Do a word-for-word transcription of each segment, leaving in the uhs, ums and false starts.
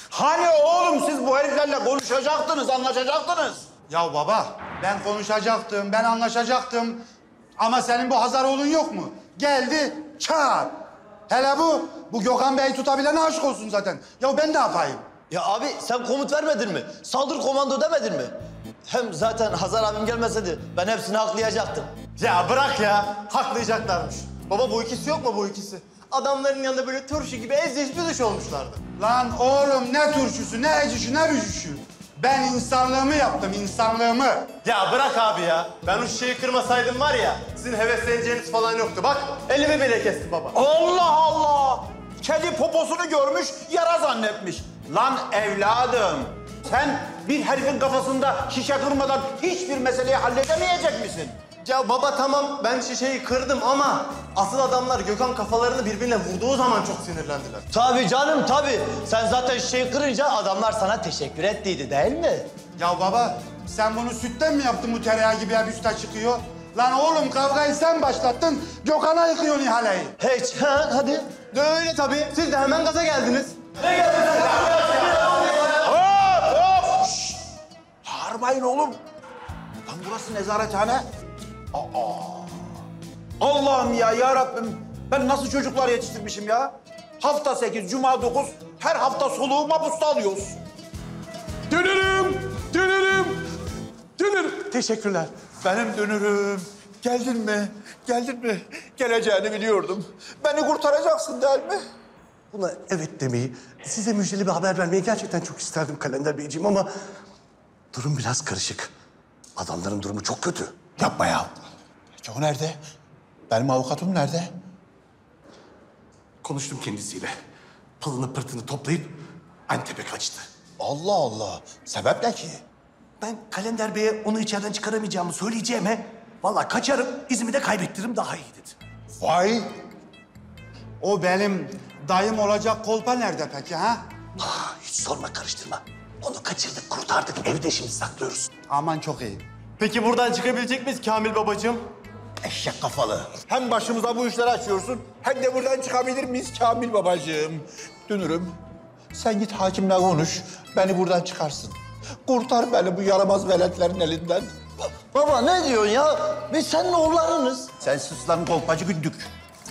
Hani oğlum siz bu heriflerle konuşacaktınız, anlaşacaktınız. Ya baba, ben konuşacaktım, ben anlaşacaktım. Ama senin bu Hazaroğlun yok mu? Geldi, çağır. Hele bu, bu Gökhan Bey'i tutabilene aşık olsun zaten. Ya ben ne yapayım? Ya abi sen komut vermedin mi? Saldır komando demedin mi? Hem zaten Hazar abim gelmeseydi ben hepsini haklayacaktım. Ya bırak ya. Haklayacaklarmış. Baba bu ikisi yok mu bu ikisi? Adamların yanında böyle turşu gibi ezdiş büdüş olmuşlardı. Lan oğlum ne turşusu, ne ecişi, ne bücüşü. Ben insanlığımı yaptım, insanlığımı. Ya bırak abi ya. Ben o şişeyi kırmasaydım var ya, sizin hevesleneceğiniz falan yoktu. Bak elimi bile kestim baba. Allah Allah! Kedi poposunu görmüş, yara zannetmiş. Lan evladım, sen bir herifin kafasında şişe kırmadan hiçbir meseleyi halledemeyecek misin? Ya baba tamam ben şişeyi kırdım ama asıl adamlar Gökhan kafalarını birbirine vurduğu zaman çok sinirlendiler. Tabii canım tabii. Sen zaten şişeyi kırınca adamlar sana teşekkür ettiydi değil mi? Ya baba, sen bunu sütten mi yaptın bu tereyağı gibi hep üste çıkıyor? Lan oğlum kavgayı sen başlattın, Gökhan'a yıkıyorsun ihaleyi. Hiç ha hadi. De öyle tabii. Siz de hemen gaza geldiniz. Hop hop! Şşt! Bağırmayın oğlum. Lan burası nezarethane. Aa! Allah'ım ya, ya Rabbim. Ben nasıl çocuklar yetiştirmişim ya? Hafta sekiz, cuma dokuz, her hafta soluğu mapusta alıyoruz. Dönürüm, dönürüm, dönürüm. Teşekkürler. Benim dönürüm. Geldin mi? Geldin mi? Geleceğini biliyordum. Beni kurtaracaksın değil mi? Buna evet demeyi, size müjdeli bir haber vermeyi gerçekten çok isterdim Kalender Beyciğim ama durum biraz karışık. Adamların durumu çok kötü. Yapma ya. Peki o nerede? Benim avukatım nerede? Konuştum kendisiyle. Pılını pırtını toplayıp Antep'e kaçtı. Allah Allah. Sebep ne ki? Ben Kalender Bey'e onu içeriden çıkaramayacağımı söyleyeceğime vallahi kaçarım, izimi de kaybettiririm daha iyi dedi. Vay! O benim dayım olacak kolpa nerede peki ha? Ah, hiç sorma karıştırma. Onu kaçırdık, kurtardık. Evde şimdi saklıyoruz. Aman çok iyi. Peki buradan çıkabilecek miyiz Kamil babacığım? Eşek kafalı. Hem başımıza bu işleri açıyorsun, hem de buradan çıkabilir miyiz Kamil babacığım? Dönürüm. Sen git hakimle konuş, beni buradan çıkarsın. Kurtar beni bu yaramaz veletlerin elinden. Baba ne diyorsun ya? Biz seninle oğullarınız. Sen sus lan kolpacı gündük.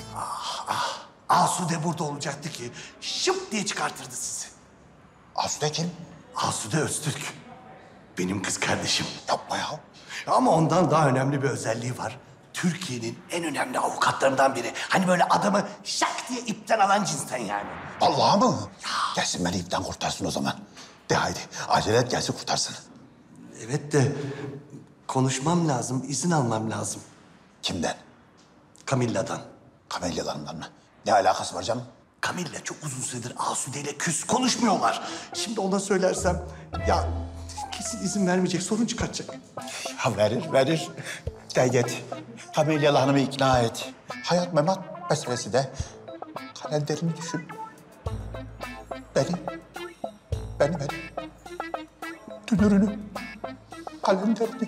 Asude burada olacaktı ki şıp diye çıkartırdı sizi. Asude kim? Asude Öztürk. Benim kız kardeşim. Yapma ya. Ama ondan daha önemli bir özelliği var. Türkiye'nin en önemli avukatlarından biri. Hani böyle adamı şak diye ipten alan cinsten yani. Vallahi mı? Gelsin beni ipten kurtarsın o zaman. De haydi, acele et gelsin kurtarsın. Evet de konuşmam lazım, izin almam lazım. Kimden? Camilla'dan. Kamelyalarından mı? Ne alakası var canım? Camilla çok uzun süredir Asude ile küs konuşmuyorlar. Şimdi ona söylersem ya kesin izin vermeyecek, sorun çıkartacak. Ya verir, verir. De git. Kamelyalı Hanım'ı ikna et. Hayat memat meselesi de kalenderini düşün. Beni, beni, beni. Dünürünü, kalenderini.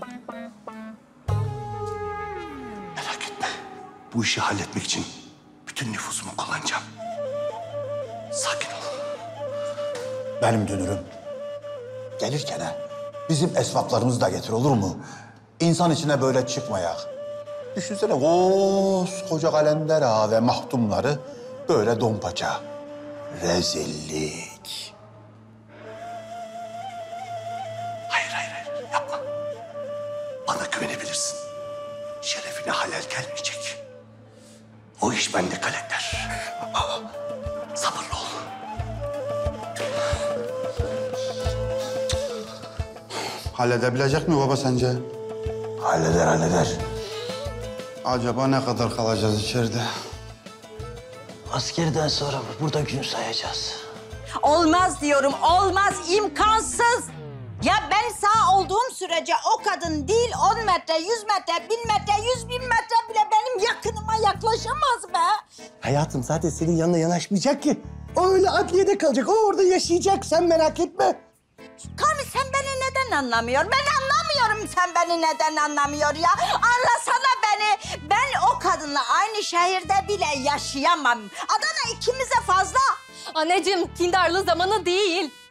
Merak etme. Bu işi halletmek için bütün nüfusumu kullanacağım. Sakin ol. Benim dünürüm. Gelirken ha, bizim esvaplarımızı da getir olur mu? İnsan içine böyle çıkmayak. Düşünsene koskoca kalender ağa ve mahtumları böyle dompaça. Rezillik. Hayır, hayır, hayır. Yapma. Bana güvenebilirsin. Şerefine halel gelmeyecek. O iş bende kalender. Aa, sabırlı ol. Halledebilecek mi baba sence? Halleder, halleder. Acaba ne kadar kalacağız içeride? Askerden sonra burada gün sayacağız. Olmaz diyorum, olmaz, imkansız. Ya ben sağ olduğum sürece o kadın değil on metre, yüz metre, bin metre, yüz bin metre bile benim yakınıma yaklaşamaz be. Hayatım zaten senin yanına yanaşmayacak ki. O öyle adliyede kalacak. O orada yaşayacak. Sen merak etme. Kamil sen beni neden anlamıyor? Ben anlamıyorum sen beni neden anlamıyor ya. Anlasana beni. Ben o kadınla aynı şehirde bile yaşayamam. Adana ikimize fazla. Anneciğim, kindarlı zamanı değil.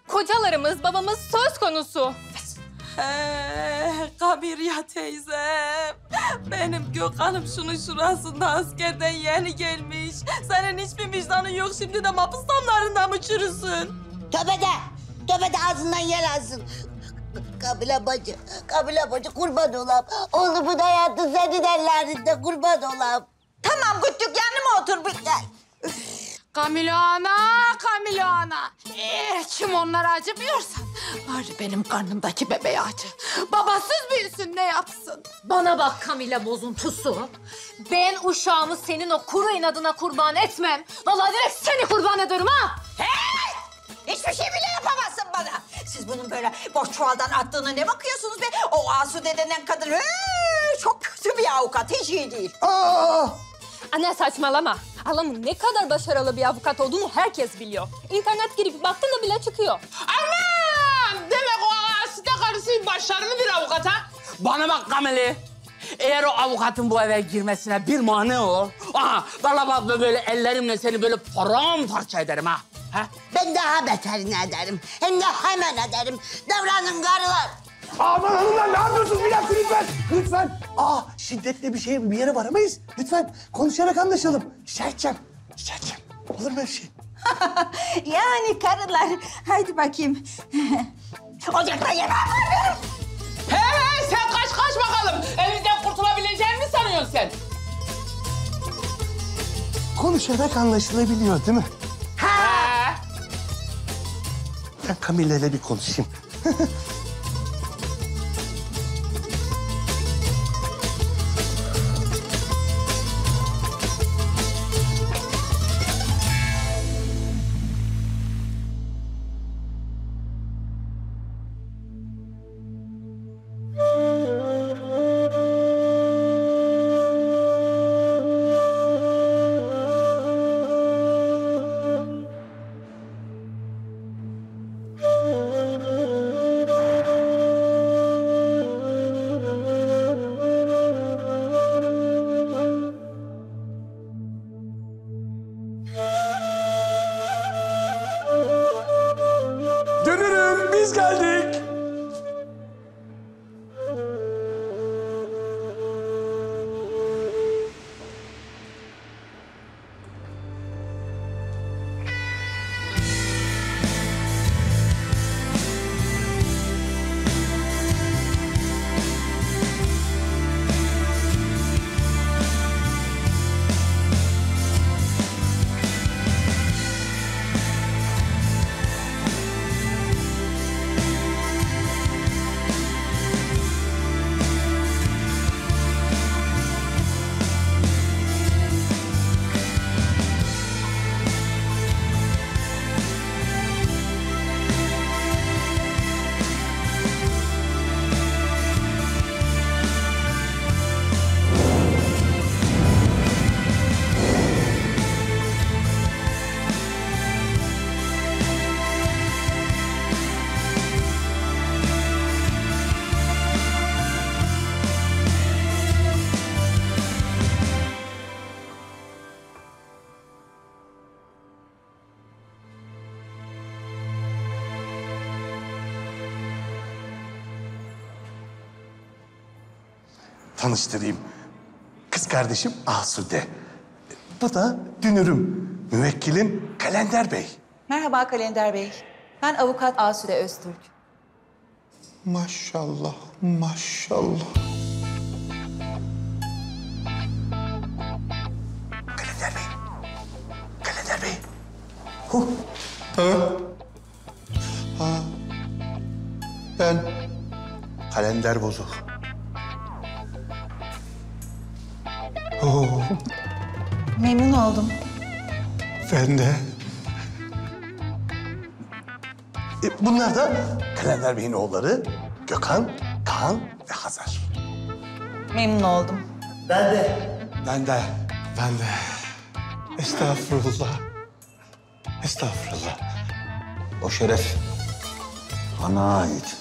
kocalarımız, babamız söz konusu. He, Kamilya teyzem. Benim Gökhan'ım şunun şurasında askerden yeni gelmiş. Senin hiçbir vicdanın yok, şimdi de mahpus damlarında mı çürüsün? Tövbe de, tövbe de ağzından yel alsın. Kabile bacı, Kabile bacı kurban olam. Oğlumun hayatı senin ellerinde kurban olam. Tamam Güttük yanıma otur bir gel. Kamilo ana, Kamilo ana. Eğer kim onlara acımıyorsan, bari benim karnımdaki bebeğe acı. Babasız büyüsün ne yapsın? Bana bak Kamila bozuntusu. Ben uşağımı senin o kuru inadına kurban etmem. Vallahi direkt seni kurban ederim ha. Hey! Hiçbir şey bile yapamazsın bana. Siz bunun böyle boş çuvaldan attığını ne bakıyorsunuz be? O Asude denen kadın hey, çok kötü bir avukat, hiç iyi değil. Aa! Anne saçmalama. Halamın ne kadar başarılı bir avukat olduğunu herkes biliyor. İnternet girip baktığında bile çıkıyor. Aman! Demek o Asite karısı başarılı bir avukat ha? Bana bak Kamili. Eğer o avukatın bu eve girmesine bir mani olur... Aha, vallahi bak böyle ellerimle seni böyle paramparça ederim ha. ha? Ben daha beterini ederim. Hem de hemen ederim. Davranın karılar. Aman hanımlar ne yapıyorsunuz? Bir dakika lütfen. Lütfen. Aa şiddetle bir şeye bir yere varamayız. Lütfen konuşarak anlaşalım. Rica edeceğim. Rica edeceğim. Olur mu öyle şey? Yani karılar, haydi bakayım. Ocakta yemeğim var benim. He he sen kaç kaç bakalım. Elimizden kurtulabileceğini mi sanıyorsun sen? Konuşarak anlaşılabiliyor değil mi? Ha. Ben Kamilla ile bir konuşayım. Dönürüm biz geldik. Tanıştırayım. Kız kardeşim Asude. Bu da Dünürüm. Müvekkilim Kalender Bey. Merhaba Kalender Bey. Ben avukat Asude Öztürk. Maşallah, maşallah. Kalender Bey. Kalender Bey. Huh. Ha? Ha. Ben Kalender bozuk. Oo, Memnun oldum. ben de. E, bunlar da Kalender Bey'in oğulları Gökhan, Kaan ve Hazar. Memnun oldum. Ben de. Ben de. Ben de. Estağfurullah. Estağfurullah. O şeref bana ait.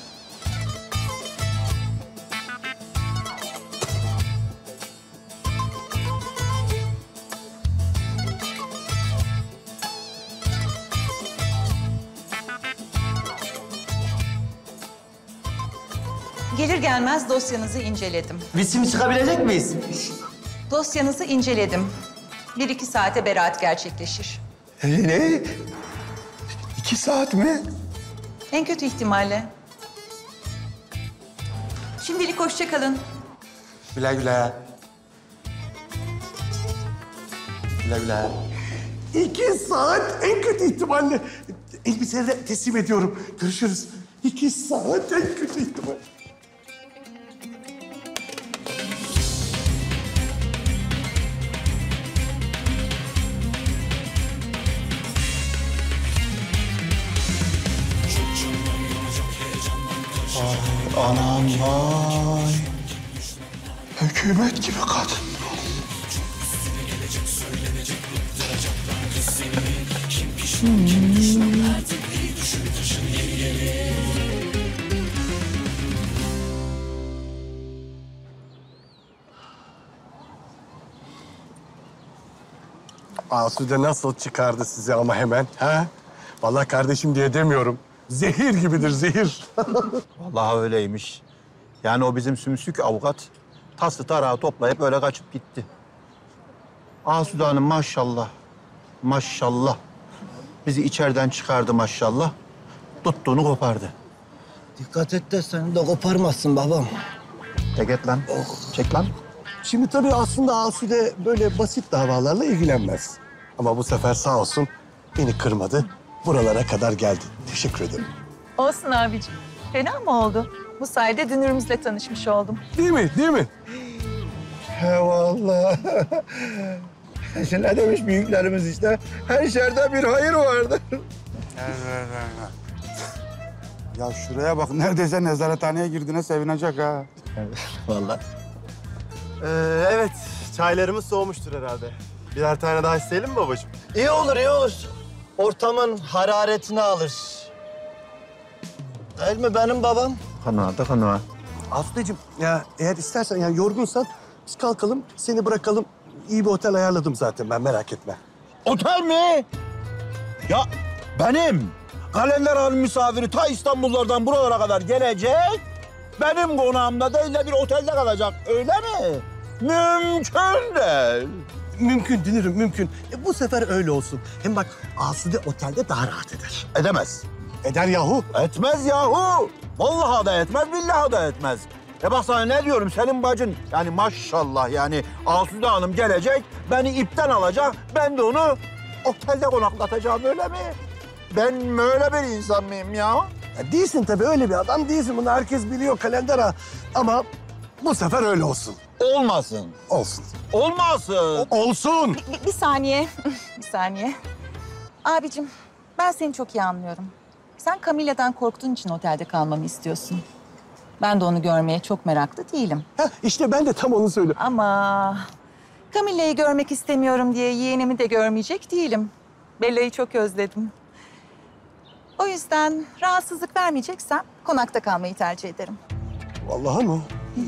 Gelir gelmez dosyanızı inceledim. Biz şimdi çıkabilecek miyiz? Dosyanızı inceledim. Bir iki saate beraat gerçekleşir. Ne? İki saat mi? En kötü ihtimalle. Şimdilik hoşça kalın. Güle güle. Güle güle. İki saat en kötü ihtimalle. Elbiseleri teslim ediyorum. Görüşürüz. İki saat en kötü ihtimal. Anam vay. Hükümet gibi kadın. Asude nasıl çıkardı sizi ama hemen, ha? Vallahi kardeşim diye demiyorum. Zehir gibidir, zehir. Vallahi öyleymiş. Yani o bizim sümsük avukat tası tarağı toplayıp öyle kaçıp gitti. Asude Hanım maşallah, maşallah. Bizi içeriden çıkardı maşallah. Tuttuğunu kopardı. Dikkat et de seni de koparmasın babam. Çek et lan. Çek lan. Şimdi tabii aslında Asude böyle basit davalarla ilgilenmez. Ama bu sefer sağ olsun beni kırmadı. Buralara kadar geldi. Teşekkür ederim. Olsun abicim. Fena mı oldu? Bu sayede dünürümüzle tanışmış oldum. Değil mi? Değil mi? He vallahi. Ne demiş büyüklerimiz işte? Her şerde bir hayır vardır. Ya şuraya bak, neredeyse nezarethaneye girdiğine sevinecek ha. Vallahi. Ee, evet, çaylarımız soğumuştur herhalde. Birer tane daha isteyelim mi babacığım? İyi olur, iyi olur. Ortamın hararetini alır. Değil mi benim babam? Kanaat da kanaat. Asudeciğim ya eğer istersen yani yorgunsan biz kalkalım seni bırakalım. İyi bir otel ayarladım zaten ben merak etme. Otel mi? Ya benim Kalender Hanım misafiri ta İstanbullardan buralara kadar gelecek. Benim konağımda değil de bir otelde kalacak. Öyle mi? Mümkün değil. Mümkün dünürüm mümkün. E, bu sefer öyle olsun. Hem bak Asude otelde daha rahat eder. Edemez. Eder yahu. Etmez yahu. Vallahi da etmez, billahi da etmez. E bak sana ne diyorum, senin bacın yani maşallah yani Asude Hanım gelecek, beni ipten alacak, ben de onu otelde konaklatacağım öyle mi? Ben böyle bir insan mıyım ya? Ya değilsin tabii öyle bir adam değilsin. Bunu herkes biliyor Kalender ha. Ama bu sefer öyle olsun. Olmasın. Olsun. Olmasın. Olsun. Bir, bir saniye. bir saniye. Abicim ben seni çok iyi anlıyorum. Sen Camilla'dan korktuğun için otelde kalmamı istiyorsun. Ben de onu görmeye çok meraklı değilim. Heh, işte ben de tam onu söylüyorum. Ama Camilla'yı görmek istemiyorum diye yeğenimi de görmeyecek değilim. Bella'yı çok özledim. O yüzden rahatsızlık vermeyeceksem konakta kalmayı tercih ederim. Vallahi mı?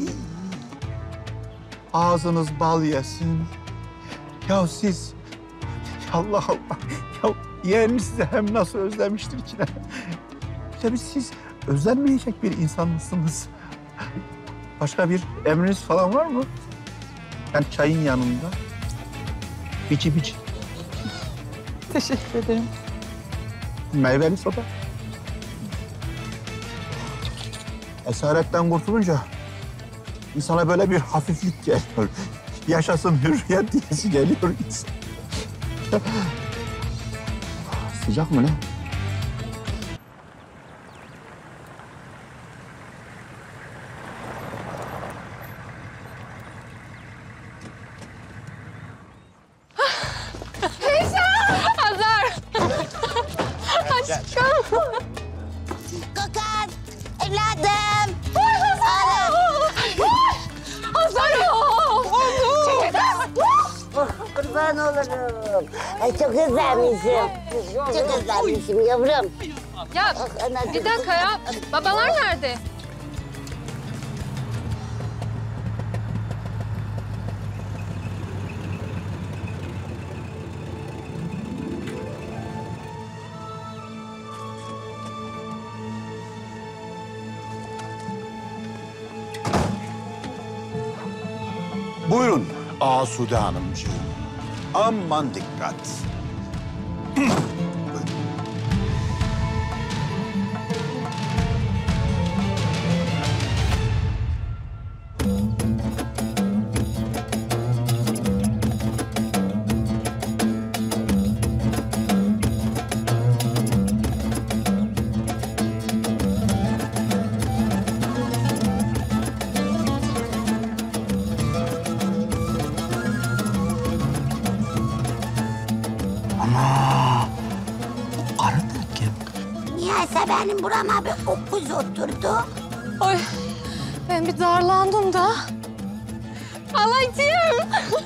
Ağzınız bal yesin. Ya siz, Allah Allah. Ya yeğeniniz sizi hem nasıl özlemiştir ki ne? Tabii siz özlenmeyecek bir insan mısınız? Başka bir emriniz falan var mı? Yani çayın yanında. Bici bici. Teşekkür ederim. Meyveli soda. Esaretten kurtulunca insana böyle bir hafiflik geliyor. Yaşasın hürriyet diyesi geliyor insan. Sıcak mı ne? Hazar! Aşkım! Gökhan, evladım. Hazar! Hazar! Kurban olurum. Ay çok özlemişim. Çok özlemişim yavrum. Ya bir dakika ya. Babalar nerede? Asude Hanımcığım. Aman dikkat. Niyeyse benim burama bir okuz oturdu. Ay ben bir darlandım da. Halacığım.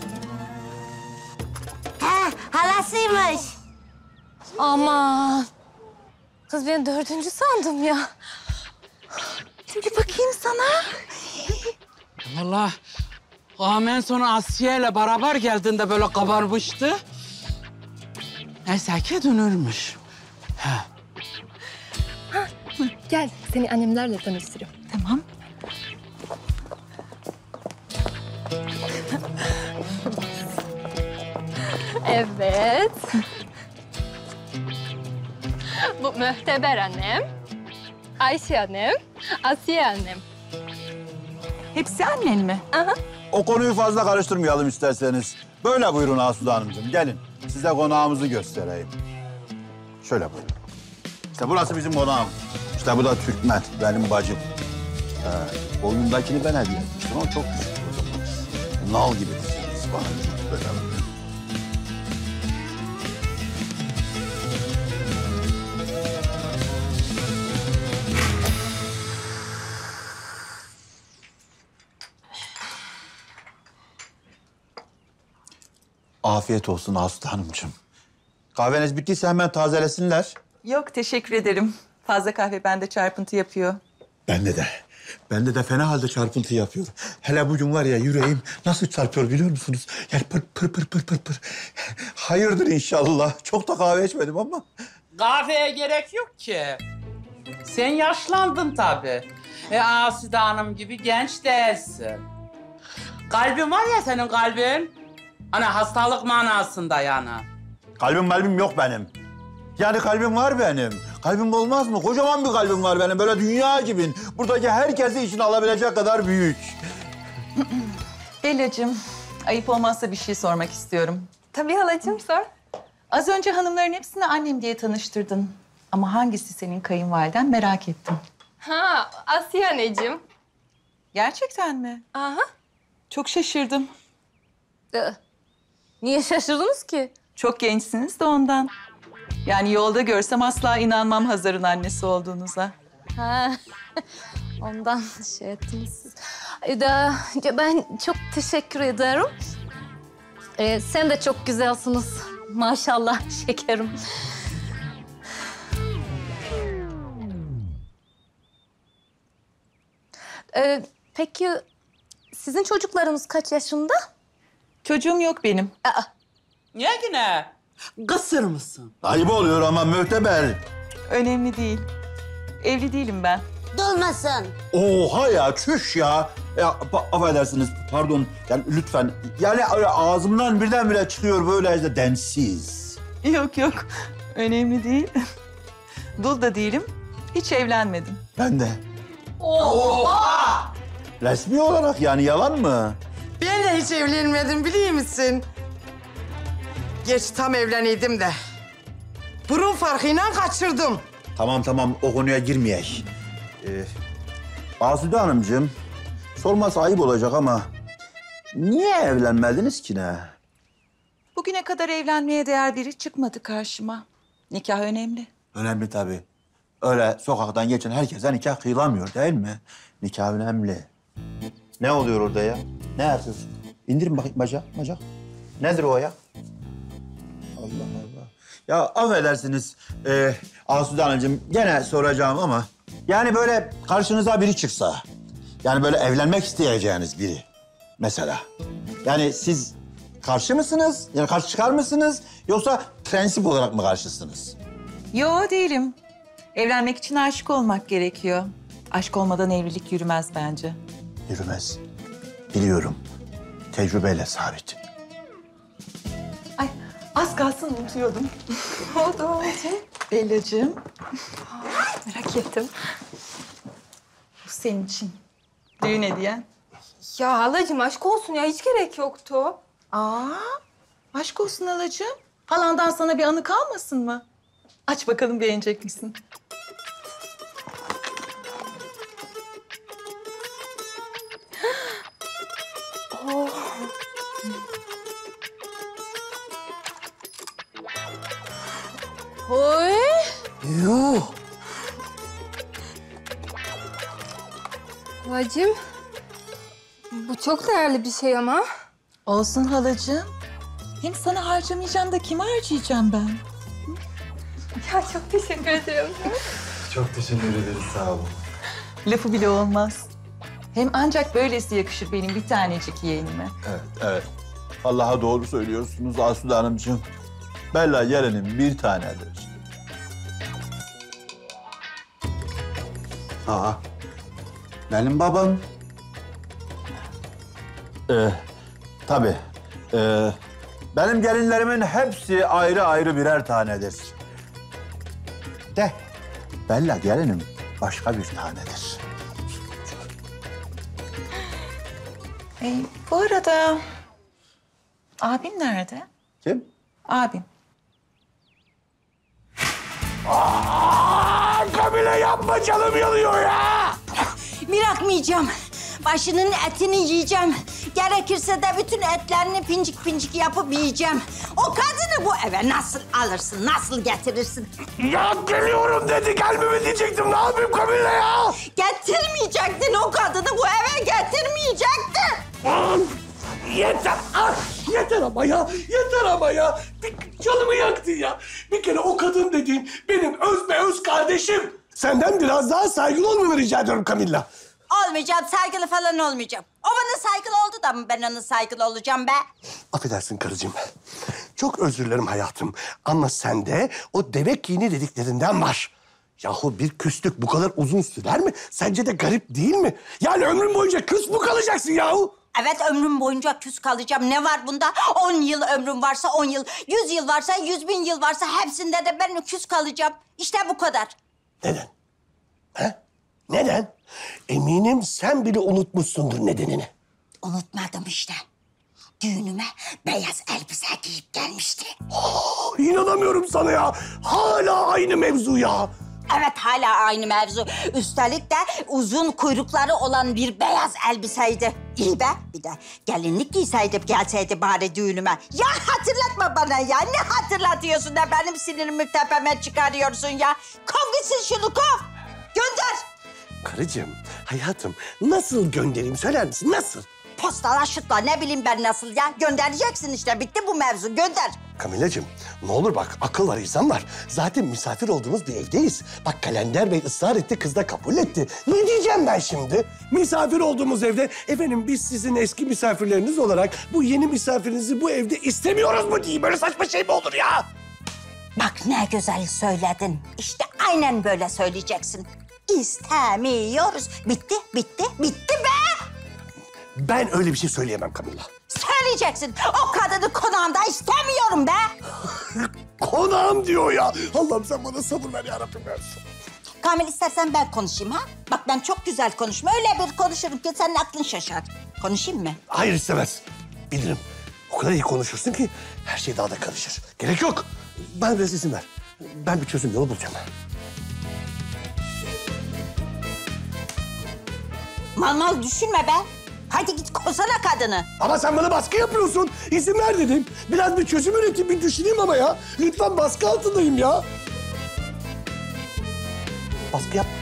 He, halasıymış. Aman. Kız ben dördüncü sandım ya. Bir bakayım sana. Vallahi Amen sonra Asiye ile beraber geldiğinde böyle kabarmıştı. Neyse ki dönürmüş. Ha. Gel seni annemlerle tanıştırayım. Tamam. Evet. Bu Mühteber annem, Ayşe annem, Asiye annem. Hepsi annen mi? Aha. O konuyu fazla karıştırmayalım isterseniz. Böyle buyurun Asude Hanımcığım. Gelin size konağımızı göstereyim. Şöyle buyurun. İşte burası bizim konağımız. İşte bu da Türkmen, benim bacım. Ee, boynundakini ben hediye etmiştim ama çok küçük o zaman. Nal gibi diziniz bana. Böyle buyurun. Afiyet olsun Asude Hanımcığım. Kahveniz bittiyse hemen tazelesinler. Yok, teşekkür ederim. Fazla kahve bende çarpıntı yapıyor. Bende de. Bende de fena halde çarpıntı yapıyor. Hele bugün var ya yüreğim nasıl çarpıyor biliyor musunuz? Yani pır pır pır pır pır pır. Hayırdır inşallah. Çok da kahve içmedim ama. Kahveye gerek yok ki. Sen yaşlandın tabii. E Asude Hanım gibi genç değilsin. Kalbin var ya senin kalbin. Hani hastalık manasında yani. Kalbim kalbim yok benim. Yani kalbim var benim. Kalbim olmaz mı? Kocaman bir kalbim var benim. Böyle dünya gibi. Buradaki herkesi içine alabilecek kadar büyük. Bellacığım, ayıp olmazsa bir şey sormak istiyorum. Tabii halacığım sor. Az önce hanımların hepsini annem diye tanıştırdın. Ama hangisi senin kayınvaliden merak ettim. Ha Asiye anneciğim. Gerçekten mi? Aha. Çok şaşırdım. Ee, niye şaşırdınız ki? Çok gençsiniz de ondan. Yani yolda görsem asla inanmam Hazar'ın annesi olduğunuza. Ha, ondan şey ettiniz siz. Ee, da, ben çok teşekkür ederim. Ee, sen de çok güzelsiniz. Maşallah şekerim. Ee, peki sizin çocuklarınız kaç yaşında? Çocuğum yok benim. Aa, Niye yine? Kısır mısın? Ayıp oluyor ama mühteber. Önemli değil. Evli değilim ben. Dolmasın. Oha ya, çüş ya. Ya pa- affedersiniz, pardon. Yani lütfen. Yani öyle ağzımdan birdenbire çıkıyor böyle densiz. Yok yok. Önemli değil. Dul da değilim. Hiç evlenmedim. Ben de. Oha! Resmi olarak yani yalan mı? Ben de hiç evlenmedim biliyor musun? Geç tam evleniydim de. Burun farkıyla kaçırdım. Tamam tamam, o konuya girmeyek. Ee, Asude Hanımcığım, sorması ayıp olacak ama niye evlenmediniz ki ne? Bugüne kadar evlenmeye değer biri çıkmadı karşıma. Nikah önemli. Önemli tabii. Öyle sokaktan geçen herkese nikah kıyılamıyor değil mi? Nikah önemli. Ne oluyor orada ya? Ne yapıyorsun? İndirin bakayım bacak, bacak. Nedir o ya? Allah Allah. Ya affedersiniz e, Asude Hanımcığım, gene soracağım ama... Yani böyle karşınıza biri çıksa... Yani böyle evlenmek isteyeceğiniz biri mesela. Yani siz karşı mısınız? Yani karşı çıkar mısınız? Yoksa prensip olarak mı karşısınız? Yo değilim. Evlenmek için aşık olmak gerekiyor. Aşk olmadan evlilik yürümez bence. Yürümez. Biliyorum. Tecrübeyle sabit. Az kalsın unutuyordum. Ne oldu Halacığım? Bellacığım. Merak ettim. Bu senin için. Düğün hediyen. Ya halacığım aşk olsun ya hiç gerek yoktu. Aa, aşk olsun halacığım. Halandan sana bir anı kalmasın mı? Aç bakalım beğenecek misin? Oh. Oy. Yuh. Bacım, bu çok değerli bir şey ama. Olsun halacığım. Hem sana harcamayacağım da kime harcayacağım ben? Ya çok teşekkür ederim. Çok teşekkür ederiz, sağ olun. Lafı bile olmaz. Hem ancak böylesi yakışır benim bir tanecik yeğenime. Evet, evet. Allah'a doğru söylüyorsunuz Asude Hanımcığım. Bella gelinim bir tanedir. Aa, benim babam. Ee, tabii. Ee, benim gelinlerimin hepsi ayrı ayrı birer tanedir. De, Bella gelinim başka bir tanedir. Ee, bu arada abim nerede? Kim? Abim. Aa, Kamile yapma, canım yanıyor ya. Bırakmayacağım. Başının etini yiyeceğim. Gerekirse de bütün etlerini pincik pincik yapıp yiyeceğim. O kadını bu eve nasıl alırsın, nasıl getirirsin? Ya geliyorum dedi, gelmemi diyecektim. Ne yapayım Kamile ya? Getirmeyecektin o kadını, bu eve getirmeyecektin. Aman, yeter, ah, yeter ama ya, yeter ama ya. Bir, canımı yaktı ya. Bir kere o kadın dediğin benim öz be öz kardeşim. Senden biraz daha saygılı olmanı rica ediyorum Kamilla. Olmayacağım, saygılı falan olmayacağım. O bana saygılı oldu da mı ben ona saygılı olacağım be? Affedersin karıcığım. Çok özür dilerim hayatım. Ama sende o deve kini dediklerinden var. Yahu bir küslük bu kadar uzun sürer mi? Sence de garip değil mi? Yani ömrün boyunca küs mü kalacaksın yahu? Evet, ömrüm boyunca küs kalacağım. Ne var bunda? On yıl ömrüm varsa on yıl, yüz yıl varsa yüz bin yıl varsa hepsinde de ben küs kalacağım. İşte bu kadar. Neden? He? Neden? Eminim sen bile unutmuşsundur nedenini. Unutmadım işte. Düğünüme beyaz elbise giyip gelmişti. Oh, inanamıyorum sana ya. Hala aynı mevzu ya. Evet, hala aynı mevzu. Üstelik de uzun kuyrukları olan bir beyaz elbiseydi. İyi be, bir de gelinlik giyseydi, gelseydi bari düğünüme. Ya hatırlatma bana ya, ne hatırlatıyorsun da benim sinirimi tepeme çıkarıyorsun ya. Kov gitsin şunu, kov. Gönder. Karıcığım, hayatım nasıl göndereyim söyler misin, nasıl? Postala, şutla, ne bileyim ben nasıl ya. Göndereceksin işte, bitti bu mevzu, gönder. Kamilacığım, ne olur bak, akıl var, insan var. Zaten misafir olduğumuz bir evdeyiz. Bak Kalender Bey ısrar etti, kız da kabul etti. Ne diyeceğim ben şimdi? Misafir olduğumuz evde, efendim biz sizin eski misafirleriniz olarak bu yeni misafirinizi bu evde istemiyoruz mu diyeyim? Böyle saçma şey mi olur ya? Bak ne güzel söyledin. İşte aynen böyle söyleyeceksin. İstemiyoruz. Bitti, bitti, bitti be! Ben öyle bir şey söyleyemem Kamilla. Söyleyeceksin. O kadını konağımda istemiyorum be! Konağım diyor ya. Allah'ım sen bana sabır ver yarabbim ya. Kamil, istersen ben konuşayım ha? Bak ben çok güzel konuşma. Öyle bir konuşurum ki senin aklın şaşar. Konuşayım mı? Hayır, istemez. Bilirim. O kadar iyi konuşursun ki her şey daha da karışır. Gerek yok. Ben biraz izin ver. Ben bir çözüm yolu bulacağım. Mal mal düşünme be. Hadi git kovsana kadını. Ama sen bana baskı yapıyorsun. İzin ver dedim. Biraz bir çözüm üreteyim, bir düşüneyim ama ya. Lütfen, baskı altındayım ya. Baskı yap.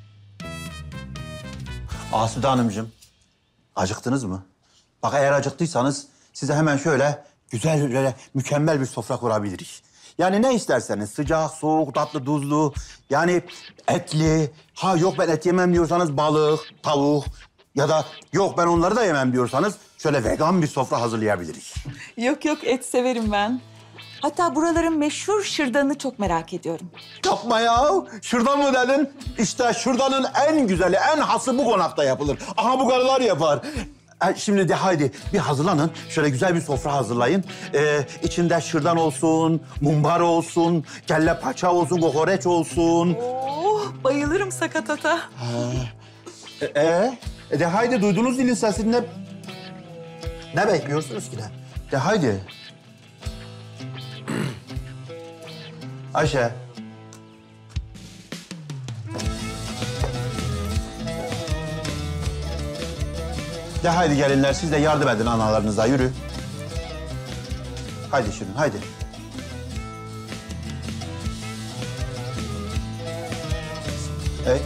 Asude Hanımcığım, acıktınız mı? Bak eğer acıktıysanız size hemen şöyle güzel, böyle mükemmel bir sofra kurabiliriz. Yani ne isterseniz, sıcak, soğuk, tatlı, tuzlu, yani etli. Ha yok ben et yemem diyorsanız balık, tavuk ya da yok ben onları da yemem diyorsanız şöyle vegan bir sofra hazırlayabiliriz. Yok yok, et severim ben. Hatta buraların meşhur şırdanını çok merak ediyorum. Yapma ya. Şırdan mı dedin? İşte şırdanın en güzeli, en hası bu konakta yapılır. Aha bu karılar yapar. Ha, şimdi de haydi bir hazırlanın. Şöyle güzel bir sofra hazırlayın. Ee, içinde şırdan olsun, mumbar olsun, kelle paça olsun, kokoreç olsun. Oh, bayılırım sakatata. Ee, e, e de haydi duydunuz dilin sesini. Ne, ne bekliyorsunuz ki de? De haydi. Ayşe. De haydi gelinler, siz de yardım edin analarınıza, yürü. Haydi Şirin, haydi. Evet.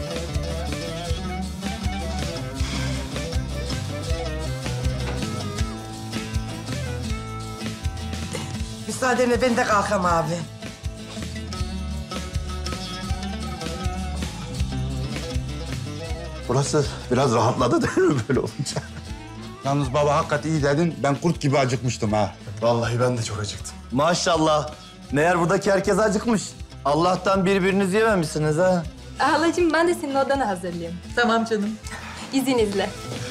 Müsaadenle ben de kalkam abi. Burası biraz rahatladı değil mi böyle olunca? Yalnız baba hakikaten iyi dedin. Ben kurt gibi acıkmıştım ha. Vallahi ben de çok acıktım. Maşallah. Meğer buradaki herkes acıkmış. Allah'tan birbirinizi yememişsiniz ha. Halacığım ben de senin odanı hazırlayayım. Tamam canım. İzninizle.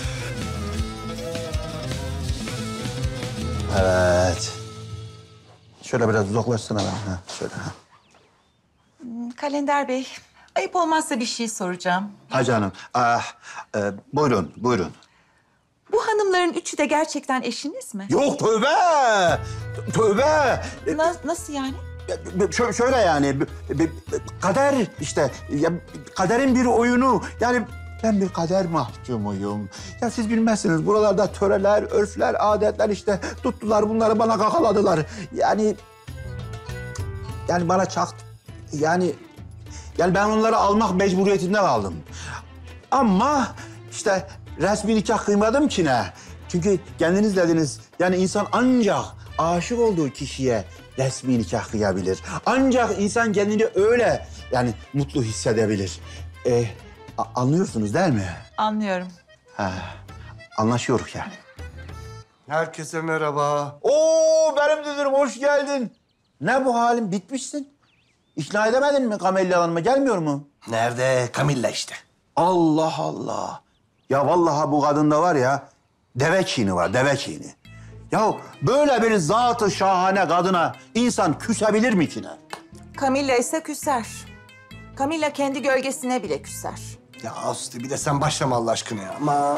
Evet. Şöyle biraz uzaklaşsana ben. Ha, şöyle. Ha. Hmm, Kalender Bey, ayıp olmazsa bir şey soracağım. Ha canım. Ah, e, buyurun, buyurun. Bu hanımların üçü de gerçekten eşiniz mi? Yok tövbe! Tövbe! Na- nasıl yani? Şö- şöyle yani, b- b- kader işte, ya, kaderin bir oyunu. Yani ben bir kader mahkumuyum. Ya siz bilmezsiniz, buralarda töreler, örfler, adetler işte tuttular bunları bana kakaladılar. Yani, yani bana çakt, yani, yani ben onları almak mecburiyetinde kaldım. Ama işte resmi nikah kıymadım ki ne? Çünkü kendiniz dediniz, yani insan ancak aşık olduğu kişiye resmi nikah kıyabilir. Ancak insan kendini öyle yani mutlu hissedebilir. Ee, a- anlıyorsunuz değil mi? Anlıyorum. Ha, anlaşıyoruz yani. Herkese merhaba. Oo benim dünürüm hoş geldin. Ne bu halin, bitmişsin? İkna edemedin mi Camellia Hanım'a, gelmiyor mu? Nerede? Camilla işte. Allah Allah. Ya vallahi bu kadında var ya deve kini var, deve kini. Ya böyle bir zatı şahane kadına insan küsebilir mi ki ne? Camilla ise küser. Camilla kendi gölgesine bile küser. Ya Aslı bir de sen başlama Allah aşkına ya. Ama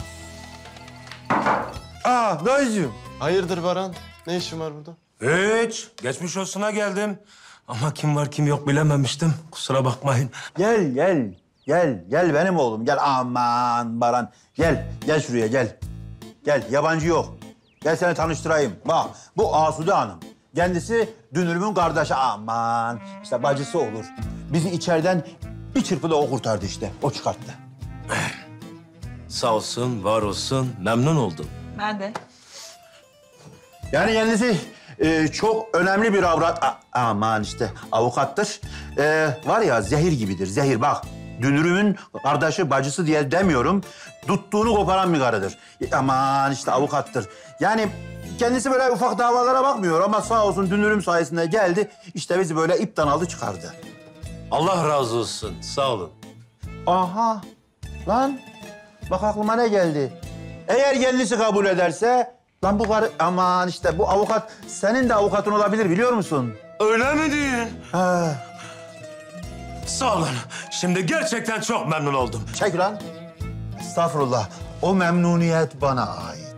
Aa dayıcığım. Hayırdır Baran? Ne işin var burada? Hiç. Geçmiş olsuna geldim. Ama kim var kim yok bilememiştim. Kusura bakmayın. Gel, gel, gel, gel benim oğlum. Gel aman Baran. Gel, gel şuraya gel. Gel, yabancı yok. Gel seni tanıştırayım. Bak, bu Asude Hanım. Kendisi Dünürüm'ün kardeşi. Aman, işte bacısı olur. Bizi içeriden bir çırpıda o kurtardı işte. O çıkarttı. Sağ olsun, var olsun. Memnun oldum. Ben de. Yani kendisi e, çok önemli bir avrat... A- aman işte avukattır. E, var ya zehir gibidir, zehir bak. Dünürümün kardeşi, bacısı diye demiyorum. Tuttuğunu koparan bir karıdır. E, aman işte avukattır. Yani kendisi böyle ufak davalara bakmıyor ama sağ olsun Dünürüm sayesinde geldi. İşte bizi böyle ipten aldı çıkardı. Allah razı olsun. Sağ olun. Aha lan bak aklıma ne geldi. Eğer kendisi kabul ederse lan bu karı aman işte bu avukat senin de avukatın olabilir biliyor musun? Öyle mi diyorsun? Ha. Sağ olun. Şimdi gerçekten çok memnun oldum. Çek lan. Estağfurullah. O memnuniyet bana ait.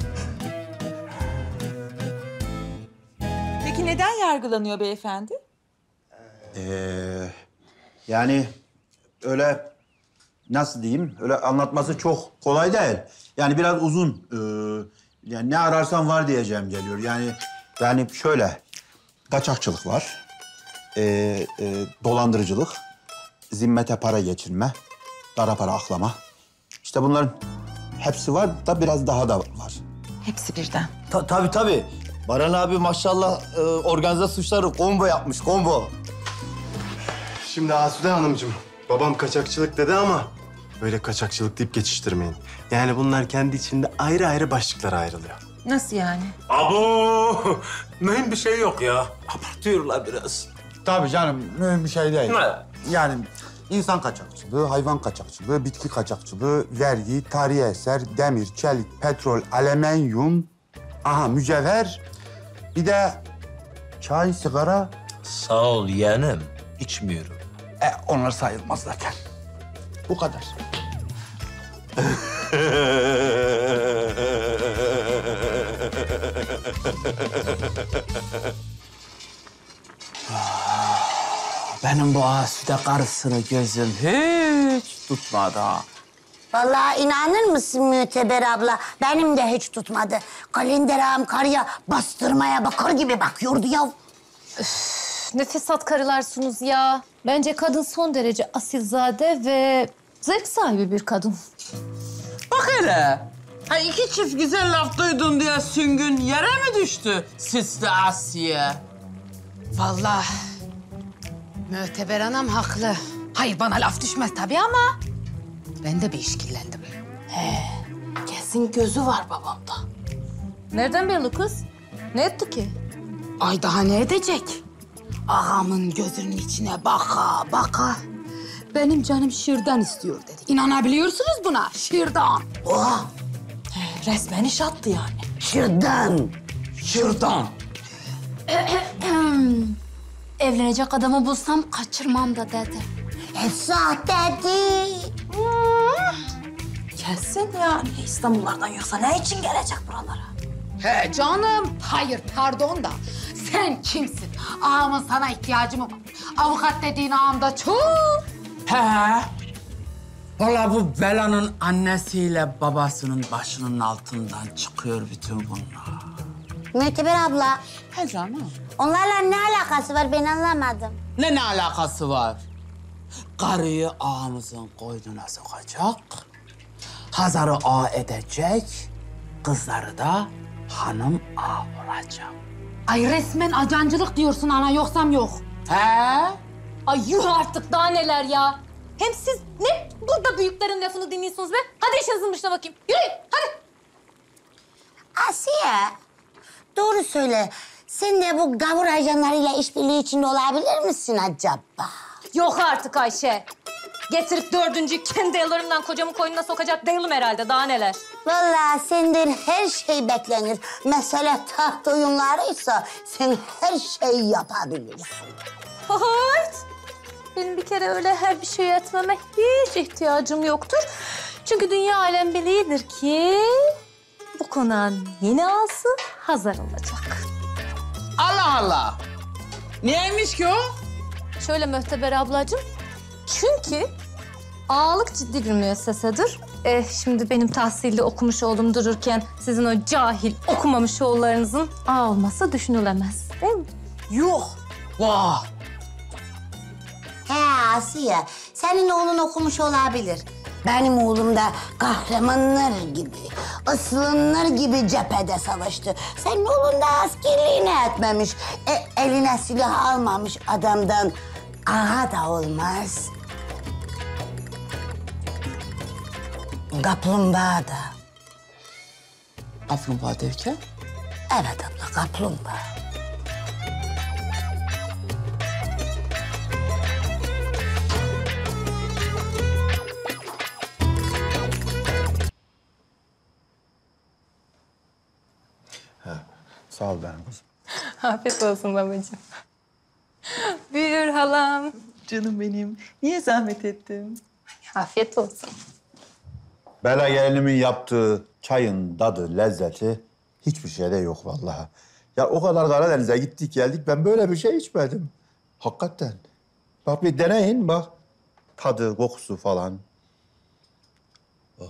Peki neden yargılanıyor beyefendi? Ee, yani öyle nasıl diyeyim? Öyle anlatması çok kolay değil. Yani biraz uzun. Ee, yani ne ararsan var diyeceğim geliyor. Yani yani şöyle kaçakçılık var. Ee, e, dolandırıcılık, zimmete para geçirme, kara para aklama. İşte bunların hepsi var da biraz daha da var. Hepsi birden. Ta tabii tabii. Baran abi maşallah e, organize suçları combo yapmış, combo. Şimdi Asude Hanımcığım, babam kaçakçılık dedi ama böyle kaçakçılık deyip geçiştirmeyin. Yani bunlar kendi içinde ayrı ayrı başlıklara ayrılıyor. Nasıl yani? Abo! Mühim bir şey yok ya. Abartıyorlar biraz. Tabii canım, mühim bir şey değil. Ne? Yani İnsan kaçakçılığı, hayvan kaçakçılığı, bitki kaçakçılığı, vergi, tarihi eser, demir, çelik, petrol, alüminyum, aha mücevher. Bir de çay, sigara. Sağ ol yeğenim. İçmiyorum. E, onlar sayılmaz zaten. Bu kadar. Benim bu Asude karısını gözüm hiç tutmadı ha. Vallahi inanır mısın Müteber abla? Benim de hiç tutmadı. Kalender ağam karıya bastırmaya bakar gibi bakıyordu ya. Üf, ne fesat karılarsınız ya. Bence kadın son derece asilzade ve zevk sahibi bir kadın. Bak hele. Ha iki çift güzel laf duydun diye Süngün yere mi düştü? Süslü Asiye. Vallahi Möteber anam haklı. Hayır bana laf düşmez tabii ama ben de bir işkillendim. He, kesin gözü var babamda. Nereden belli kız? Ne etti ki? Ay daha ne edecek? Ağamın gözünün içine baka baka benim canım şırdan istiyor dedi. İnanabiliyorsunuz buna? Şırdan. Oha! He, resmen iş attı yani. Şırdan. Şırdan. Evlenecek adamı bulsam kaçırmam da dedi. Hep sahteydi. Kesin yani. İstanbullardan yoksa ne için gelecek buralara? He canım. Hayır pardon da sen kimsin? Ağamın sana ihtiyacı mı var? Avukat dediğin ağamda çok. He. Vallahi bu belanın annesiyle babasının başının altından çıkıyor bütün bunlar. Müteber abla, He canım. onlarla ne alakası var ben anlamadım. Ne ne alakası var? Karıyı ağamızın koynuna sokacak, Hazar'ı ağa edecek, kızları da hanım ağa olacak. Ay resmen acancılık diyorsun ana yoksam yok. He? Ay yuh artık daha neler ya. Hem siz ne burada büyüklerin lafını dinliyorsunuz be? Hadi işinizin başına bakayım. Yürüyün hadi. Asiye, doğru söyle. Sen de bu gavur ajanlarıyla işbirliği içinde olabilir misin acaba? Yok artık Ayşe. Getirip dördüncü kendi ellerimden kocamın koynuna sokacak değilim herhalde. Daha neler? Vallahi senden her şey beklenir. Mesele taht oyunlarıysa sen her şeyi yapabilirsin. Hayt. Benim bir kere öyle her bir şey etmeme hiç ihtiyacım yoktur. Çünkü dünya alem biliyordur ki bu konağın yeni ağası Hazar olacak. Allah Allah. Niyeymiş ki o? Şöyle Möhteber ablacığım. Çünkü ağalık ciddi bir müessesedir. E, şimdi benim tahsilli okumuş oğlum dururken sizin o cahil okumamış oğullarınızın ağa olması düşünülemez. Değil mi? Yok. Vah. He Asiye, senin oğlun okumuş olabilir. Benim oğlum da kahramanlar gibi, aslanlar gibi cephede savaştı. Senin oğlun da askerliğini etmemiş, e, eline silah almamış adamdan ağa da olmaz. Kaplumbağa da. Kaplumbağa derken? Evet abla, kaplumbağa. Sağ ol benim kızım. Afiyet olsun babacığım. Buyur halam. Canım benim. Niye zahmet ettin? Afiyet olsun. Bela gelinimin yaptığı çayın tadı, lezzeti hiçbir şeyde yok vallahi. Ya o kadar Karadeniz'e gittik geldik ben böyle bir şey içmedim. Hakikaten. Bak bir deneyin bak. Tadı, kokusu falan. Oh.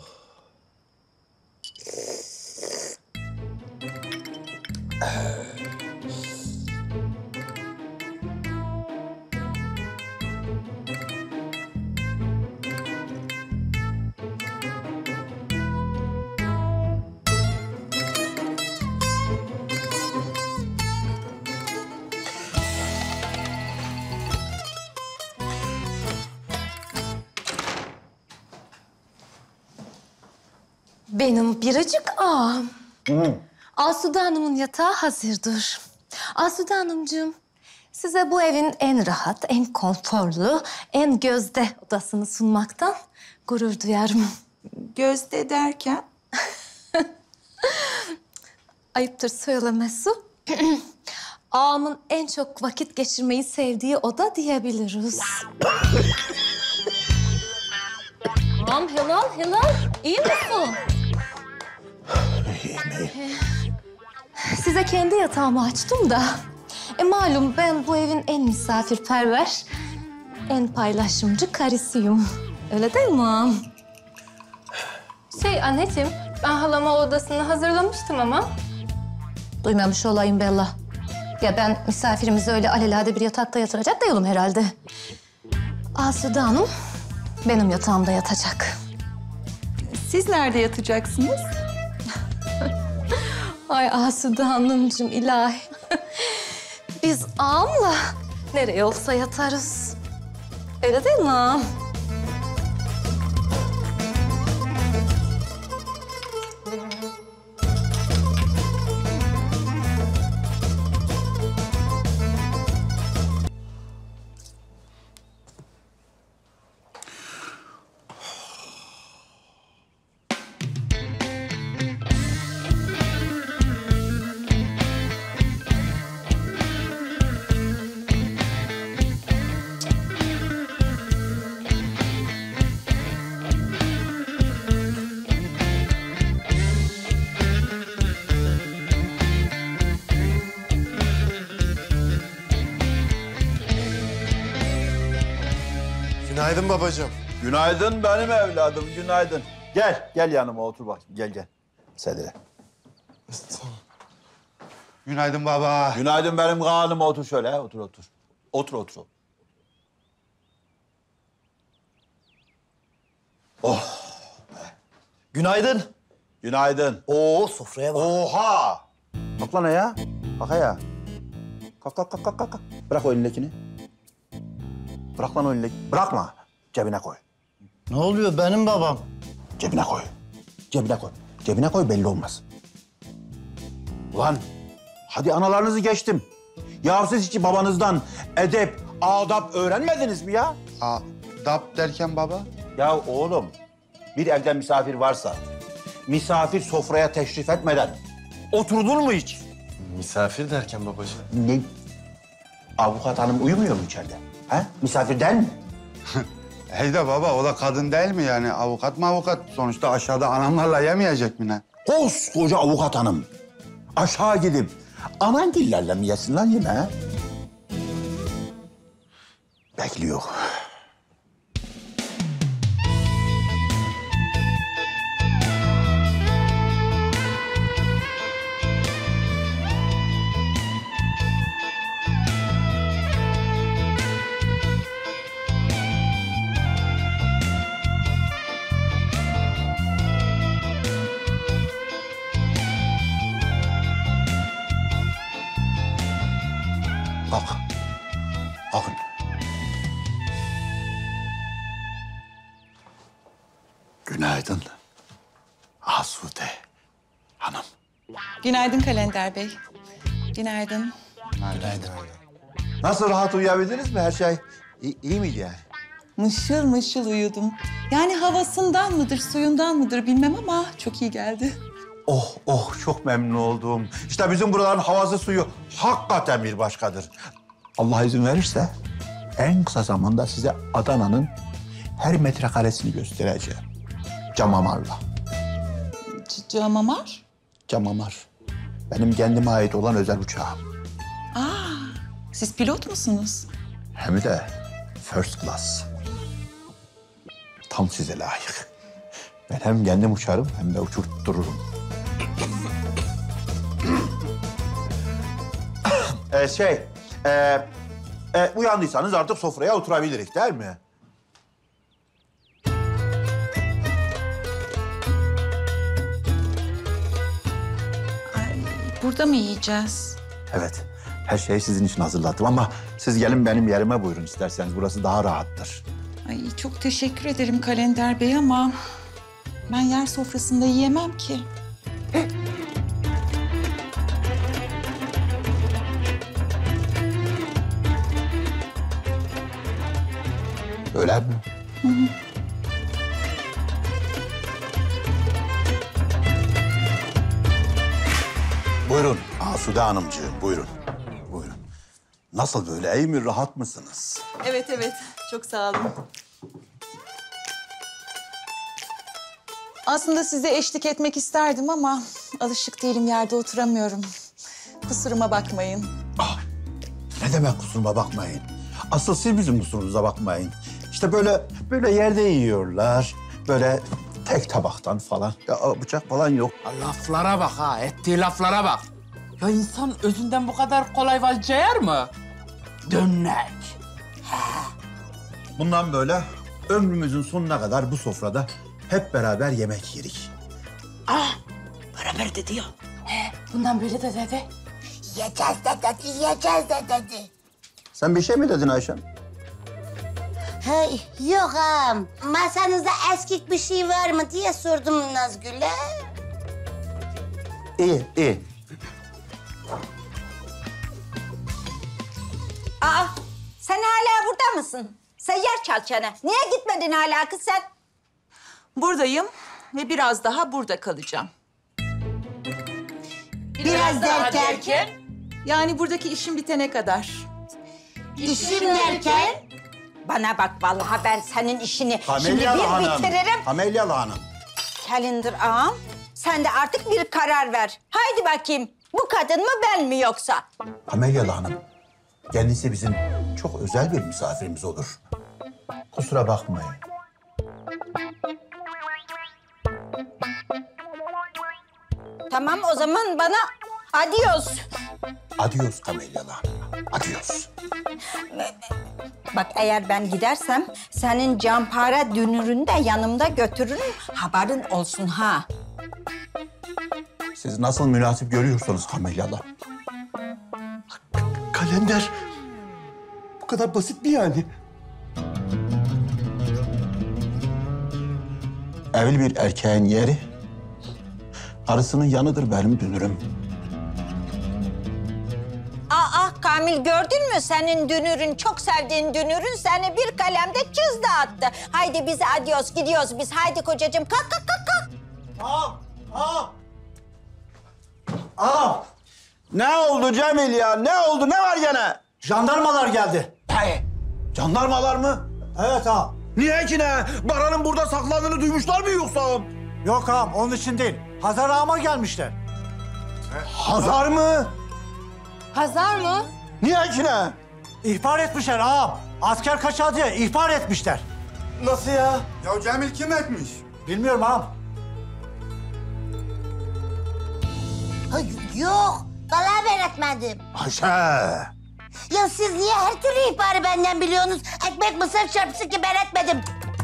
Benim biricik ağam. Hı. Asude Hanım'ın yatağı hazırdır. Asude Hanımcığım, size bu evin en rahat, en konforlu, en gözde odasını sunmaktan gurur duyarım. Gözde derken? Ayıptır söylemesi. Ağamın en çok vakit geçirmeyi sevdiği oda diyebiliriz. Tamam Hilal, Hilal. İyi misin? İyiyim, iyiyim. Size kendi yatağımı açtım da. E malum ben bu evin en misafirperver, en paylaşımcı karısıyım. Öyle değil mi ağam? Şey anneciğim, ben halama odasını hazırlamıştım ama. Duymamış olayım Bella. Ya ben misafirimizi öyle alelade bir yatakta yatıracak değilim herhalde. Asude Hanım benim yatağımda yatacak. Siz nerede yatacaksınız? Ay Asude Hanımcığım ilahi. Biz ağamla nereye olsa yatarız. Öyle değil mi ağam? Günaydın babacığım. Günaydın benim evladım, günaydın. Gel, gel yanıma otur bak. Gel, gel. Sedire. Günaydın baba. Günaydın benim kanıma otur şöyle. Otur, otur. Otur, otur. Oh. Günaydın. Günaydın. Oo sofraya bak. Oha! Kalk lan ya. Kalk ya. Kalk, kalk, kalk, kalk, kalk. Bırak o elindekini. Bırak lan o elindekini. Bırakma. Cebine koy. Ne oluyor benim babam? Cebine koy. Cebine koy. Cebine koy belli olmaz. Ulan hadi analarınızı geçtim. Ya siz hiç babanızdan edep, adap öğrenmediniz mi ya? Adap derken baba? Ya oğlum bir evde misafir varsa misafir sofraya teşrif etmeden oturdun mu hiç? Misafir derken babacığım. Ne? Avukat hanım uyumuyor mu içeride? Ha? Misafir değil mi? Hey de baba o da kadın değil mi yani? Avukat mı avukat? Sonuçta aşağıda anamlarla yemeyecek mi ne? Koskoca avukat hanım. Aşağı gidip anan dillerle mi yesin lan yine? Bekliyor. Kalk. Kalkın. Günaydın. Asude hanım. Günaydın Kalender Bey. Günaydın. Günaydın. Nasıl rahat uyuyabildiniz mi? Her şey iyi, iyi miydi yani? Mışıl mışıl uyudum. Yani havasından mıdır, suyundan mıdır bilmem ama çok iyi geldi. Oh, oh çok memnun oldum. İşte bizim buraların havası suyu hakikaten bir başkadır. Allah izin verirse en kısa zamanda size Adana'nın her metrekaresini göstereceğim. Camamar'la. Camamar? Camamar. Benim kendime ait olan özel uçağım. Aa, siz pilot musunuz? Hem de first class. Tam size layık. Ben hem kendim uçarım hem de uçurttururum. ee, şey, e, e, uyandıysanız artık sofraya oturabiliriz değil mi? Burada mı yiyeceğiz? Evet, her şeyi sizin için hazırlattım ama siz gelin benim yerime buyurun isterseniz. Burası daha rahattır. Ay çok teşekkür ederim Kalender Bey ama ben yer sofrasında yiyemem ki. Öyle mi? Hı hı. Buyurun Asude Hanımcığım, buyurun. Buyurun. Nasıl böyle, iyi mi, rahat mısınız? Evet evet, çok sağ olun. Aslında size eşlik etmek isterdim ama alışık değilim, yerde oturamıyorum. Kusuruma bakmayın. Ne demek kusuruma bakmayın? Asıl siz bizim kusurumuza bakmayın. İşte böyle böyle yerde yiyorlar. Böyle tek tabaktan falan. Ya bıçak falan yok. Laflara bak ha, ettiği laflara bak. Ya insan özünden bu kadar kolay vazgeçer mi? Dönnek. Bundan böyle ömrümüzün sonuna kadar bu sofrada hep beraber yemek yedik. Ah, beraber dedi ya. He, bundan böyle de dedi. Yiyeceğiz de dedi, yiyeceğiz de dedi. Sen bir şey mi dedin Ayşen? Hey, yok ağam. Masanızda eskik bir şey var mı diye sordum Nazgül'e. İyi, iyi. Aa, sen hala burada mısın? Seyyar çalçana. Niye gitmedin hala kız sen? Buradayım ve biraz daha burada kalacağım. Biraz, biraz daha derken? Yani buradaki işim bitene kadar. İşim derken? Bana bak vallahi ben senin işini şimdi bir Hanım. bitiririm. Kamelyalı Hanım. Kalender ağam, sen de artık bir karar ver. Haydi bakayım, bu kadın mı ben mi yoksa? Kamelyalı Hanım. Kendisi bizim çok özel bir misafirimiz olur. Kusura bakmayın. Tamam o zaman bana adios. Adios Kamelyalı Hanım. Adios. Bak eğer ben gidersem senin campara dünürünü de yanımda götürürüm. Haberin olsun ha. Siz nasıl münasip görüyorsunuz Kamelyalı? Kalender. Bu kadar basit mi yani? Evli bir erkeğin yeri, karısının yanıdır benim dünürüm. Aa Kamil gördün mü senin dünürün, çok sevdiğin dünürün seni bir kalemde çizdi attı. Haydi biz adios gidiyoruz biz. Haydi kocacığım kalk kalk kalk kalk. Ağam, ağam. Ağam. Ne oldu Cemil ya? Ne oldu? Ne var gene? Jandarmalar geldi. Hey, jandarmalar mı? Evet ağam. Niye ki ne? Baran'ın burada saklandığını duymuşlar mı yoksa ağam? Yok ağam, onun için değil. Hazar ağama gelmişler. Hazar mı? Hazar mı? Niye ki ne? İhbar etmişler ağam. Asker kaçağı diye ihbar etmişler. Nasıl ya? Ya Cemil kim etmiş? Bilmiyorum ağam. Hayır, yok. Vallahi ben etmedim. Ayşe! Ya siz niye her türlü ihbarı benden biliyorsunuz? Ekmek mısır çarpısı ki ben etmedim.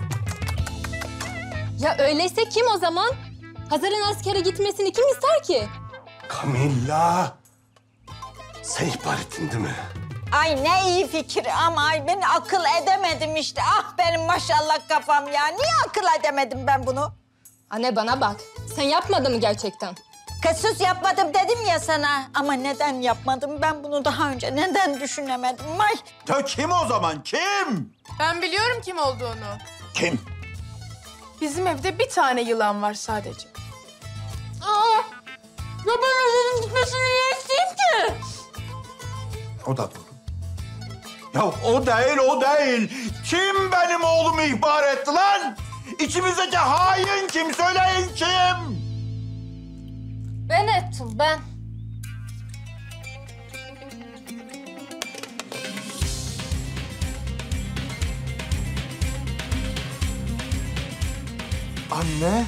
Ya öyleyse kim o zaman? Hazar'ın askere gitmesini kim ister ki? Kamilla. Sen ihbar ettin değil mi? Ay ne iyi fikir ama ay ben akıl edemedim işte. Ah benim maşallah kafam ya. Niye akıl edemedim ben bunu? Anne bana bak. Sen yapmadın mı gerçekten? Kız sus yapmadım dedim ya sana. Ama neden yapmadım ben bunu daha önce? Neden düşünemedim? Ay. Ya kim o zaman? Kim? Ben biliyorum kim olduğunu. Kim? Bizim evde bir tane yılan var sadece. Aa, ya ben Hazar'ın gitmesini niye isteyeyim ki? O da doğru. Ya o değil, o değil. Kim benim oğlumu ihbar etti lan? İçimizdeki hain kim? Söyleyin kim? Ben ettim ben. Anne.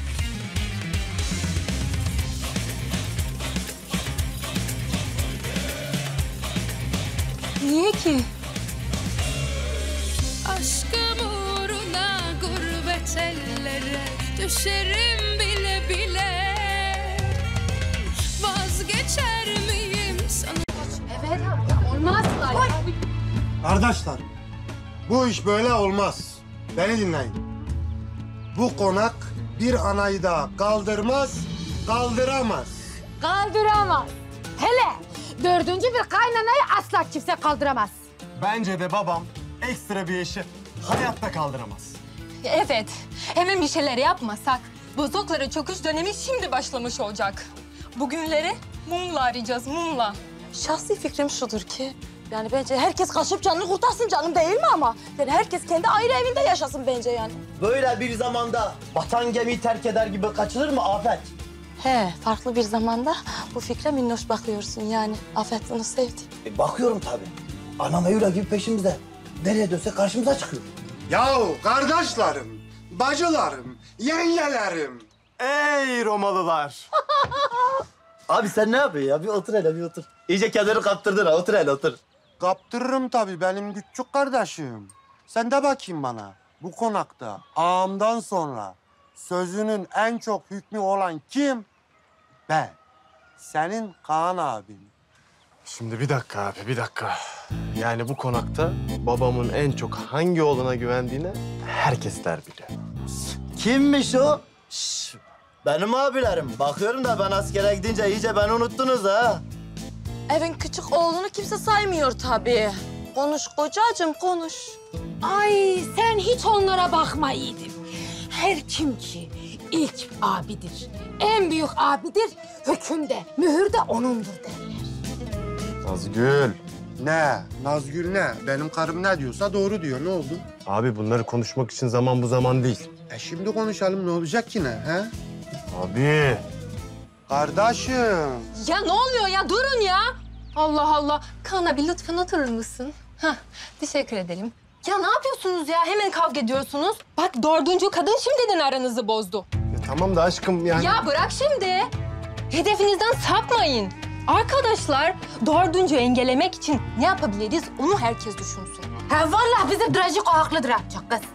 Niye ki? Aşkım uğruna gurbet ellere düşerim bile bile. Vazgeçer miyim sana? Evet, ya olmaz. Ay. Kardeşler, bu iş böyle olmaz. Beni dinleyin. Bu konak bir anayı da kaldırmaz, kaldıramaz. Kaldıramaz. Hele dördüncü bir kaynanayı asla kimse kaldıramaz. Bence de babam ekstra bir eşi hayatta kaldıramaz. Evet, hemen bir şeyler yapmasak bozoklara çöküş dönemi şimdi başlamış olacak. Bugünleri mumla arayacağız, mumla. Şahsi fikrim şudur ki, yani bence herkes kaçıp canını kurtarsın canım değil mi ama? Yani herkes kendi ayrı evinde yaşasın bence yani. Böyle bir zamanda vatan gemiyi terk eder gibi kaçılır mı Afet? He, farklı bir zamanda bu fikre minnoş bakıyorsun yani. Afet bunu sevdi. E, bakıyorum tabii. Anam Eylül gibi peşimizde. Nereye dönse karşımıza çıkıyor. Yahu kardeşlerim, bacılarım, yengelerim. Ey Romalılar! Abi sen ne yapıyorsun ya? Bir otur hele, bir otur. İyice kendini kaptırdın ha. Otur hele, otur. Kaptırırım tabii benim küçük kardeşim. Sen de bakayım bana. Bu konakta ağamdan sonra sözünün en çok hükmü olan kim? Ben. Senin Kaan abin. Şimdi bir dakika abi, bir dakika. Yani bu konakta babamın en çok hangi oğluna güvendiğini herkesler biliyor. Kimmiş o? Şş, benim abilerim. Bakıyorum da ben askere gidince iyice beni unuttunuz ha. Evin küçük oğlunu kimse saymıyor tabii. Konuş kocacığım, konuş. Ay sen hiç onlara bakma yiğidim. Her kim ki ilk abidir, en büyük abidir, hükümde, mühür de onundur derler. Nazgül. Ne? Nazgül ne? Benim karım ne diyorsa doğru diyor. Ne oldu? Abi bunları konuşmak için zaman bu zaman değil. E şimdi konuşalım. Ne olacak ki ne? He? Abi. Kardeşim. Ya ne oluyor ya? Durun ya. Allah Allah. Kaan'a bir lütfen oturur musun? Hah, teşekkür ederim. Ya ne yapıyorsunuz ya? Hemen kavga ediyorsunuz. Bak dördüncü kadın şimdiden aranızı bozdu. Ya tamam da aşkım yani... Ya bırak şimdi. Hedefinizden sapmayın. Arkadaşlar, dördüncü engellemek için ne yapabiliriz onu herkes düşünsün. Ha vallahi bizim Drajik o haklıdır atacak kız.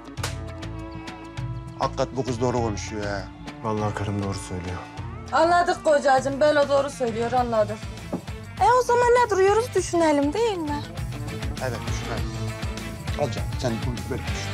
Hakikat bu kız doğru konuşuyor ha. Vallahi karım doğru söylüyor. Anladık kocacığım, Belo doğru söylüyor, anladık. E o zaman ne duruyoruz, düşünelim değil mi? Evet düşünelim. Al canım sen bunu böyle düşün.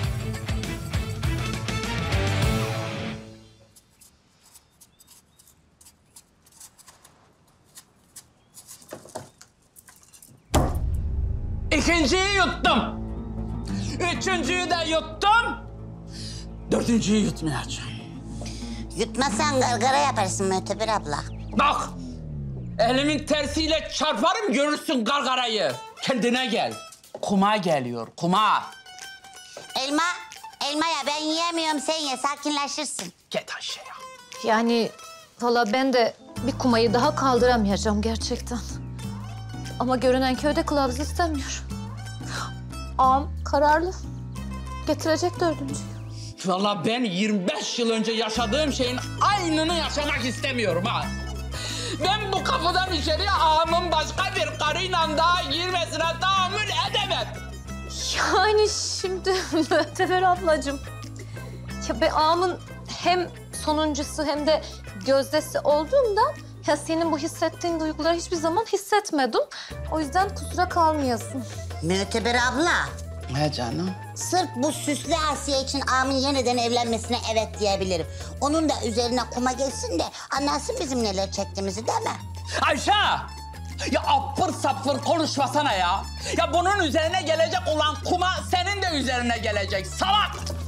İkinciyi yuttum. Üçüncüyü de yuttum. Dördüncüyü yutmayacağım. Yutmazsan gargara yaparsın Möteber abla. Bak, elimin tersiyle çarparım görürsün gargarayı. Kendine gel. Kuma geliyor, kuma. Elma, elma ya ben yiyemiyorum sen ye sakinleşirsin. Git aşağıya. Yani valla ben de bir kumayı daha kaldıramayacağım gerçekten. Ama görünen köyde kılavuz istemiyor. Ağam kararlı. Getirecek dördüncüyü. Vallahi ben yirmi beş yıl önce yaşadığım şeyin aynını yaşamak istemiyorum ha. Ben bu kapıdan içeriye ağamın başka bir karıyla daha girmesine tahammül edemem. Yani şimdi Möteber ablacığım. Ya ben ağamın hem sonuncusu hem de gözdesi olduğumdan... Ya senin bu hissettiğin duyguları hiçbir zaman hissetmedim. O yüzden kusura kalmayasın. Möteber abla. Ne canım? Sırf bu süslü Asiye için ağamın yeniden evlenmesine evet diyebilirim. Onun da üzerine kuma gelsin de anlasın bizim neler çektiğimizi değil mi? Ayşe! Ya apır sapır konuşmasana ya. Ya bunun üzerine gelecek olan kuma senin de üzerine gelecek salak.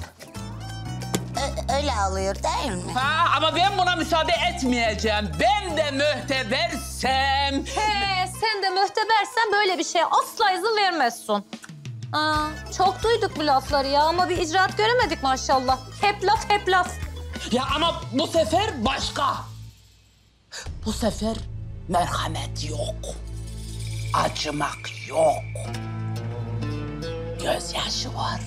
Ö- öyle oluyor değil mi? Ha, ama ben buna müsaade etmeyeceğim. Ben de mühtebersem... He, sen de mühtebersen böyle bir şeye asla izin vermezsin. Aa, çok duyduk bu lafları ya ama bir icraat göremedik maşallah. Hep laf, hep laf. Ya ama bu sefer başka. Bu sefer merhamet yok. Acımak yok. Gözyaşı var.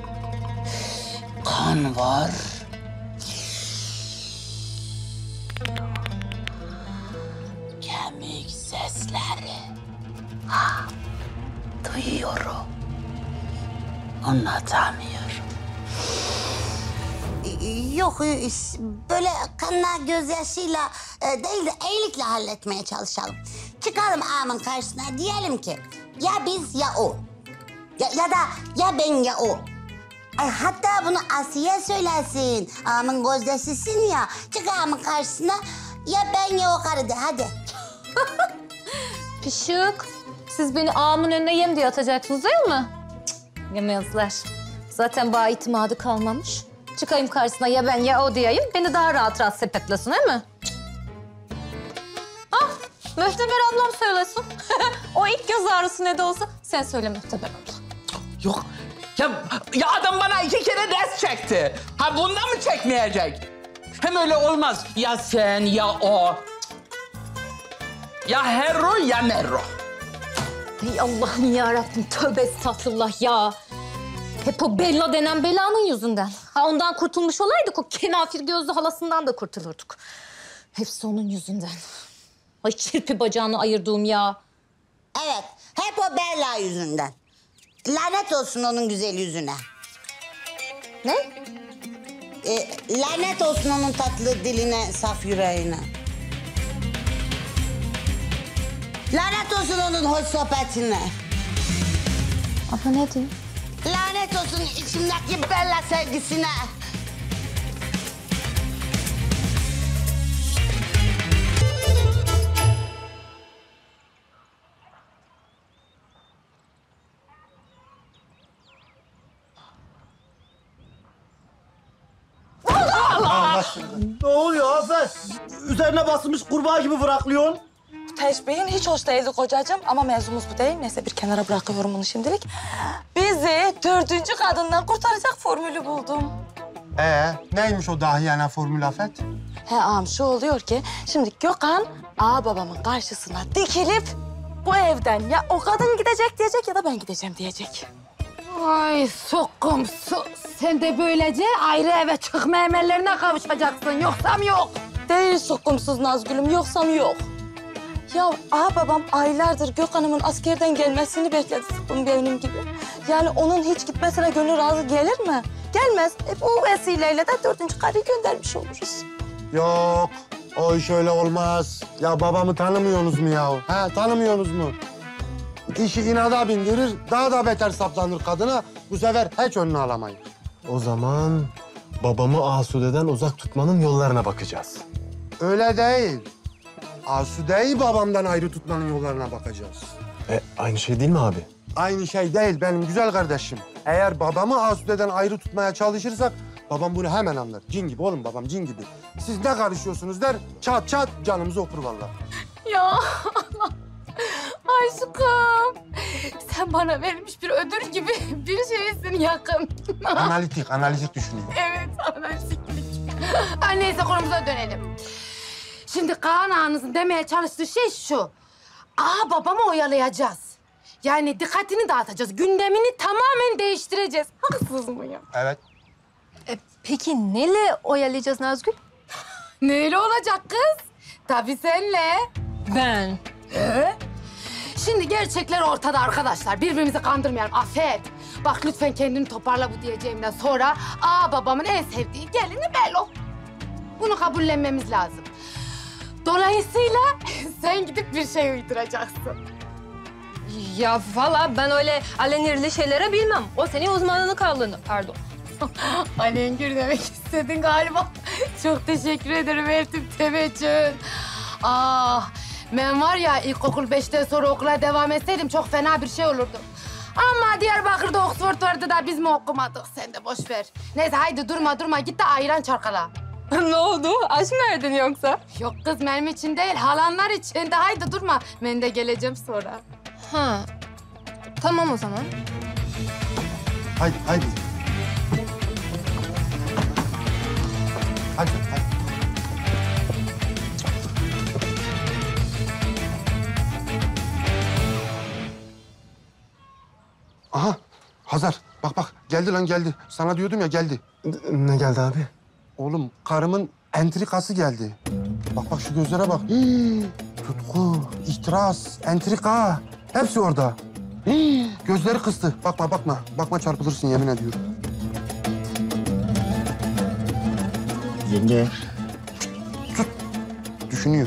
Kan var. Kemik sesleri. Ha, duyuyorum. Anlatamıyorum. Yok böyle kanla gözyaşıyla e, değil de iyilikle halletmeye çalışalım. Çıkalım ağamın karşısına diyelim ki ya biz ya o. Ya, ya da ya ben ya o. E, hatta bunu Asiye söylesin. Ağamın gözdesisin ya. Çık ağamın karşısına ya ben ya o karı de hadi. Pişik, siz beni ağamın önüne yem diye atacaksınız değil mi? Cık, yemezler. Zaten bana itimadı kalmamış. Çıkayım karşısına ya ben ya o diyeyim. Beni daha rahat rahat sepetlesin değil mi? Ah, Möhteber ablam söylesin. O ilk göz ağrısı ne de olsa sen söyle Möhteber abla. Yok. Ya, ya adam bana iki kere ders çekti. Ha bundan mı çekmeyecek? Hem öyle olmaz. Ya sen ya o. Ya Herro ya Merro. Ey Allah'ım yarabbim tövbe estağfurullah ya. Hep o Bella denen belanın yüzünden. Ha ondan kurtulmuş olaydık o kenafir gözlü halasından da kurtulurduk. Hepsi onun yüzünden. Ay çirpi bacağını ayırdığım ya. Evet, hep o Bella yüzünden. Lanet olsun onun güzel yüzüne. Ne? Ee, lanet olsun onun tatlı diline, saf yüreğine. Lanet olsun onun hoş sohbetine. Abla ne diyor? Lanet olsun içimdeki Bella sevgisine. Ne oluyor Afet? Üzerine basılmış kurbağa gibi bıraklıyorsun. Teşbihin hiç hoş değildi kocacığım ama mevzumuz bu değil. Neyse bir kenara bırakıyorum bunu şimdilik. Bizi dördüncü kadından kurtaracak formülü buldum. Ee, neymiş o dahiyane formül Afet? He ağam şu oluyor ki şimdi Gökhan ağa babamın karşısına dikilip bu evden ya o kadın gidecek diyecek ya da ben gideceğim diyecek. Ay sokumsu. Sen de böylece ayrı eve çıkma emellerine kavuşacaksın. Yoksam yok. Değil sokumsuz Nazgül'üm yoksam yok. Ya ağa babam aylardır Gökhan'ımın askerden gelmesini bekledi sıkkın benim gibi. Yani onun hiç gitmesine gönül razı gelir mi? Gelmez. E, bu vesileyle de dördüncü karıyı göndermiş oluruz. Yok, o iş öyle olmaz. Ya babamı tanımıyorsunuz mu ya? Ha, tanımıyorsunuz mu? İşi inada bindirir, daha da beter saplanır kadına. Bu sefer hiç önünü alamayız. O zaman babamı Asude'den uzak tutmanın yollarına bakacağız. Öyle değil. Asude'yi babamdan ayrı tutmanın yollarına bakacağız. E, aynı şey değil mi abi? Aynı şey değil benim güzel kardeşim. Eğer babamı Asude'den ayrı tutmaya çalışırsak babam bunu hemen anlar. Cin gibi oğlum babam, cin gibi. Siz ne karışıyorsunuz der, çat çat canımızı okur vallahi. Ya Allah. Aşkım. Sen bana verilmiş bir ödül gibi bir şeysin yakın. Analitik, analitik düşünüyor. Evet, analitiklik. Ay neyse konumuza dönelim. Şimdi Kaan ağanızın demeye çalıştığı şey şu. Ağa babamı oyalayacağız. Yani dikkatini dağıtacağız. Gündemini tamamen değiştireceğiz. Haksız mıyım? Evet. E, peki neyle oyalayacağız Nazgül? Neyle olacak kız? Tabii senle. Ben. Ee? Şimdi gerçekler ortada arkadaşlar. Birbirimizi kandırmayalım. Afet. Bak lütfen kendini toparla bu diyeceğimden sonra ağa babamın en sevdiği gelini Belo. Bunu kabullenmemiz lazım. Dolayısıyla sen gidip bir şey uyduracaksın. Ya valla ben öyle alenirli şeylere bilmem. O senin uzmanlık alanı. Pardon. Alengir demek istedin galiba. Çok teşekkür ederim Ertim Teveccühün. Ah, ben var ya ilkokul beşten sonra okula devam etseydim çok fena bir şey olurdu. Ama Diyarbakır'da Oxford vardı da biz mi okumadık? Sen de boş ver. Neyse haydi durma durma git de ayran çarkala. Ne oldu? Aç mı erdin yoksa? Yok kız benim için değil halanlar için de haydi durma. Ben de geleceğim sonra. Ha. Tamam o zaman. Haydi, haydi. Hadi, hadi. Aha, Hazar. Bak bak, geldi lan geldi. Sana diyordum ya geldi. Ne geldi abi? Oğlum, karımın entrikası geldi. Bak bak şu gözlere bak. Hii, tutku, ihtiras, entrika. Hepsi orada. Hii, gözleri kıstı. Bakma bakma. Bakma çarpılırsın yemin ediyorum. Yenge. Tut. Düşünüyor.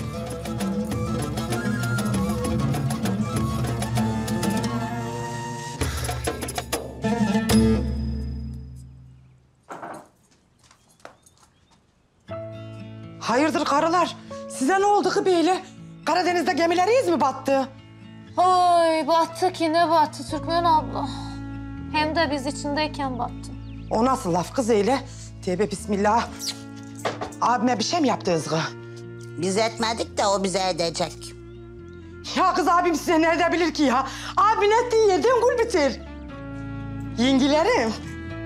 Hayırdır karılar? Size ne oldu ki böyle? Karadeniz'de gemileriyiz mi battı? Ay battı ki ne battı Türkmen abla. Hem de biz içindeyken battı. O nasıl laf kız öyle? Tövbe bismillah. Abime bir şey mi yaptı Ezgi? Biz etmedik de o bize edecek. Ya kız abim size nerede bilir ki ya? Abin ettiği yerden gül bitir. Yengilerim.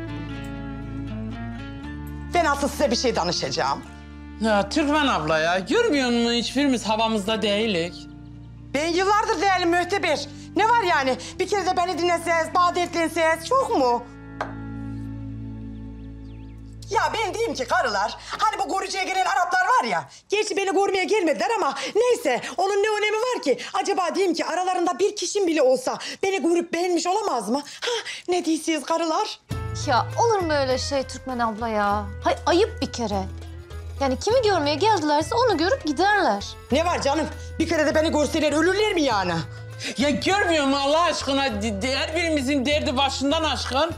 Ben asıl size bir şey danışacağım. Ya Türkmen abla ya, görmüyor musun hiçbirimiz havamızda değilik? Ben yıllardır değilim Mühteber. Ne var yani? Bir kere de beni dinleseniz, bana dertlenseniz çok mu? Ya ben diyeyim ki karılar, hani bu görücüye gelen Araplar var ya... Gerçi beni görmeye gelmediler ama neyse, onun ne önemi var ki? Acaba diyeyim ki aralarında bir kişim bile olsa beni görüp beğenmiş olamaz mı? Ha, ne diyorsunuz karılar? Ya olur mu öyle şey Türkmen abla ya? Hay ayıp bir kere. Yani kimi görmeye geldilerse onu görüp giderler. Ne var canım? Bir kere de beni görseler ölürler mi yani? Ya görmüyor musun Allah aşkına? Her birimizin derdi başından aşkın.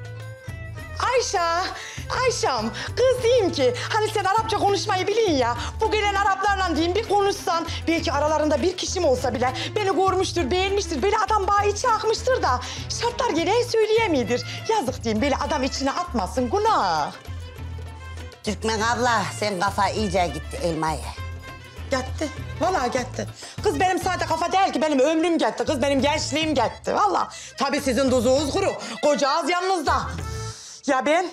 Ayşe, Ayşem, kız diyeyim ki hani sen Arapça konuşmayı bilin ya. Bu gelen Araplarla diyeyim bir konuşsan belki aralarında bir kişim olsa bile beni görmüştür, beğenmiştir. Böyle adam bağ içi akmıştır da şartlar gereği söyleyemiyordur. Yazık diyeyim böyle adam içine atmasın günah. Türkmen abla sen kafa iyice gitti elmayı. Gitti, vallahi gitti. Kız benim sadece kafa değil ki benim ömrüm gitti. Kız benim gençliğim gitti vallahi. Tabii sizin tuzunuz kuru, kocağız yanınızda. Ya ben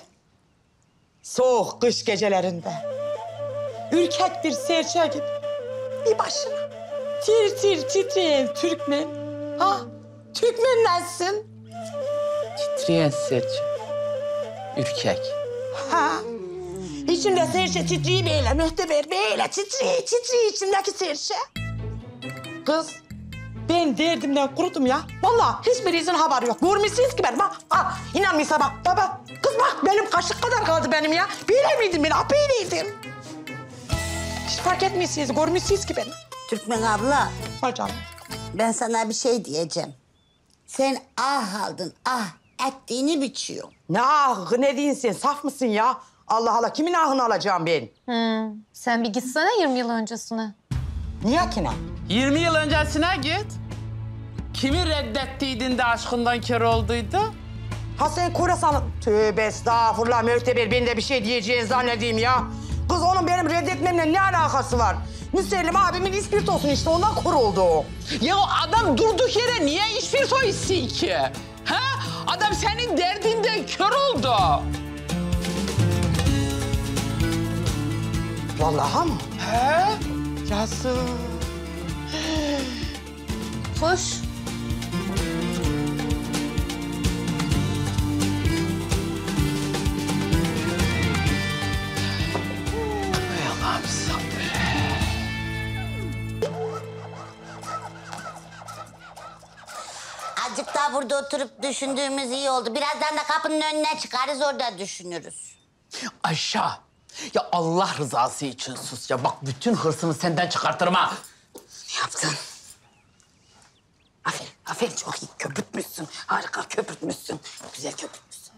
soğuk kış gecelerinde ürkek bir serçe gibi bir başına tir tir titreyen Türkmen. Ha? Türkmen nasılsın? Titreyen serçe. Ürkek. Ha? İçimde serçe titriği böyle Mühteber böyle titriği titriği içimdeki serçe. Kız ben derdimden kurudum ya. Vallahi hiçbirinizin haberi yok. Görmüşsünüz ki ben. Bak, bak. İnanmıyorsa bak. Baba. Kız bak benim kaşık kadar kaldı benim ya. Böyle miydim ben? Böyleydim. Hiç fark etmişsiniz. Görmüşsünüz ki beni. Türkmen abla. Ha canım. Ben sana bir şey diyeceğim. Sen ah aldın ah ettiğini biçiyor. Ne ahı ne diyorsun sen? Saf mısın ya? Allah Allah kimin ahını alacağım ben? Hmm. Sen bir gitsene yirmi yıl öncesine. Niye ki ne? yirmi yıl öncesine git. Kimi reddettiydin de aşkından kör olduydu? Ha sen Korasan... Tövbe estağfurullah Mühteber. Ben de bir şey diyeceğini zannedeyim ya. Kız onun benim reddetmemle ne alakası var? Müsellim abimin ispirtosun işte ondan kor oldu o. Ya adam durduk yere niye ispirto içsin ki? Ha? Adam senin derdinden kör oldu. Vallahi mı? He? Yazık. Hoş. Allah'ım sabır. Azıcık daha burada oturup düşündüğümüz iyi oldu. Birazdan da kapının önüne çıkarız orada düşünürüz. Ayşe, ya Allah rızası için sus ya. Bak bütün hırsını senden çıkartırım ha. Ne yaptın? Aferin, aferin çok iyi köpürtmüşsün. Harika köpürtmüşsün. Güzel köpürtmüşsün.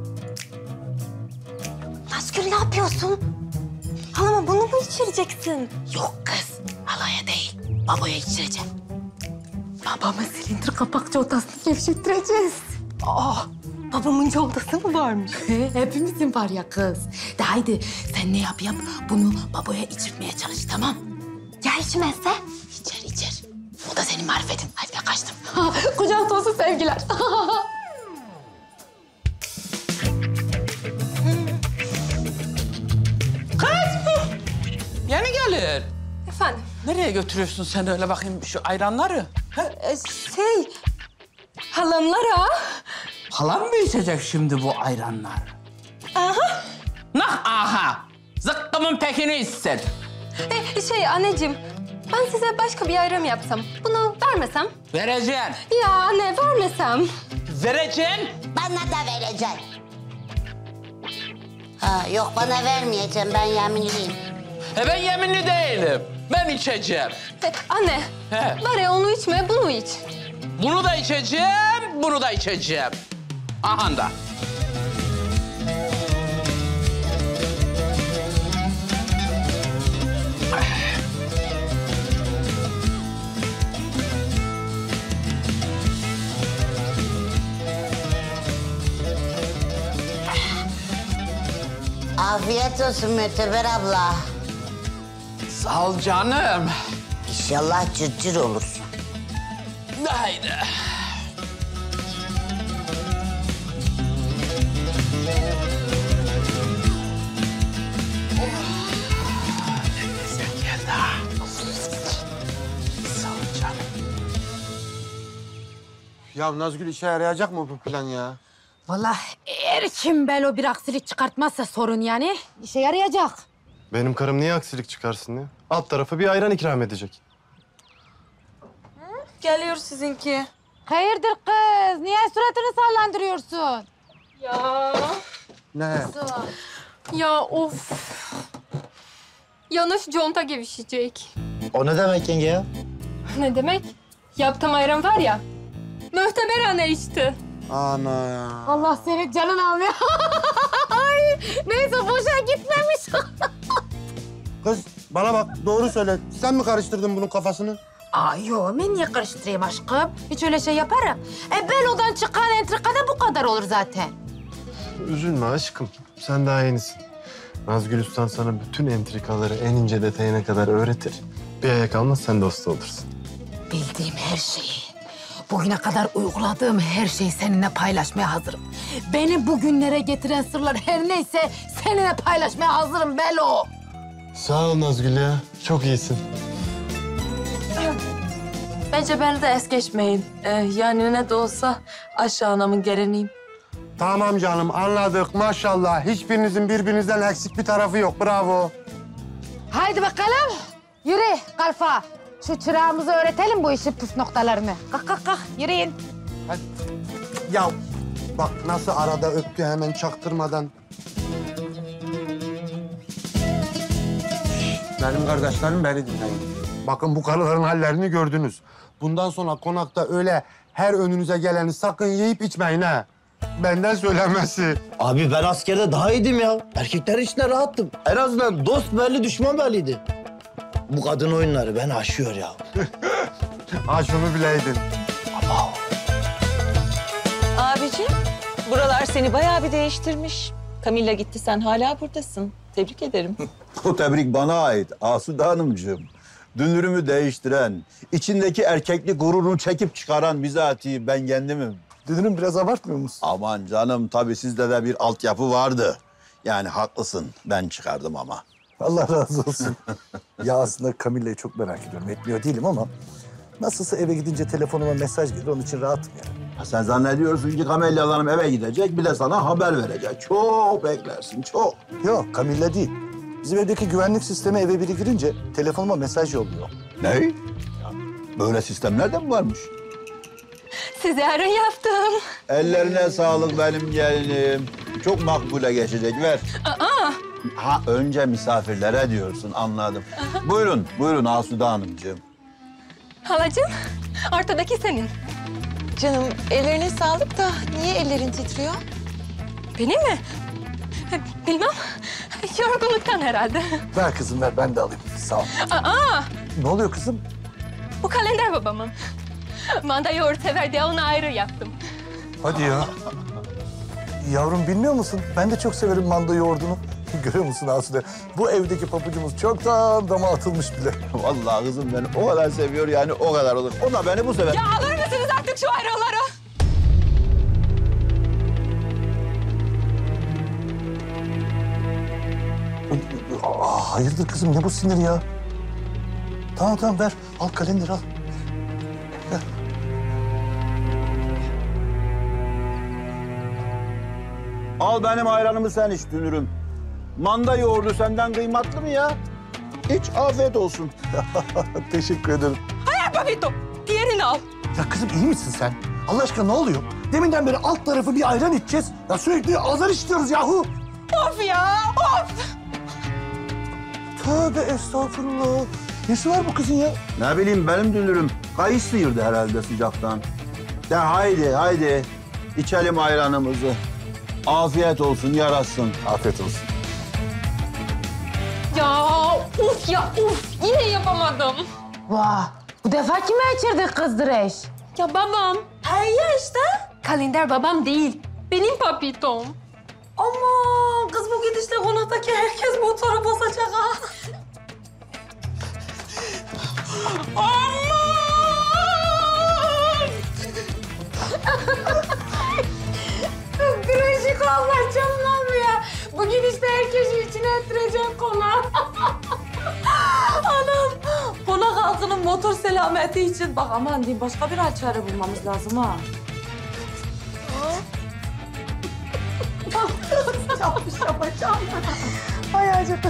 Nazgül ne yapıyorsun? Halama bunu mu içireceksin? Yok kız, halaya değil. Babaya içireceğim. Babamın silindir kapakçı odasını gevşettireceğiz. Aa, babamın odası mı varmış? Hepimizin var ya kız. De haydi sen ne yap yap bunu babaya içirmeye çalış tamam. Ya içmezse? İçer içer. O da senin marifetin. Hadi ben kaçtım. Kucak dolusu sevgiler. Kız! Yeni gelir. Efendim? Nereye götürüyorsun sen öyle bakayım şu ayranları? Ee, şey, halamlara. Halam mı içecek şimdi bu ayranlar? Aha. Nah aha! Zıkkımın tekini içsin. Ee, şey anneciğim, ben size başka bir ayran yapsam, bunu vermesem? Vereceksin. Ya anne vermesem. Vereceksin. Bana da vereceksin. Ha, yok bana vermeyeceğim ben yeminliyim. He ben yeminli değilim. Ben içeceğim. Ee, anne, He. bari onu içme, bunu iç. Bunu da içeceğim, bunu da içeceğim. Aha da. Afiyet olsun Müteber abla. Sağ ol canım. İnşallah cırcır olursun. Haydi. Güzel geldi ha. Sağ ol canım. Ya Nazgül işe yarayacak mı bu plan ya? Vallahi eğer kim belo bir aksilik çıkartmazsa sorun yani işe yarayacak. Benim karım niye aksilik çıkarsın ya? Alt tarafı bir ayran ikram edecek. Geliyor sizinki. Hayırdır kız? Niye suratını sallandırıyorsun? Ya. Ne? Ya of. Yanlış conta gevşecek. O ne demek yenge ya? Ne demek? Yaptığım ayran var ya. Mühteber anne içti. Ana ya. Allah senin canını almıyor. Ay, neyse boşa gitmemiş. Kız bana bak doğru söyle. Sen mi karıştırdın bunun kafasını? Ay yo, ben niye karıştırayım aşkım? Hiç öyle şey yaparım. E belodan çıkan entrikada bu kadar olur zaten. Üzülme aşkım. Sen daha yenisin. Nazgül Ustan sana bütün entrikaları en ince detayına kadar öğretir. Bir aya kalmaz sen de usta olursun. Bildiğim her şeyi, bugüne kadar uyguladığım her şeyi seninle paylaşmaya hazırım. Beni bugünlere getiren sırlar her neyse seninle paylaşmaya hazırım Belo. Sağ ol Nazgül ya. Çok iyisin. Bence beni de es geçmeyin. Ee, yani ne de olsa aşağı anamın geleniyim. Tamam canım anladık maşallah. Hiçbirinizin birbirinizden eksik bir tarafı yok. Bravo. Haydi bakalım. Yürü Kalfa. Şu çırağımızı öğretelim bu işin püf noktalarını. Kalk kalk kalk yürüyün. Hadi. Ya bak nasıl arada öptü hemen çaktırmadan. Benim kardeşlerim beni dinleyin. Bakın bu karıların hallerini gördünüz. Bundan sonra konakta öyle her önünüze geleni sakın yiyip içmeyin ha. Benden söylemesi. Abi ben askerde daha iyiydim ya. Erkekler içinde rahattım. En azından dost belli, düşman belliydi. Bu kadın oyunları beni aşıyor ya. Ha şunu bileydin. Abiciğim, buralar seni bayağı bir değiştirmiş. Camilla gitti, sen hala buradasın. Tebrik ederim. O tebrik bana ait Asude Hanımcığım. Dünürümü değiştiren, içindeki erkeklik gururunu çekip çıkaran bizatihi ben kendimim. Dünürüm biraz abartmıyor musun? Aman canım tabii sizde de bir altyapı vardı. Yani haklısın ben çıkardım ama. Allah razı olsun. Ya aslında Camilla'yı çok merak ediyorum. Etmiyor değilim ama nasılsa eve gidince telefonuma mesaj gelir. Onun için rahatım yani. Ha, sen zannediyorsun ki Camilla Hanım eve gidecek bir de sana haber verecek. Çok beklersin çok. Yok Camilla değil. Bizim evdeki güvenlik sistemi eve biri girince telefonuma mesaj yolluyor. Ne? Böyle sistemler de mi varmış? Size arın yaptım. Ellerine sağlık benim gelinim. Çok makbule geçecek ver. Aa. Ha önce misafirlere diyorsun anladım. Buyurun, buyurun Asude Hanımcığım. Halacığım, ortadaki senin. Canım, ellerine sağlık da niye ellerin titriyor? Benim mi? Bilmem. Yorgunluktan herhalde. Ver kızım ver ben de alayım. Sağ ol. Aa. Ne oluyor kızım? Bu kalender babamın. Manda yoğurt sever diye onu ayrı yaptım. Hadi ya. Yavrum bilmiyor musun? Ben de çok severim manda yoğurdunu. Görüyor musun Asude? Bu evdeki pabucumuz çoktan dama atılmış bile. Vallahi kızım beni o kadar seviyor yani o kadar olur. O da beni bu sefer... Ya alır mısınız artık şu ayrıları? Aa, hayırdır kızım ne bu sinir ya? Tamam tamam ver. Al kalender al. Ver. Al benim ayranımı sen iç dünürüm. Manda yoğurdu senden kıymetli mi ya? İç afiyet olsun. Teşekkür ederim. Hayır papito. Diğerini al. Ya kızım iyi misin sen? Allah aşkına ne oluyor? Deminden beri alt tarafı bir ayran içeceğiz. Ya sürekli azar içiyoruz yahu. Of ya of. Tövbe estağfurullah. Nesi var bu kızın ya? Ne bileyim benim dünürüm kayış sıyırdı herhalde sıcaktan. De haydi haydi içelim ayranımızı. Afiyet olsun yarasın. Afiyet olsun. Ya uf ya uf yine yapamadım. Vah, bu defa kime içirdin kızdır eş? Ya babam. Hey ya işte. Kalender babam değil. Benim papitom. Aman kız bu gidişle konaktaki herkes motora basacak ha. Aman! Grajik Allah canım ya. Bu gidişte herkesi içine ettirecek konağı. Anam, konak halkının motor selameti için bak aman diyeyim başka bir hal çare bulmamız lazım ha. Yapmış yapacağım. Ay acaba.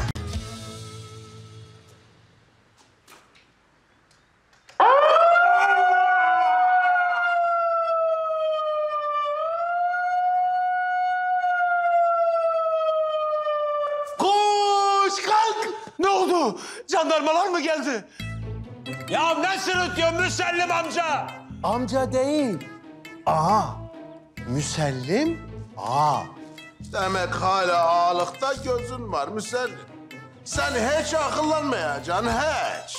Koş kalk! Ne oldu? Jandarmalar mı geldi? Ya ne sırıtıyorsun Müsellim amca? Amca değil. Ağa. Müsellim ağa. Demek hala ağalıkta gözün var Müsellim. Sen hiç akıllanmayacaksın, hiç.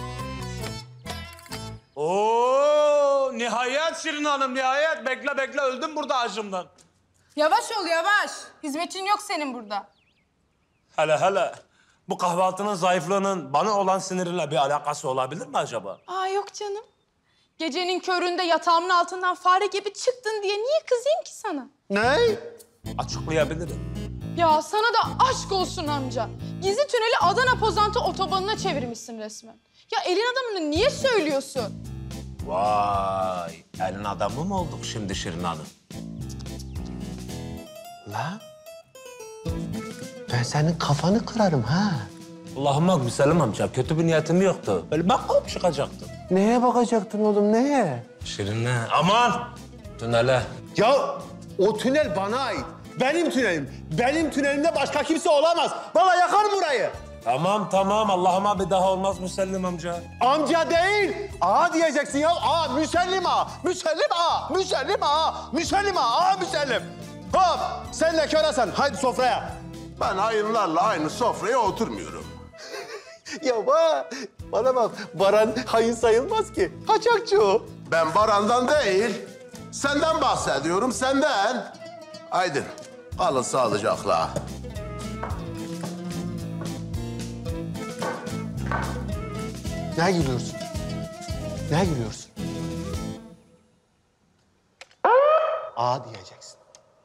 Oo, nihayet Şirin Hanım, nihayet. Bekle bekle, öldüm burada acımdan. Yavaş ol yavaş. Hizmetçin yok senin burada. Hele hele. Bu kahvaltının zayıflığının bana olan sinirinle bir alakası olabilir mi acaba? Aa yok canım. Gecenin köründe yatağımın altından fare gibi çıktın diye niye kızayım ki sana? Ne? Açıklayabilirim. Ya sana da aşk olsun amca. Gizli tüneli Adana Pozantı otobanına çevirmişsin resmen. Ya elin adamını niye söylüyorsun? Vay, elin adamı mı olduk şimdi Şirin Hanım? La? Ben senin kafanı kırarım ha. Allah'ıma Müsellim amca, kötü bir niyetim yoktu. Böyle bakıp çıkacaktım. Neye bakacaktın oğlum, neye? Şirin'e. Aman! Tünele. Ya o tünel bana ait. Benim tünelim. Benim tünelimde başka kimse olamaz. Vallahi yakarım burayı. Tamam tamam, Allah'ıma bir daha olmaz Müsellim amca. Amca değil, ağa diyeceksin ya. Ağa, Müsellim ağa, Müsellim ağa, Müsellim ağa, Müsellim ağa, ağa Müsellim. Hop, sen de kör Hasan, haydi sofraya. Ben hayınlarla aynı sofraya oturmuyorum. Ya ba, bana bak, Baran hayın sayılmaz ki. Kaçakçı o. Ben Baran'dan değil, senden bahsediyorum, senden. Haydi, kalın sağlıcakla. Ne gülüyorsun? Ne gülüyorsun? Ağa diyeceksin.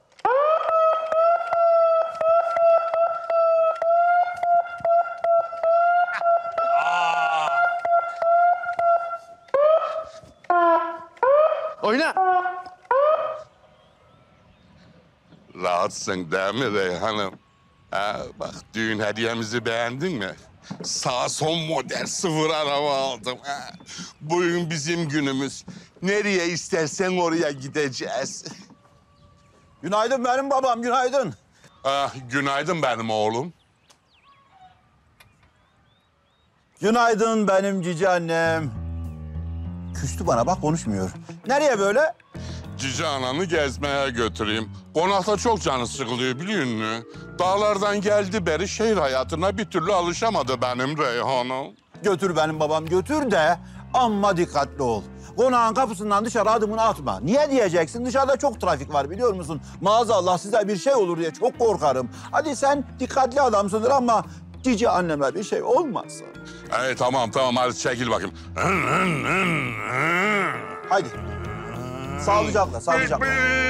Oyna. Rahatsın değil mi Reyhan'ım? Ha, bak düğün hediyemizi beğendin mi? Sağ son model sıfır araba aldım. Ha. Bugün bizim günümüz. Nereye istersen oraya gideceğiz. Günaydın benim babam, günaydın. Ah, günaydın benim oğlum. Günaydın benim cici annem. Küstü bana bak, konuşmuyor. Nereye böyle? Cici ananı gezmeye götüreyim. Konakta çok canı sıkılıyor biliyor musun? Dağlardan geldi beri şehir hayatına bir türlü alışamadı benim Reyhan'ım. Götür benim babam, götür de amma dikkatli ol. Konağın kapısından dışarı adımını atma. Niye diyeceksin? Dışarıda çok trafik var biliyor musun? Maazallah size bir şey olur diye çok korkarım. Hadi sen dikkatli adamsındır ama cici anneme bir şey olmazsa. Hey tamam tamam hadi çekil bakayım. Hadi. Sağlıcakla, sağlıcakla.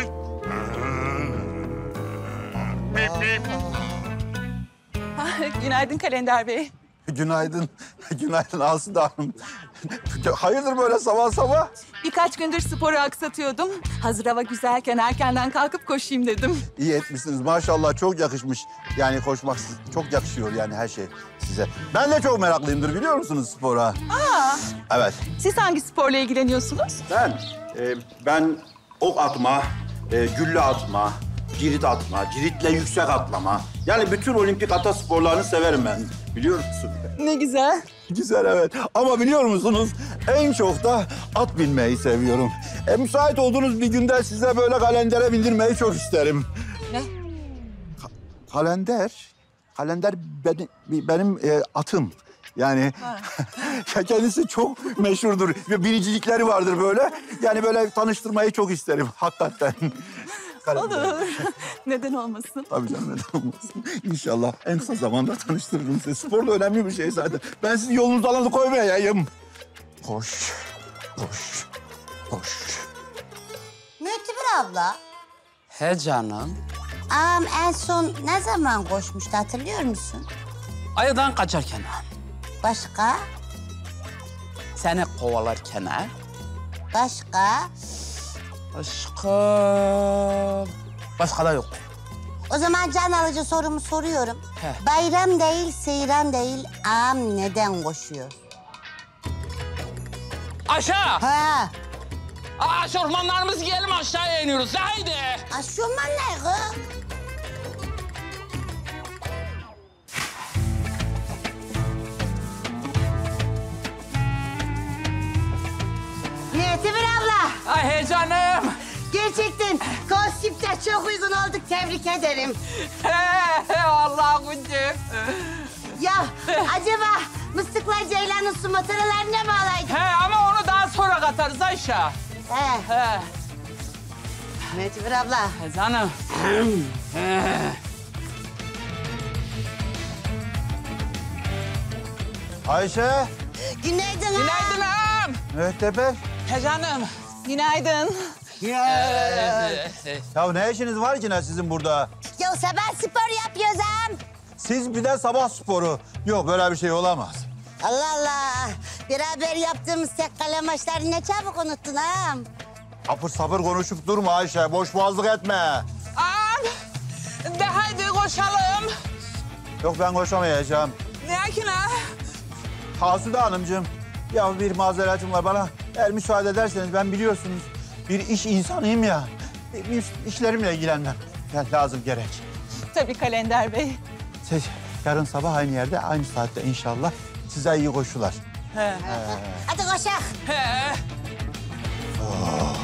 Günaydın Kalender Bey. Günaydın, günaydın Asude Hanım. Hayırdır böyle sabah sabah? Birkaç gündür sporu aksatıyordum. Hazır hava güzelken erkenden kalkıp koşayım dedim. İyi etmişsiniz maşallah, çok yakışmış. Yani koşmak çok yakışıyor yani her şey size. Ben de çok meraklıyımdır biliyor musunuz spora? Aa, Evet. siz hangi sporla ilgileniyorsunuz? Ben, e, ben ok atma, e, gülle atma, cirit atma, ciritle yüksek atlama. Yani bütün olimpik ata sporlarını severim ben. Biliyor musun? Ne güzel. Güzel evet. Ama biliyor musunuz en çok da at binmeyi seviyorum. E, müsait olduğunuz bir günde size böyle kalendere bindirmeyi çok isterim. Ne? Ka- kalender? Kalender benim, benim e, atım. Yani kendisi çok meşhurdur. Ve biricilikleri vardır böyle. Yani böyle tanıştırmayı çok isterim hakikaten. çıkarım. Olur olur. Neden olmasın? Tabii canım neden olmasın. İnşallah en kısa zamanda tanıştırırım sizi. Spor da önemli bir şey zaten. Ben sizin yolunuzu alanı koymayayım. Koş, koş, koş. Mütebir abla, He canım. ağam en son ne zaman koşmuştu hatırlıyor musun? Ayıdan kaçarken. Başka? Seni kovalarken ha? Başka? Başka... Başka da yok. O zaman can alıcı sorumu soruyorum. He. Bayram değil, seyran değil, ağam neden koşuyor? Aşağı! Ha. Aşormanlarımız gelin aşağıya iniyoruz. Haydi! Aşorman ne kız? Mütebir abla. Ay heyecanım. Gerçekten kostümde çok uygun olduk. Tebrik ederim. He he vallahi kuncum. Ya acaba Mıstıkla Ceylan'ın su mataralarına mı alaydık? He ama onu daha sonra katarız Ayşe. He. He. Mütebir abla. He canım. He. Ayşe. Günaydın ağam. Günaydın ağam. Mühteber. He canım. Günaydın. Ya ne işiniz var ki ne sizin burada? Ya sabah spor yapıyoruz ağam. Siz bir de sabah sporu. Yok böyle bir şey olamaz. Allah Allah. Beraber yaptığımız tek kale maçları ne çabuk unuttun ağam. Sapır sapır konuşup durma Ayşe. Boş boğazlık etme. Ağam. De haydi koşalım. Yok ben koşamayacağım. Ne ki ne? Asude Hanımcığım. Ya bir mazeretim var bana. Eğer müsaade ederseniz ben biliyorsunuz bir iş insanıyım ya. İş, işlerimle ilgilenmem. Yani lazım gerek. Tabii Kalender Bey. Siz yarın sabah aynı yerde aynı saatte inşallah size iyi koşular. He. Ee, Hadi koşak. He. oh.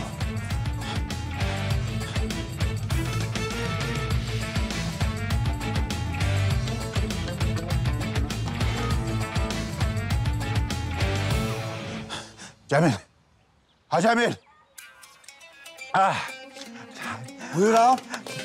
Cemil. Ha Cemil. Ah. Buyur ağam.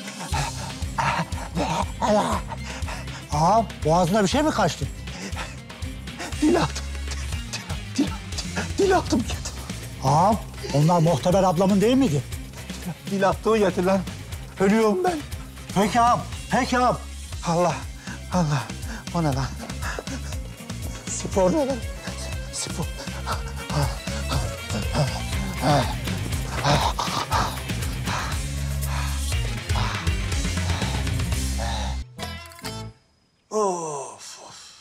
Ağam boğazına bir şey mi kaçtı? Dil attım. Dil, dil, dil, dil attım getir. Ağam onlar Muhteber ablamın değil miydi? Dil attığı getir lan. Ölüyorum ben. Peki ağam, peki ağam. Allah, Allah. O ne lan? Spor ne lan? Spor. Of, of.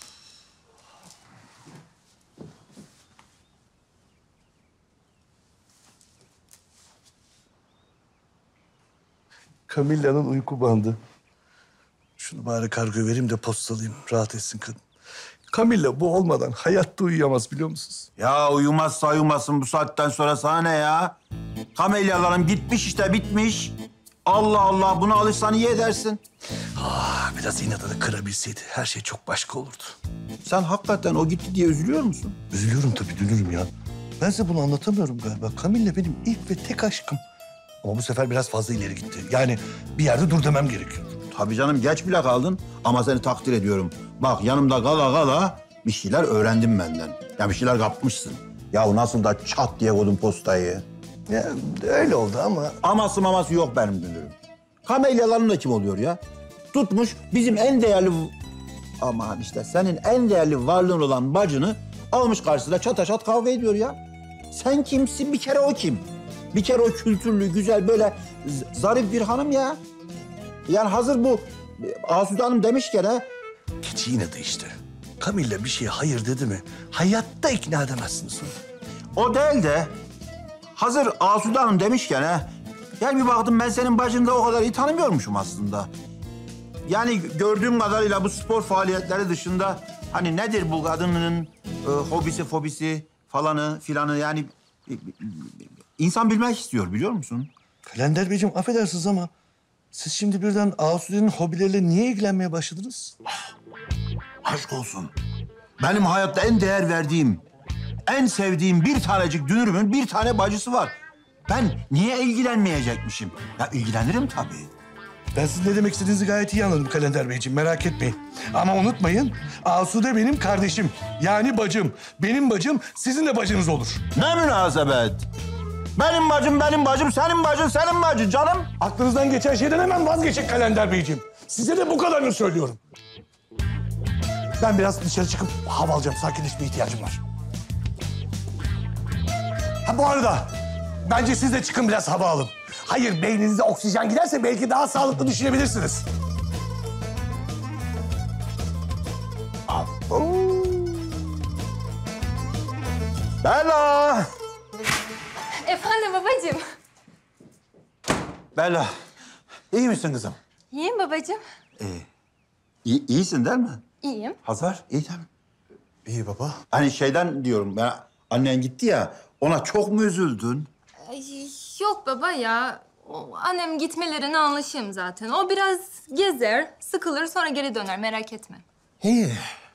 Camilla'nın uyku bandı. Şunu bari kargo vereyim de postalayayım. Rahat etsin kadın. Camilla bu olmadan hayatta uyuyamaz biliyor musunuz? Ya uyumazsa uyumasın bu saatten sonra sana ne ya? Kamelyalarım gitmiş işte bitmiş. Allah Allah buna alışsan iyi edersin. Ah, biraz inadını kırabilseydi her şey çok başka olurdu. Sen hakikaten o gitti diye üzülüyor musun? Üzülüyorum tabii, dönürüm ya. Ben size bunu anlatamıyorum galiba. Camilla benim ilk ve tek aşkım. Ama bu sefer biraz fazla ileri gitti. Yani bir yerde dur demem gerekiyor. Tabii canım geç bile kaldın ama seni takdir ediyorum. Bak yanımda kala kala bir şeyler öğrendim benden. Ya bir şeyler kapmışsın. Ya nasıl da çat diye koydun postayı. Ya öyle oldu ama. Aması maması yok benim dünürüm. Kamelyaların da kim oluyor ya? Tutmuş bizim en değerli... Aman işte senin en değerli varlığın olan bacını almış karşısında çata çat kavga ediyor ya. Sen kimsin? Bir kere o kim? Bir kere o kültürlü, güzel böyle zarif bir hanım ya. Yani hazır bu Asude Hanım demişken ha. Keçi inadı işte. Camilla bir şeye hayır dedi mi hayatta ikna edemezsiniz onu. O değil de hazır Asude Hanım demişken ha. Yani bir baktım ben senin bacını da o kadar iyi tanımıyormuşum aslında. Yani gördüğüm kadarıyla bu spor faaliyetleri dışında hani nedir bu kadının e, hobisi fobisi falanı filanı yani e, insan bilmek istiyor biliyor musun? Kalender Beyciğim affedersiniz ama siz şimdi birden Asude'nin hobileriyle niye ilgilenmeye başladınız? Aşk olsun. Benim hayatta en değer verdiğim, en sevdiğim bir tanecik dünürümün bir tane bacısı var. Ben niye ilgilenmeyecekmişim? Ya ilgilenirim tabii. Ben sizin ne demek istediğinizi gayet iyi anladım Kalender Beyciğim, merak etmeyin. Ama unutmayın, Asude benim kardeşim. Yani bacım. Benim bacım sizin de bacınız olur. Ne münasebet? Benim bacım, benim bacım, senin bacın, senin bacın canım. Aklınızdan geçen şeyden hemen vazgeçin Kalender Beyciğim. Size de bu kadarını söylüyorum. Ben biraz dışarı çıkıp hava alacağım. Sakinleşmeye ihtiyacım var. Ha bu arada bence siz de çıkın biraz hava alın. Hayır, beyninize oksijen giderse belki daha sağlıklı düşünebilirsiniz. Bella! Efendim babacığım. Bella, iyi misin kızım? İyiyim babacığım. İyi, iyisin değil mi? İyiyim. Hazar, iyi değil mi? İyi baba. Hani şeyden diyorum, ben, annen gitti ya, ona çok mu üzüldün? Ay, yok baba ya. O, annem gitmelerine alışığım zaten. O biraz gezer, sıkılır sonra geri döner merak etme. İyi.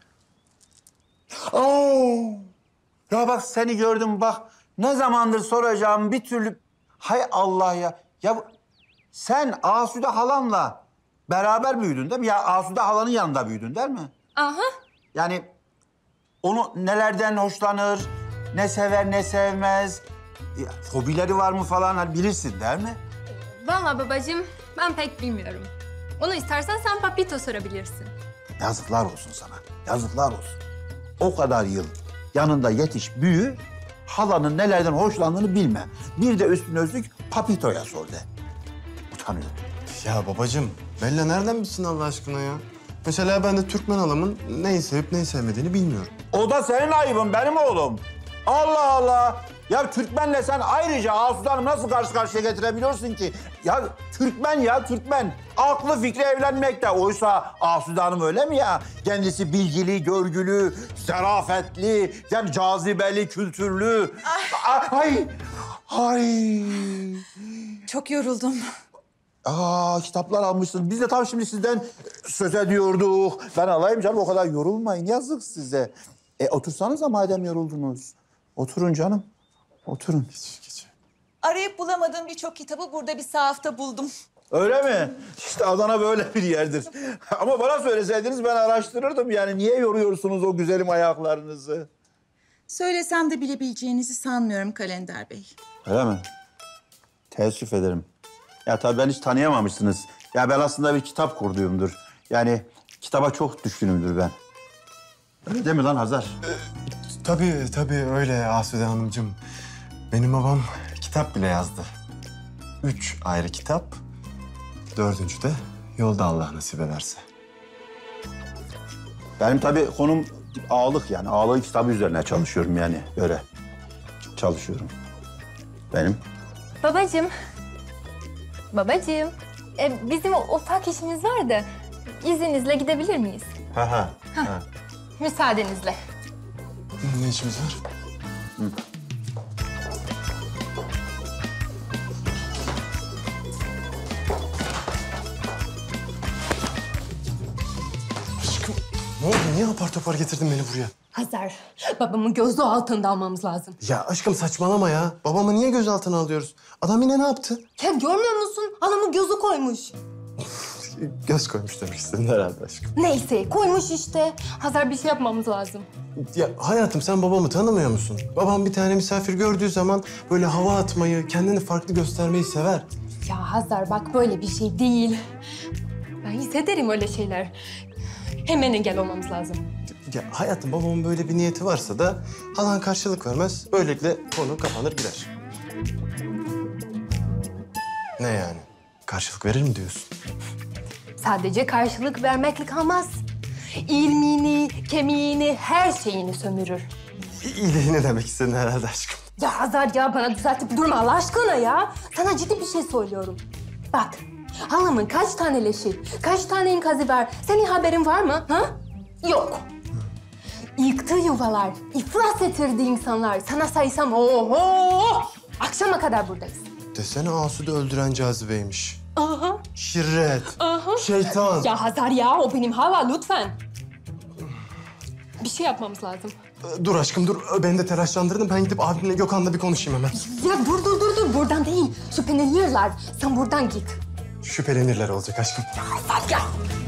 Oo. Ya bak seni gördüm bak. Ne zamandır soracağım bir türlü... Hay Allah ya. Ya sen Asude halanla beraber büyüdün değil mi? Ya Asude halanın yanında büyüdün değil mi? Aha. Yani onu nelerden hoşlanır, ne sever ne sevmez... Ya, hobileri var mı falan hani bilirsin değil mi? Vallahi babacığım ben pek bilmiyorum. Onu istersen sen Papito sorabilirsin. Yazıklar olsun sana. Yazıklar olsun. O kadar yıl yanında yetiş, büyü, halanın nelerden hoşlandığını bilme. Bir de üstüne üstlük Papito'ya sor de. Utanıyorum. Ya babacığım, Bella nereden bilsin Allah aşkına ya? Mesela ben de Türkmen halamın neyi sevip neyi sevmediğini bilmiyorum. O da senin ayıbın, benim oğlum. Allah Allah. Ya Türkmenle sen ayrıca Asude Hanım'ı nasıl karşı karşıya getirebiliyorsun ki? Ya Türkmen ya Türkmen. Aklı fikri evlenmekte. Oysa Asude Hanım öyle mi ya? Kendisi bilgili, görgülü, zarafetli, yani cazibeli, kültürlü. Ay. Ay. Ay. Çok yoruldum. Aa, kitaplar almışsın. Biz de tam şimdi sizden söz ediyorduk. Ben alayım canım, o kadar yorulmayın. Yazık size. E otursanıza madem yoruldunuz. Oturun canım. Oturun. Geç, geç. Arayıp bulamadığım birçok kitabı burada bir sahafta buldum. Öyle mi? İşte Adana böyle bir yerdir. Ama bana söyleseydiniz ben araştırırdım. Yani niye yoruyorsunuz o güzelim ayaklarınızı? Söylesem de bilebileceğinizi sanmıyorum Kalender Bey. Öyle mi? Teessüf ederim. Ya tabii ben hiç tanıyamamışsınız. Ya ben aslında bir kitap kurduğumdur. Yani kitaba çok düşkünümdür ben. Öyle değil mi lan Hazar? Tabii, tabii öyle Asude Hanımcığım. Benim babam kitap bile yazdı. Üç ayrı kitap. Dördüncü de yolda Allah nasip ederse. Benim tabii konum ağalık yani. Ağalık kitabı üzerine çalışıyorum yani. Böyle çalışıyorum. Benim. Babacığım. Babacığım. E, bizim o ufak işimiz var da izninizle gidebilir miyiz? Ha ha. ha. Müsaadenizle. Ne işimiz var? Hı. Aşkım ne oldu? Niye apar topar getirdin beni buraya? Hazar, babamı gözü altında almamız lazım. Ya aşkım saçmalama ya. Babamı niye gözaltına alıyoruz? Adam yine ne yaptı? Ya görmüyor musun? Anamın gözü koymuş. Göz koymuş demek istedin herhalde aşkım. Neyse, koymuş işte. Hazar bir şey yapmamız lazım. Ya hayatım sen babamı tanımıyor musun? Babam bir tane misafir gördüğü zaman böyle hava atmayı, kendini farklı göstermeyi sever. Ya Hazar bak böyle bir şey değil. Ben hissederim öyle şeyler. Hemen engel olmamız lazım. Ya hayatım babamın böyle bir niyeti varsa da halan karşılık vermez. Böylelikle konu kapanır gider. Ne yani? Karşılık verir mi diyorsun? Sadece karşılık vermekle kalmaz. İlmini, kemiğini, her şeyini sömürür. İyiliği ne demek istedin herhalde aşkım? Ya Hazar ya bana düzeltip durma Allah aşkına ya. Sana ciddi bir şey söylüyorum. Bak halamın kaç tane leşi, kaç tane inkazı var. Senin haberin var mı? Ha? Yok. Yıktığı yuvalar, iflas ettirdiği insanlar. Sana saysam oho! Akşama kadar buradayız. Desene Asude öldüren cazibeymiş. Aha. Şirret. Aha. Şeytan. Ya Hazar ya o benim hava lütfen. Bir şey yapmamız lazım. Dur aşkım dur. Beni de telaşlandırdın. Ben gidip abimle Gökhan'la bir konuşayım hemen. Ya dur dur dur dur buradan değil. Şüphelenirler. Sen buradan git. Şüphelenirler olacak aşkım. Hadi gel.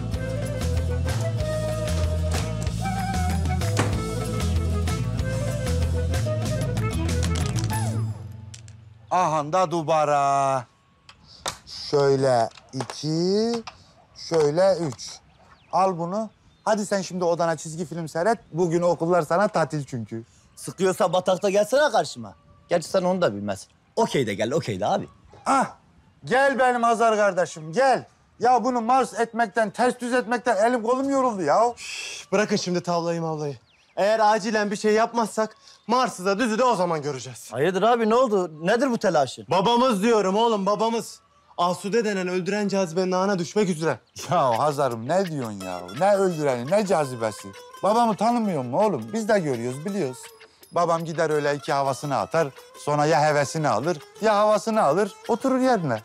Aha da dubara. Şöyle iki, şöyle üç. Al bunu. Hadi sen şimdi odana çizgi film seyret. Bugün okullar sana tatil çünkü. Sıkıyorsa batakta gelsene karşıma. Gerçi sen onu da bilmezsin. Okey de gel, okey de abi. Ah, gel benim Hazar kardeşim, gel. Ya bunu Mars etmekten, ters düz etmekten elim kolum yoruldu ya. Şş, bırakın şimdi tavlayı mavlayı. Eğer acilen bir şey yapmazsak Mars'ı da düzü de o zaman göreceğiz. Hayırdır abi, ne oldu? Nedir bu telaşın? Babamız diyorum oğlum, babamız. Asude denen öldüren cazibenin ağına düşmek üzere. Ya Hazar'ım ne diyorsun ya? Ne öldüreni, ne cazibesi? Babamı tanımıyor mu oğlum? Biz de görüyoruz, biliyoruz. Babam gider öyle iki havasını atar, sonra ya hevesini alır, ya havasını alır, oturur yerine.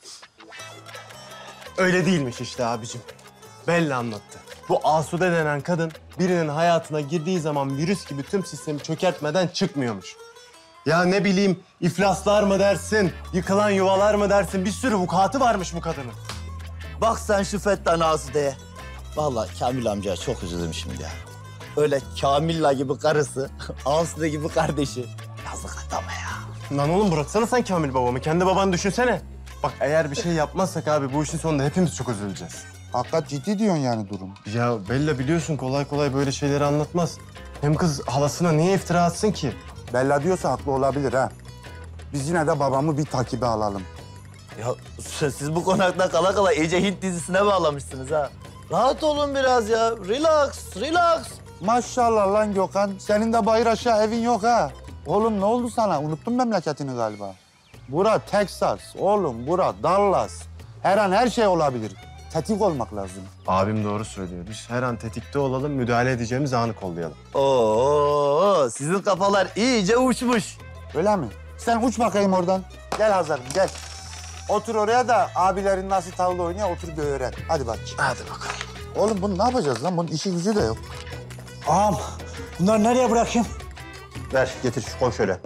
Öyle değilmiş işte abicim. Belli anlattı. Bu Asude denen kadın birinin hayatına girdiği zaman virüs gibi tüm sistemi çökertmeden çıkmıyormuş. Ya ne bileyim, iflaslar mı dersin, yıkılan yuvalar mı dersin, bir sürü vukuatı varmış bu kadının. Bak sen şu Fettan Asude'ye. Vallahi Kamil amcaya çok üzüldüm şimdi ya. Öyle Kamilla gibi karısı, Asude gibi kardeşi. Yazık adama ya. Lan oğlum bıraksana sen Kamil babamı, kendi babanı düşünsene. Bak eğer bir şey yapmazsak abi bu işin sonunda hepimiz çok üzüleceğiz. Hakikat ciddi diyorsun yani durum. Ya Bella biliyorsun kolay kolay böyle şeyleri anlatmaz. Hem kız halasına niye iftira atsın ki? Bella diyorsa haklı olabilir ha. Biz yine de babamı bir takibe alalım. Ya siz bu konakta kala kala iyice Hint dizisine bağlamışsınız ha. Rahat olun biraz ya. Relax, relax. Maşallah lan Gökhan. Senin de bayır aşağı evin yok ha. Oğlum ne oldu sana? Unuttun memleketini galiba. Bura Texas. Oğlum bura Dallas. Her an her şey olabilir. Tetik olmak lazım. Abim doğru söylüyor. Biz her an tetikte olalım, müdahale edeceğimiz anı kollayalım. Oo, sizin kafalar iyice uçmuş. Öyle mi? Sen uç bakayım oradan. Gel Hazar'ım gel. Otur oraya da abilerin nasıl tavla oynuyor otur bir öğren. Hadi bak. Hadi bakalım. Oğlum bunu ne yapacağız lan? Bunun işi gücü de yok. Ağam, bunları nereye bırakayım? Ver, getir, koy şöyle.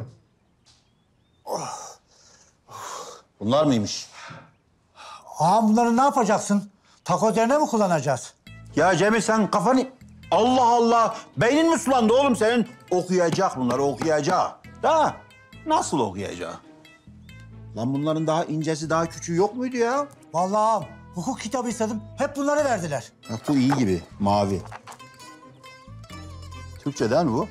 Bunlar mıymış? Ağam bunları ne yapacaksın? Takoz yerine mi kullanacağız? Ya Cemil sen kafanı... Allah Allah! Beynin mi sulandı oğlum senin? Okuyacak bunları, okuyacak. Da nasıl okuyacak? Lan bunların daha incesi, daha küçüğü yok muydu ya? Vallahi ağam, hukuk kitabı istedim. Hep bunları verdiler. Bak bu iyi gibi, mavi. Türkçe değil mi bu?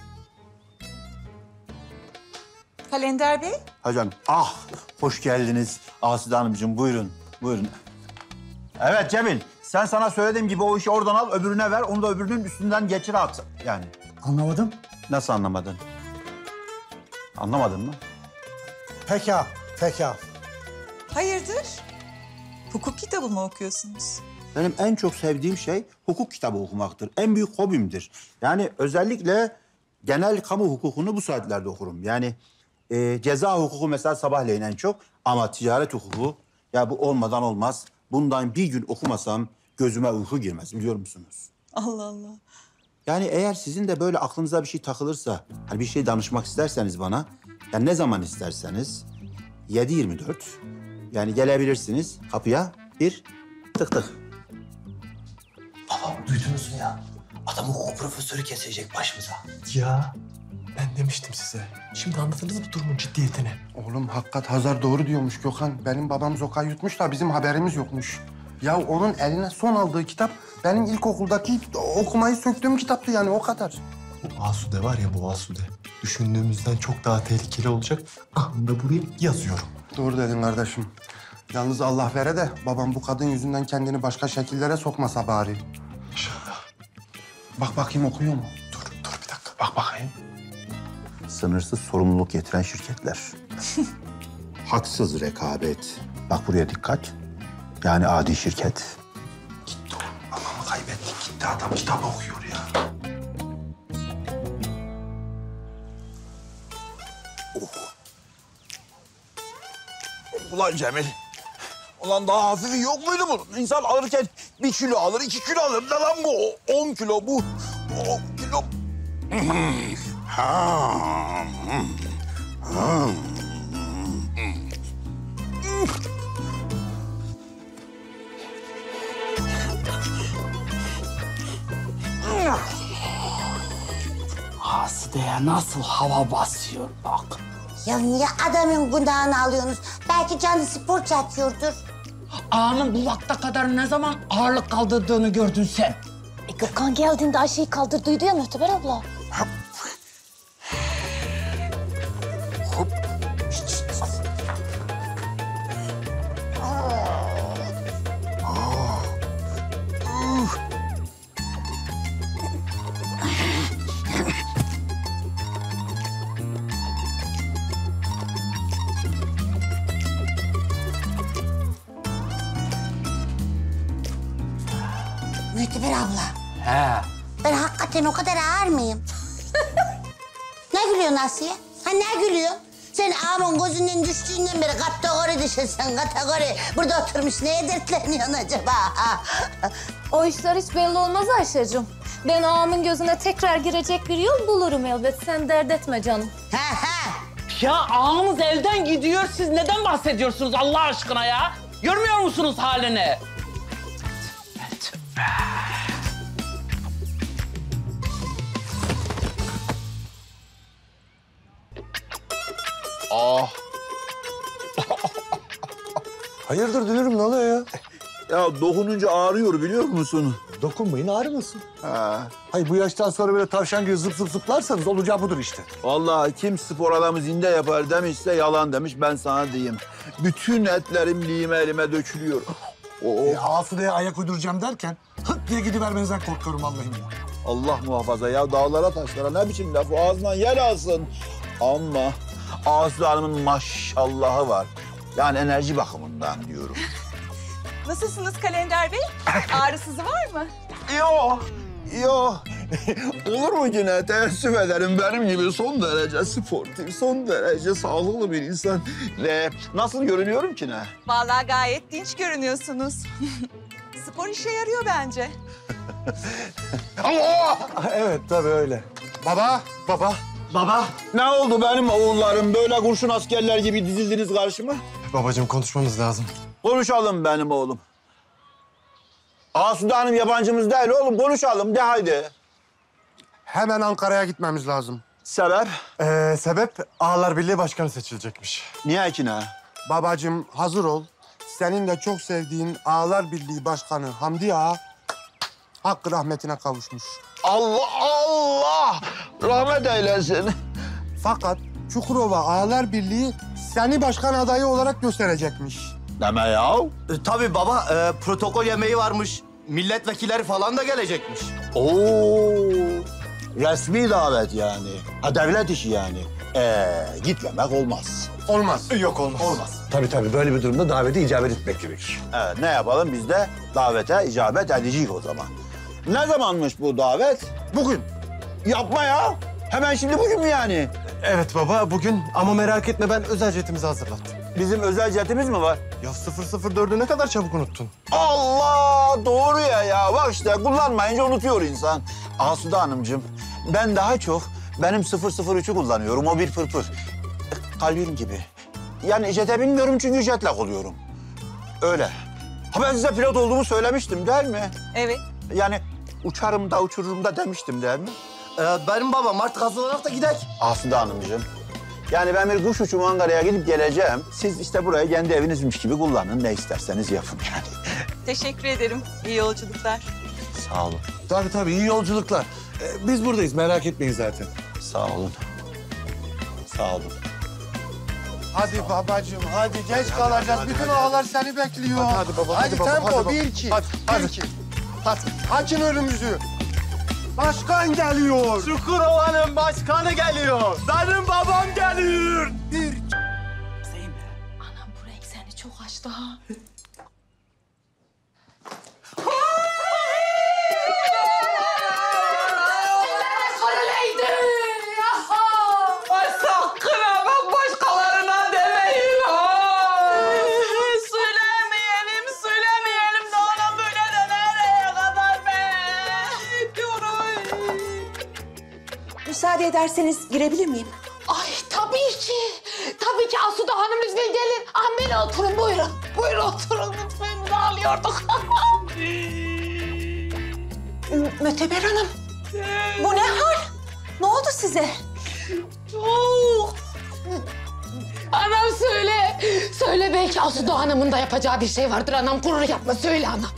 Kalender Bey, Hocam, ah hoş geldiniz Asude Hanımcığım. Buyurun, buyurun. Evet Cemil, sen sana söylediğim gibi o işi oradan al, öbürüne ver. Onu da öbürünün üstünden geçir at. Yani. Anlamadım. Nasıl anlamadın? Anlamadın mı? Peki ağam, peki ağam. hayırdır? Hukuk kitabı mı okuyorsunuz? Benim en çok sevdiğim şey hukuk kitabı okumaktır. En büyük hobimdir. Yani özellikle genel kamu hukukunu bu saatlerde okurum. Yani e, ceza hukuku mesela sabahleyin en çok. Ama ticaret hukuku ya bu olmadan olmaz. Bundan bir gün okumasam gözüme uyku girmez biliyor musunuz? Allah Allah. Yani eğer sizin de böyle aklınıza bir şey takılırsa, hani bir şey danışmak isterseniz bana, yani ne zaman isterseniz yedi yirmi dört yani gelebilirsiniz kapıya bir tık tık. Baba duydunuz mu ya? Adam hukuk profesörü kesecek başımıza. Ya ben demiştim size. Şimdi anladınız mı durumun ciddiyetini? Oğlum hakikat Hazar doğru diyormuş Gökhan. Benim babam zoka yutmuş da bizim haberimiz yokmuş. Ya onun eline son aldığı kitap benim ilkokuldaki okumayı söktüğüm kitaptı yani o kadar. Bu Asude var ya bu Asude. Düşündüğümüzden çok daha tehlikeli olacak. Anında buraya yazıyorum. Doğru dedin kardeşim. Yalnız Allah vere de babam bu kadın yüzünden kendini başka şekillere sokmasa bari. İnşallah. Bak bakayım okuyor mu? Dur, dur bir dakika. Bak bakayım. Sınırsız sorumluluk getiren şirketler. Haksız rekabet. Bak buraya dikkat. Yani adi şirket. Gitti oğlum. Babamı kaybettik. Gitti adam kitap okuyor ya. Ulan Cemil. Ulan daha hafifi yok muydu bunun? İnsan alırken bir kilo alır, iki kilo alır. Ne lan bu? On kilo bu. On kilo. Asude'ye nasıl hava basıyor bak. Ya niye adamın günahını alıyorsunuz? Belki canı spor çatıyordur. Ağamın bu vakte kadar ne zaman ağırlık kaldırdığını gördün sen. E, Gökhan geldiğinde Ayşe'yi kaldırdıydı ya Mühteber abla. Mühteber abla, He. ben hakikaten o kadar ağır mıyım? Ne gülüyorsun Asiye? Ha ne gülüyorsun? Sen ağamın gözünden düştüğünden beri kategori dışısın, kategori. Burada oturmuş neye dertleniyorsun acaba? O işler hiç belli olmaz Ayşe'cim. Ben ağamın gözüne tekrar girecek bir yol bulurum elbet. Sen dert etme canım. Ya ağamız elden gidiyor. Siz neden bahsediyorsunuz Allah aşkına ya? Görmüyor musunuz halini? Ah. Hayırdır dünürüm ne oluyor ya? Ya dokununca ağrıyor biliyor musun? Dokunmayın ağrımasın. Ha. Hayır bu yaştan sonra böyle tavşan gibi zıp zıp zıplarsanız olacağı budur işte. Vallahi kim spor adamı zinde yapar demişse yalan demiş, ben sana diyeyim. Bütün etlerim lime elime dökülüyor. Oh. E, Asude'ye ayak uyduracağım derken hıt diye gidivermenizden korkuyorum Allah'ım ya. Allah muhafaza ya, dağlara taşlara ne biçim laf, o ağzından yer alsın. Ama Asude Hanım'ın maşallahı var. Yani enerji bakımından diyorum. Nasılsınız Kalender Bey? Ağrısızı var mı? Yok, yok. Olur mu yine? Teessüf ederim, benim gibi son derece sportif, son derece sağlıklı bir insan. Ve nasıl görünüyorum ki ne? Vallahi gayet dinç görünüyorsunuz. Spor işe yarıyor bence. Evet tabii öyle. Baba, Baba. baba. Ne oldu benim oğullarım? Böyle kurşun askerler gibi dizildiniz karşıma. Babacığım konuşmamız lazım. Konuşalım benim oğlum. Asude Hanım yabancımız değil oğlum, konuşalım de haydi. Hemen Ankara'ya gitmemiz lazım. Sebep? Ee, sebep Ağalar Birliği Başkanı seçilecekmiş. Niye ki ne? Babacığım hazır ol. Senin de çok sevdiğin Ağalar Birliği Başkanı Hamdi Ağa hakkı rahmetine kavuşmuş. Allah Allah! Rahmet eylesin. Fakat Çukurova Ağalar Birliği seni başkan adayı olarak gösterecekmiş. Deme ya. E, tabii baba, e, protokol yemeği varmış. Milletvekilleri falan da gelecekmiş. Oo, resmi davet yani. Ha, devlet işi yani. Ee, gitmemek olmaz. Olmaz. Yok olmaz. Olmaz. Tabii tabii böyle bir durumda davete icabet etmek gerekir. Evet, ne yapalım biz de davete icabet edeceğiz o zaman. Ne zamanmış bu davet? Bugün. Yapma ya. Hemen şimdi bugün mü yani? Evet baba bugün ama merak etme ben özel jetimizi hazırlattım. Bizim özel jetimiz mi var? Ya sıfır sıfır dördü ne kadar çabuk unuttun. Allah! Doğru ya ya. Bak işte kullanmayınca unutuyor insan. Asude Hanımcığım, ben daha çok benim sıfır sıfır üçü kullanıyorum. O bir pırpır. Kalbim gibi. Yani jete binmiyorum çünkü jet lag oluyorum. Öyle. Ha ben size pilot olduğumu söylemiştim değil mi? Evet. Yani uçarım da uçururum da demiştim değil mi? Ee, benim babam artık hazırlanak da gidelim. Asude Hanımcığım. Yani ben bir kuş uçumu Ankara'ya gidip geleceğim. Siz işte burayı kendi evinizmiş gibi kullanın. Ne isterseniz yapın yani. Teşekkür ederim. İyi yolculuklar. Sağ olun. Tabii tabii iyi yolculuklar. Ee, biz buradayız merak etmeyin zaten. Sağ olun. Sağ olun. Hadi babacığım, hadi geç kalacağız. Bütün ağalar seni bekliyor. Hadi, hadi baba, Hadi, hadi baba, tempo, hadi baba. bir, iki. Hadi, hadi. Bir, iki. Hadi, açın önümüzü. Başkan geliyor. Çukurova'nın başkanı geliyor. Benim babam geliyor. Bir, Anam bu renk seni çok açtı ha. Ay sakın ha bak başkalarına demeyin ha. Söylemeyelim, söylemeyelim de ona böyle de nereye kadar be? Diyorum. Müsaade ederseniz girebilir miyim? Ay tabii ki. Tabii ki Asude Hanım lütfen gelin. Amin oturun buyurun. Buyurun oturun lütfen. Ne alıyorduk? Möteber Hanım. Bu ne hal? Ne oldu size? Oh. Anam söyle. Söyle belki Asude Hanım'ın da yapacağı bir şey vardır. Anam gurur yapma söyle anam.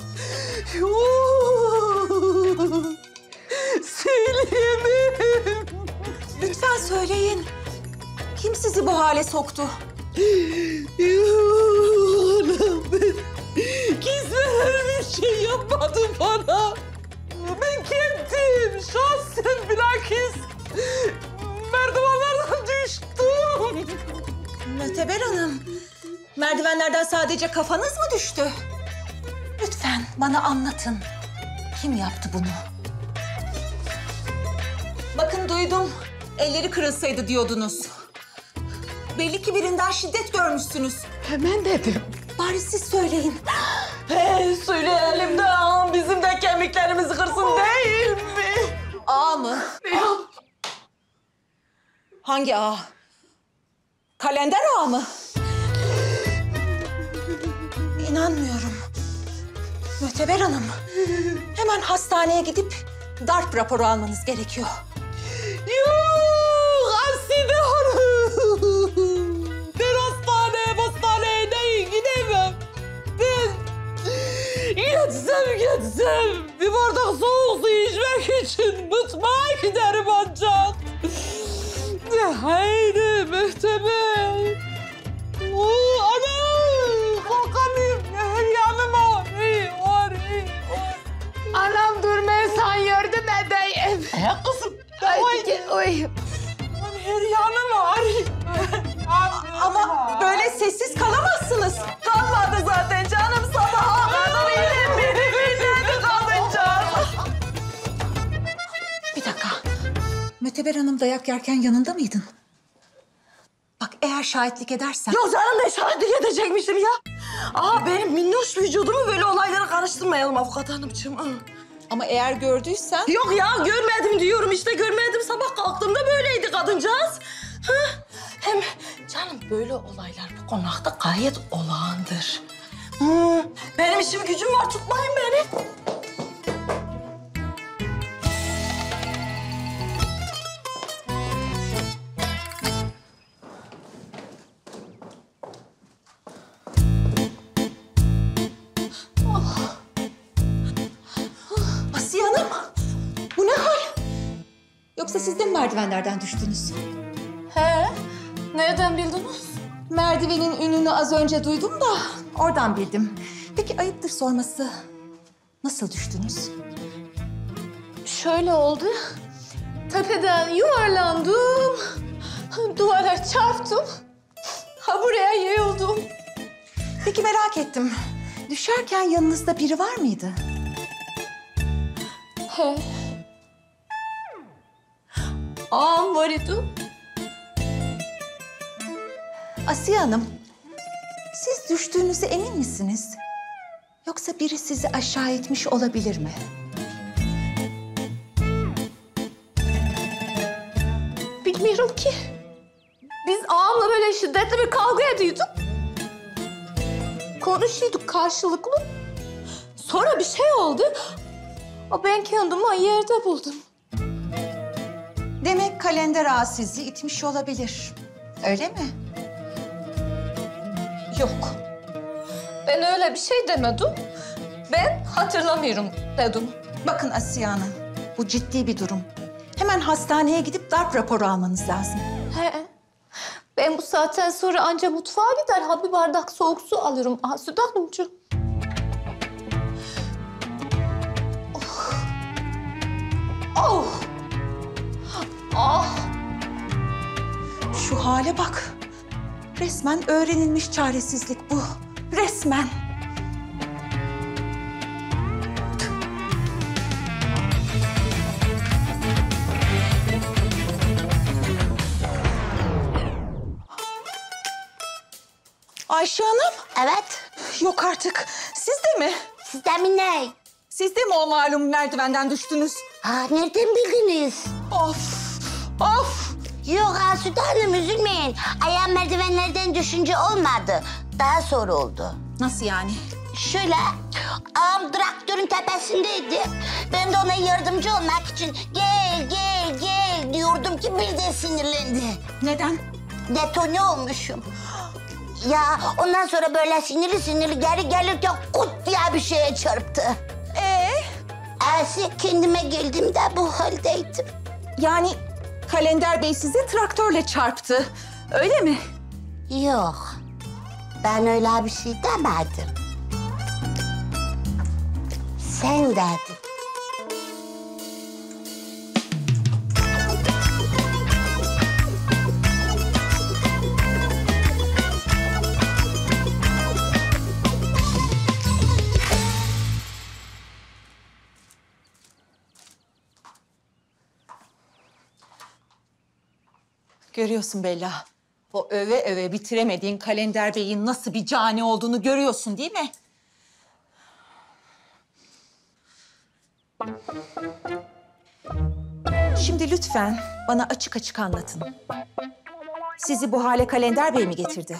Söyleyemem. Lütfen söyleyin. Kim sizi bu hale soktu? Anam ben kimse bir şey yapmadı bana. Ben kendim şahsen bilakis merdivenlerden düştüm. Möteber Hanım, merdivenlerden sadece kafanız mı düştü? Lütfen bana anlatın. Kim yaptı bunu? Bakın duydum, elleri kırılsaydı diyordunuz. Belli ki birinden şiddet görmüşsünüz. Hemen dedim. Bari siz söyleyin. He, söyleyelim de ağam bizim de kemiklerimizi kırsın değil mi? Ağa mı? Hangi ağa? Kalender ağa mı? İnanmıyorum. Möteber Hanım, hemen hastaneye gidip darp raporu almanız gerekiyor. Yuh Aside Hanım. Ben hastaneye hastaneye neyin gidemem. Ben gitsem gitsem bir bardak soğuk su içmek için mutfağa giderim ancak. Haydi Möhteber. Oo, anam kalkamıyorum. Her yanıma. İyi var, iyi var. Anam dur ben sana yardım edeyim. He kızım. Ay, Oy. oy. Her yanım var. Ama böyle sessiz kalamazsınız. Kalmadı zaten canım sabaha kadar elim beni bilmedi kadıncağız. Bir dakika. Möteber Hanım dayak yerken yanında mıydın? Bak eğer şahitlik edersen... Yok canım ne şahitlik edecekmişim ya. Aa benim minnoş vücudumu böyle olaylara karıştırmayalım avukat hanımcığım. Ama eğer gördüysen... Yok ya görmedim diyorum işte görmedim. Sabah kalktığımda böyleydi kadıncağız. Ha? Hem canım böyle olaylar bu konakta gayet olağandır. Hmm, benim işim gücüm var tutmayın beni. Asiye Hanım, bu ne hal? Yoksa siz de mi merdivenlerden düştünüz? He, nereden bildiniz? Merdivenin ününü az önce duydum da oradan bildim. Peki ayıptır sorması. Nasıl düştünüz? Şöyle oldu. Tepeden yuvarlandım. Duvara çarptım. Ha buraya yayıldım. Peki merak ettim. Düşerken yanınızda biri var mıydı? He. Ağam var idi. Asiye Hanım, siz düştüğünüze emin misiniz? Yoksa biri sizi aşağı itmiş olabilir mi? Bilmiyorum ki. Biz ağamla böyle şiddetli bir kavga ediyorduk. Konuşuyorduk karşılıklı. Sonra bir şey oldu. O ben kendimi yerde buldum. Demek Kalender ağa sizi itmiş olabilir. Öyle mi? Yok. Ben öyle bir şey demedim. Ben hatırlamıyorum dedim. Bakın Asiye Hanım, bu ciddi bir durum. Hemen hastaneye gidip darp raporu almanız lazım. He. Ben bu saatten sonra anca mutfağa gider. Ha bir bardak soğuk su alırım. Asude Hanımcığım. Oh. Oh. Ah. Şu hale bak. Resmen öğrenilmiş çaresizlik bu. Resmen. Ayşe Hanım. Evet. Yok artık. Siz de mi? Siz de mi ne? Siz de mi o malum merdivenden düştünüz? Ha, nereden bildiniz? Of. Of! Yok Asude Hanım üzülmeyin. Ayağım merdivenlerden düşünce olmadı. Daha sonra oldu. Nasıl yani? Şöyle, ağam traktörün tepesindeydi. Ben de ona yardımcı olmak için gel gel gel diyordum ki birden sinirlendi. Neden? Detone olmuşum. Ya ondan sonra böyle sinirli sinirli geri gelirken kut diye bir şeye çarptı. Ee? Ersi kendime geldiğimde bu haldeydim. Yani Kalender Bey sizi traktörle çarptı, öyle mi? Yok, ben öyle bir şey demedim. Sen dedin. Görüyorsun Bella. O öve öve bitiremediğin Kalender Bey'in nasıl bir cani olduğunu görüyorsun değil mi? Şimdi lütfen bana açık açık anlatın. Sizi bu hale Kalender Bey mi getirdi?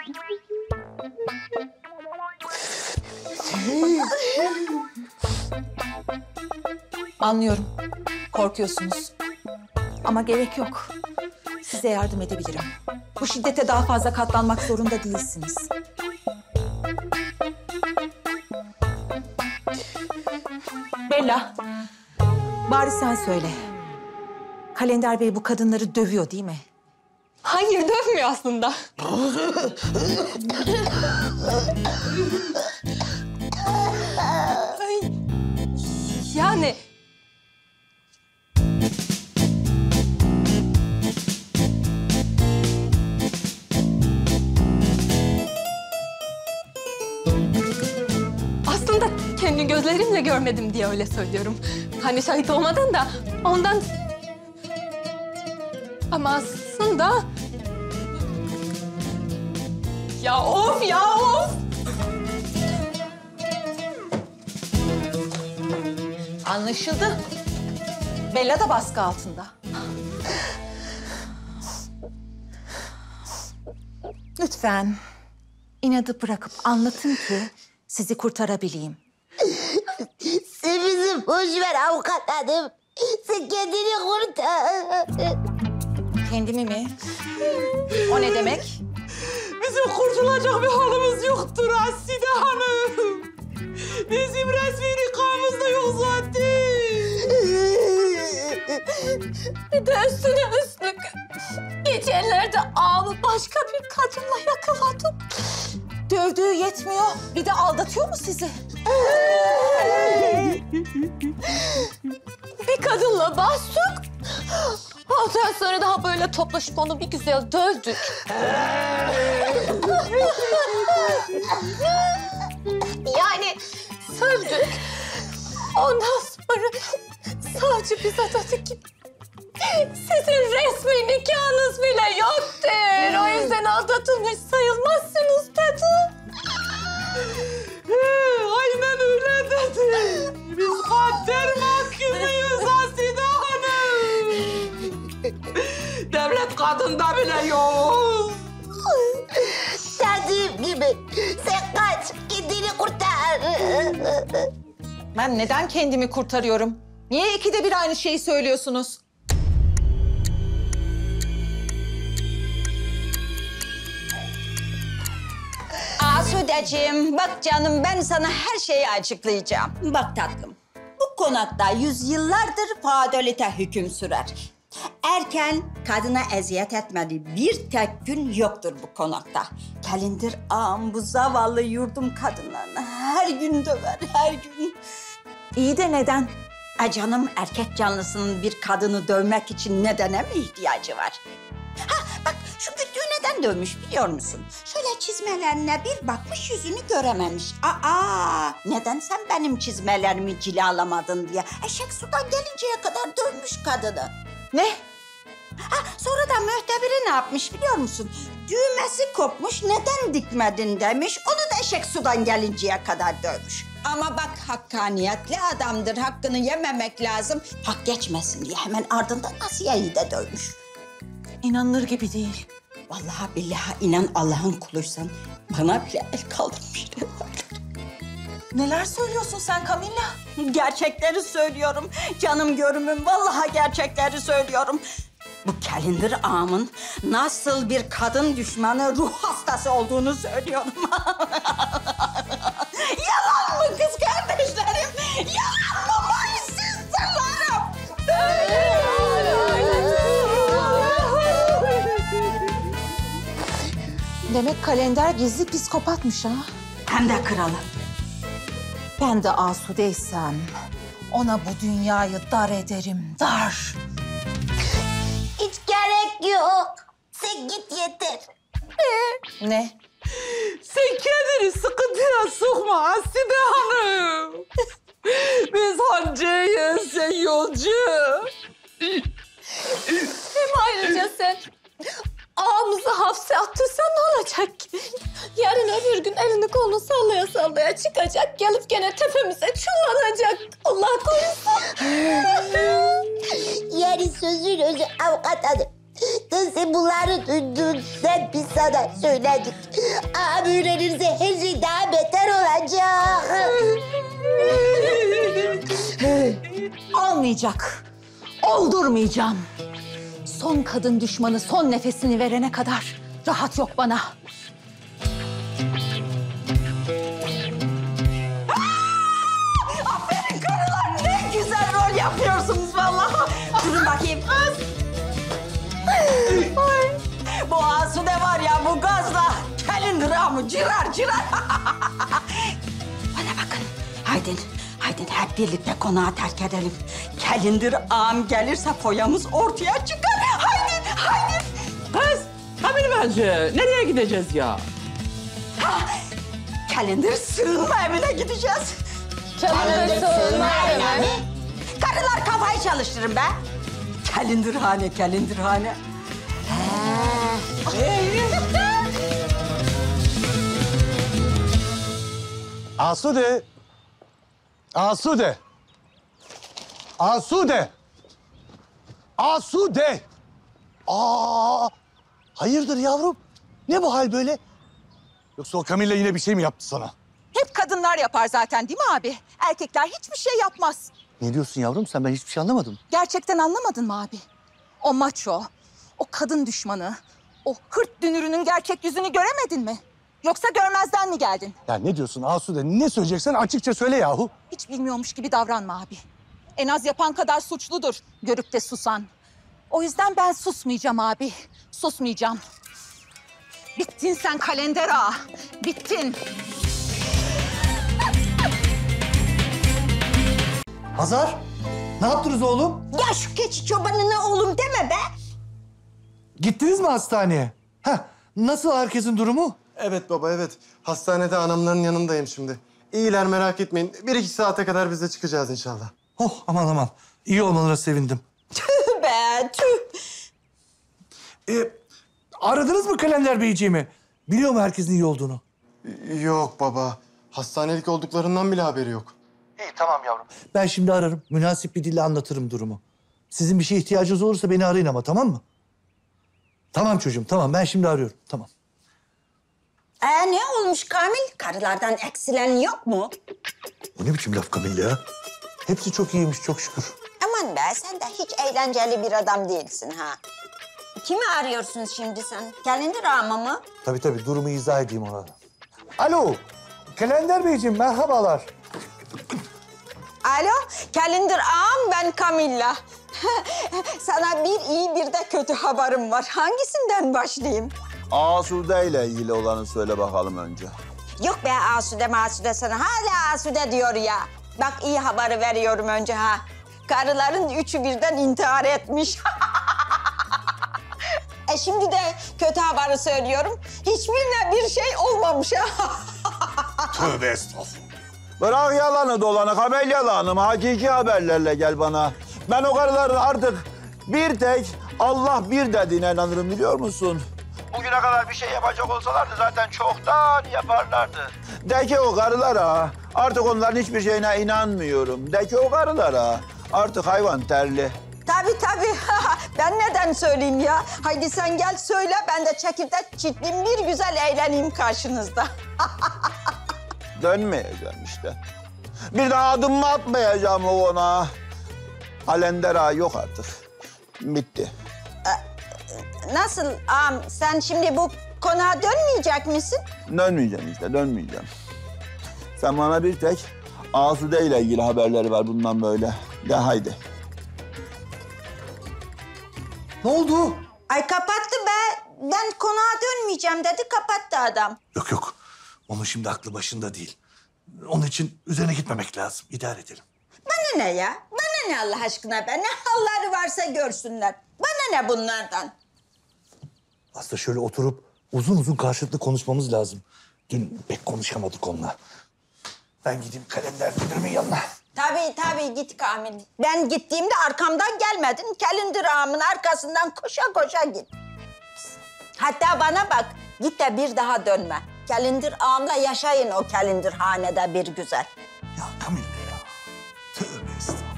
Anlıyorum. Korkuyorsunuz. Ama gerek yok. Size yardım edebilirim. Bu şiddete daha fazla katlanmak zorunda değilsiniz. Bella, bari sen söyle. Kalender Bey bu kadınları dövüyor değil mi? Hayır, dövmüyor aslında. Yani... Aslında kendi gözlerimle görmedim diye öyle söylüyorum. Hani şahit olmadan da ondan... Ama aslında... Ya of ya of! Anlaşıldı. Bella da baskı altında. Lütfen inadı bırakıp anlatın ki sizi kurtarabileyim. Sen bizi boş ver avukat hanım. Sen kendini kurtar. Kendimi mi? O ne demek? Bizim kurtulacak bir halimiz yoktur Aside Hanım. Bizim resmi nikahımız da yok zaten. Bir de üstüne üstlük. Geçenlerde ağamı başka bir kadınla yakaladım. Dövdüğü yetmiyor. Bir de aldatıyor mu sizi? Bir kadınla bastık. Ondan sonra daha böyle toplaşıp onu bir güzel dövdük. Yani sövdük. Ondan sonra savcı bize dedi ki sizin resmi nikahınız bile yoktur. O yüzden aldatılmış sayılmazsınız dedi. Aynen öyle dedi. Biz kader mahkumuyuz Aside Hanım. Devlet kadında bile yok. Dediğim gibi sen kaç, kendini kurtar. Ben neden kendimi kurtarıyorum? Niye ikide bir aynı şeyi söylüyorsunuz? Asudeciğim, bak canım ben sana her şeyi açıklayacağım. Bak tatlım, bu konakta yüzyıllardır feodalite hüküm sürer. Erken kadına eziyet etmediği bir tek gün yoktur bu konakta. Kalender ağam bu zavallı yurdum kadınlarını her gün döver, her gün. İyi de neden? E canım, erkek canlısının bir kadını dövmek için nedene mi ihtiyacı var? Ha bak, şu kütüğü neden dövmüş biliyor musun? Şöyle çizmelerine bir bakmış, yüzünü görememiş. Aa, neden sen benim çizmelerimi cilalamadın diye eşek sudan gelinceye kadar dövmüş kadını. Ne? Ha, sonra da mühtebiri ne yapmış biliyor musun? Düğmesi kopmuş, neden dikmedin demiş. Onu da eşek sudan gelinceye kadar dövmüş. Ama bak hakkaniyetli adamdır. Hakkını yememek lazım. Hak geçmesin diye hemen ardından Asiye'yi de dövmüş. İnanılır gibi değil. Vallahi billahi inan Allah'ın kuluysan bana bile el kaldırmış. Neler söylüyorsun sen Kamilla? Gerçekleri söylüyorum. Canım görümüm vallahi gerçekleri söylüyorum. Bu Kalender ağamın nasıl bir kadın düşmanı, ruh hastası olduğunu söylüyorum. Yalan mı kız kardeşlerim? Yalan mı vay siz sallarım? Demek Kalender gizli psikopatmış ha. Hem de kralı. Ben de Asude'ysem ona bu dünyayı dar ederim, dar. Hiç gerek yok. Sen git yeter. Ne? Sen kendini sıkıntıya sokma Aside Hanım. Biz hancıyız, sen yolcu. Hem ayrıca sen ağamızı hapse attıysan ne olacak ki? Yarın öbür gün elini kolunu sallaya sallaya çıkacak, gelip gene tepemize çullanacak. Allah korusun. Yani sözün özü avukat hanım. Sen bunları duydun, sen biz sana söyledik. Ağam öğrenirse her şey daha beter olacak. Olmayacak. Oldurmayacağım. Son kadın düşmanı son nefesini verene kadar rahat yok bana. Aferin karılar, ne güzel rol yapıyorsunuz vallahi. Durun bakayım. Ay, bu Asude var ya bu gazla Kalender ağamı cırar cırar. Bana bakın, haydin, haydin hep birlikte konağı terk edelim. Kalender ağam gelirse foyamız ortaya çıkar. Haydin, haydin. Kız, Kamil bence nereye gideceğiz ya? Ha, Kalender sığınma evine gideceğiz. Kalender sığınma evi mi? Karılar kafayı çalıştırın be. Kalenderhane, kalenderhane. Asude. Asude. Asude. Asude. Aa! Hayırdır yavrum? Ne bu hal böyle? Yoksa o Kamilla yine bir şey mi yaptı sana? Hep kadınlar yapar zaten değil mi abi? Erkekler hiçbir şey yapmaz. Ne diyorsun yavrum sen? Ben hiçbir şey anlamadım. Gerçekten anlamadın mı abi? O maço, o kadın düşmanı, o hırt dünürünün gerçek yüzünü göremedin mi? Yoksa görmezden mi geldin? Ya ne diyorsun Asude? Ne söyleyeceksen açıkça söyle yahu. Hiç bilmiyormuş gibi davranma abi. En az yapan kadar suçludur görüp de susan. O yüzden ben susmayacağım abi. Susmayacağım. Bittin sen Kalender ağa. Bittin. Hazar, ne yaptınız oğlum? Ya şu keçi çobanına oğlum deme be. Gittiniz mi hastaneye? Heh, nasıl herkesin durumu? Evet baba, evet. Hastanede anamların yanındayım şimdi. İyiler, merak etmeyin. Bir iki saate kadar biz de çıkacağız inşallah. Oh aman aman, iyi olmalarına sevindim. Tüh be tüh. Ee, aradınız mı Kalender Beyciğimi? Biliyor mu herkesin iyi olduğunu? Yok baba. Hastanelik olduklarından bile haberi yok. İyi tamam yavrum. Ben şimdi ararım. Münasip bir dille anlatırım durumu. Sizin bir şeye ihtiyacınız olursa beni arayın ama tamam mı? Tamam çocuğum tamam ben şimdi arıyorum tamam. Ee, ne olmuş Kamil? Karılardan eksilen yok mu? O ne biçim laf Kamil ya? Hepsi çok iyiymiş çok şükür. Aman be sen de hiç eğlenceli bir adam değilsin ha. Kimi arıyorsunuz şimdi sen? Kalender ağamı mı? Tabii tabii durumu izah edeyim ona. Alo Kalender Beyciğim merhabalar. Alo, Kalender ağam ben Kamilla. Sana bir iyi bir de kötü haberim var. Hangisinden başlayayım? Asude ile ilgili olanı söyle bakalım önce. Yok be Asude masude sana hala Asude diyor ya. Bak iyi haberi veriyorum önce ha. Karıların üçü birden intihar etmiş. e şimdi de kötü haberi söylüyorum. Hiçbirine bir şey olmamış ha. Tövbe estağfurullah. Bırak yalanı dolanı Kamelya Hanım. Hakiki haberlerle gel bana. Ben o karıların artık bir tek Allah bir dediğine inanırım biliyor musun? Bugüne kadar bir şey yapacak olsalardı zaten çoktan yaparlardı. De ki o karılara. Artık onların hiçbir şeyine inanmıyorum. De ki o karılara. Artık hayvan terli. Tabii tabii. Ben neden söyleyeyim ya? Haydi sen gel söyle, ben de çekirdek çitleyeyim, bir güzel eğleneyim karşınızda. Dönmeyeceğim işte. Bir daha adım mı atmayacağım o ona. Kalender ağa yok artık. Bitti. Nasıl ağam, sen şimdi bu konağa dönmeyecek misin? Dönmeyeceğim işte, dönmeyeceğim. Sen bana bir tek Asude ile ilgili haberleri ver bundan böyle. De haydi. Ne oldu? Ay kapattı be. Ben konağa dönmeyeceğim dedi, kapattı adam. Yok yok. Onun şimdi aklı başında değil. Onun için üzerine gitmemek lazım. İdare edelim. Bana ne ya? Bana ne Allah aşkına be? Ne halleri varsa görsünler. Bana ne bunlardan? Aslında şöyle oturup uzun uzun karşılıklı konuşmamız lazım. Dün pek konuşamadık onunla. Ben gideyim kalender müdürümün yanına. Tabii tabii git Kamil. Ben gittiğimde arkamdan gelmedin. Kalender ağamın arkasından koşa koşa git. Hatta bana bak, git de bir daha dönme. Kalender ağamla yaşayın o kalender hanede bir güzel. Ya Kamil ya. Tövbe estağfurullah.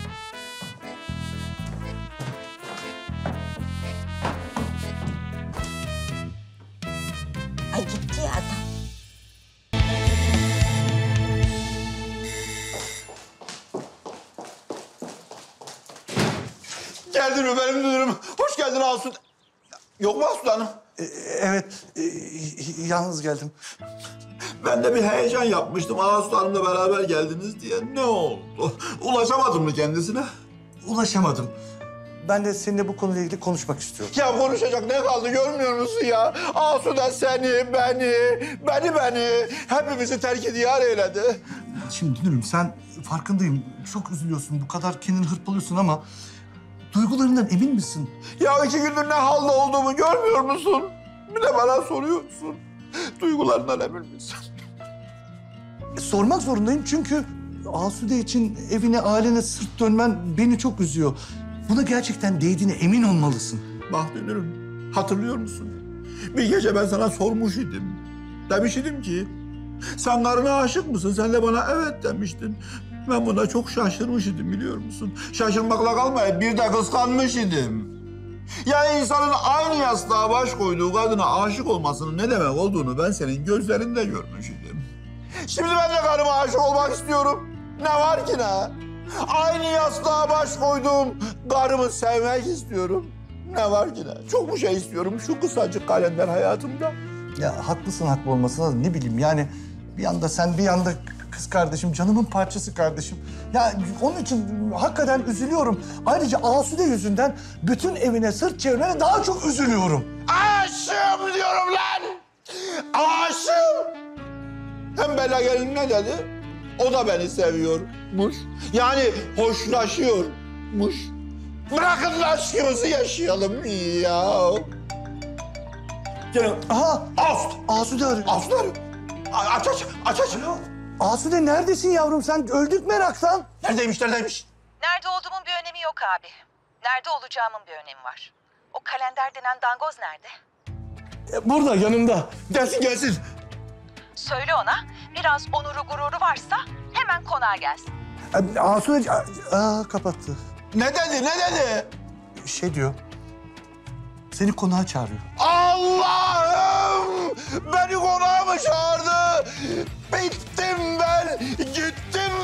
Ay gitti ya adam. Geldin mi benim müdürüm? Hoş geldin Asude. Yok mu Asude Hanım? Ee, evet, e, yalnız geldim. Ben de bir heyecan yapmıştım. Asude Hanım'la beraber geldiniz diye. Ne oldu? Ulaşamadın mı kendisine? Ulaşamadım. Ben de seninle bu konuyla ilgili konuşmak istiyorum. Ya konuşacak ne kaldı görmüyor musun ya? Asude seni, beni, beni beni, hepimizi terk diyar eyledi. Şimdi Dünürüm sen farkındayım. Çok üzülüyorsun. Bu kadar kendini hırpalıyorsun ama duygularından emin misin? Ya iki gündür ne halde olduğumu görmüyor musun? Bir de bana soruyorsun. Duygularından emin misin? E, sormak zorundayım çünkü Asude için evine, ailene sırt dönmen beni çok üzüyor. Buna gerçekten değdiğine emin olmalısın. Bak Dünürüm, hatırlıyor musun? Bir gece ben sana sormuş idim. Demiş idim ki, sen karına aşık mısın? Sen de bana evet demiştin. Ben buna çok şaşırmış idim biliyor musun? Şaşırmakla kalmayıp bir de kıskanmış idim. Ya insanın aynı yastığa baş koyduğu kadına aşık olmasının ne demek olduğunu ben senin gözlerinde görmüş idim. Şimdi ben de karıma aşık olmak istiyorum. Ne var ki ne? Aynı yastığa baş koyduğum karımı sevmek istiyorum. Ne var ki ne? Çok mu şey istiyorum şu kısacık kalender hayatımda? Ya haklısın haklı olmasına da ne bileyim yani bir yanda sen bir yanda kız kardeşim, canımın parçası kardeşim. Ya onun için hakikaten üzülüyorum. Ayrıca Asude yüzünden bütün evine sırt çevirmene daha çok üzülüyorum. Aşığım diyorum lan! Aşığım! Hem Bela gelin ne dedi? O da beni seviyormuş. Yani hoşlaşıyormuş. Bırakın aşkımızı yaşayalım ya. Canım. Aha! Asude! Asude arıyor. Asude arıyor. Aç aç, aç aç. Asude neredesin yavrum? Sen öldük meraktan. Neredeymiş, neredeymiş? Nerede olduğumun bir önemi yok abi. Nerede olacağımın bir önemi var. O kalender denen dangoz nerede? E, burada, yanımda. Gelsin, gelsin. Söyle ona, biraz onuru gururu varsa hemen konağa gelsin. E, Asude... Aa, kapattı. Ne dedi, ne dedi? Şey diyor, seni konağa çağırıyor. Allah'ım! Beni konağa mı çağırdı? Bittim ben, gittim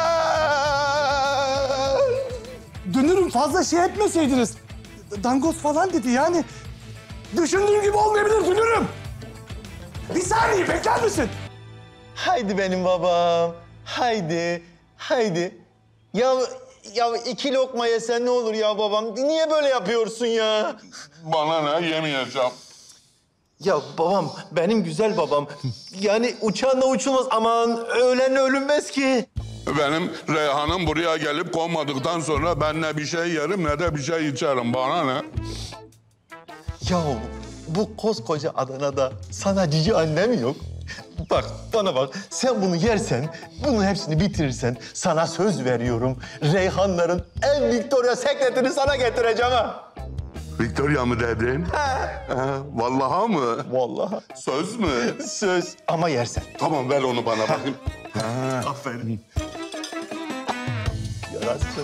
ben. Dünürüm fazla şey etmeseydiniz. Dangoz falan dedi yani. Düşündüğüm gibi olmayabilir Dünürüm. Bir saniye bekler misin? Haydi benim babam. Haydi. Haydi. Ya ya iki lokma yesen ne olur ya babam? Niye böyle yapıyorsun ya? Bana ne yemeyeceğim. Ya babam, benim güzel babam. Yani uçağınla uçulmaz. Aman öğlenle ölünmez ki. Benim Reyhan'ım buraya gelip konmadıktan sonra ben ne bir şey yerim ne de bir şey içerim. Bana ne? Ya bu koskoca Adana'da sana cici anne mi yok? Bak bana bak, sen bunu yersen, bunun hepsini bitirirsen sana söz veriyorum. Reyhanların en Victoria Secret'ini sana getireceğim ha. Victoria mı dedin? He. Ha, vallaha mı? Vallahi. Söz mü? Söz ama yersen. Tamam ver onu bana bakayım. Ha. Aferin. Yarasın.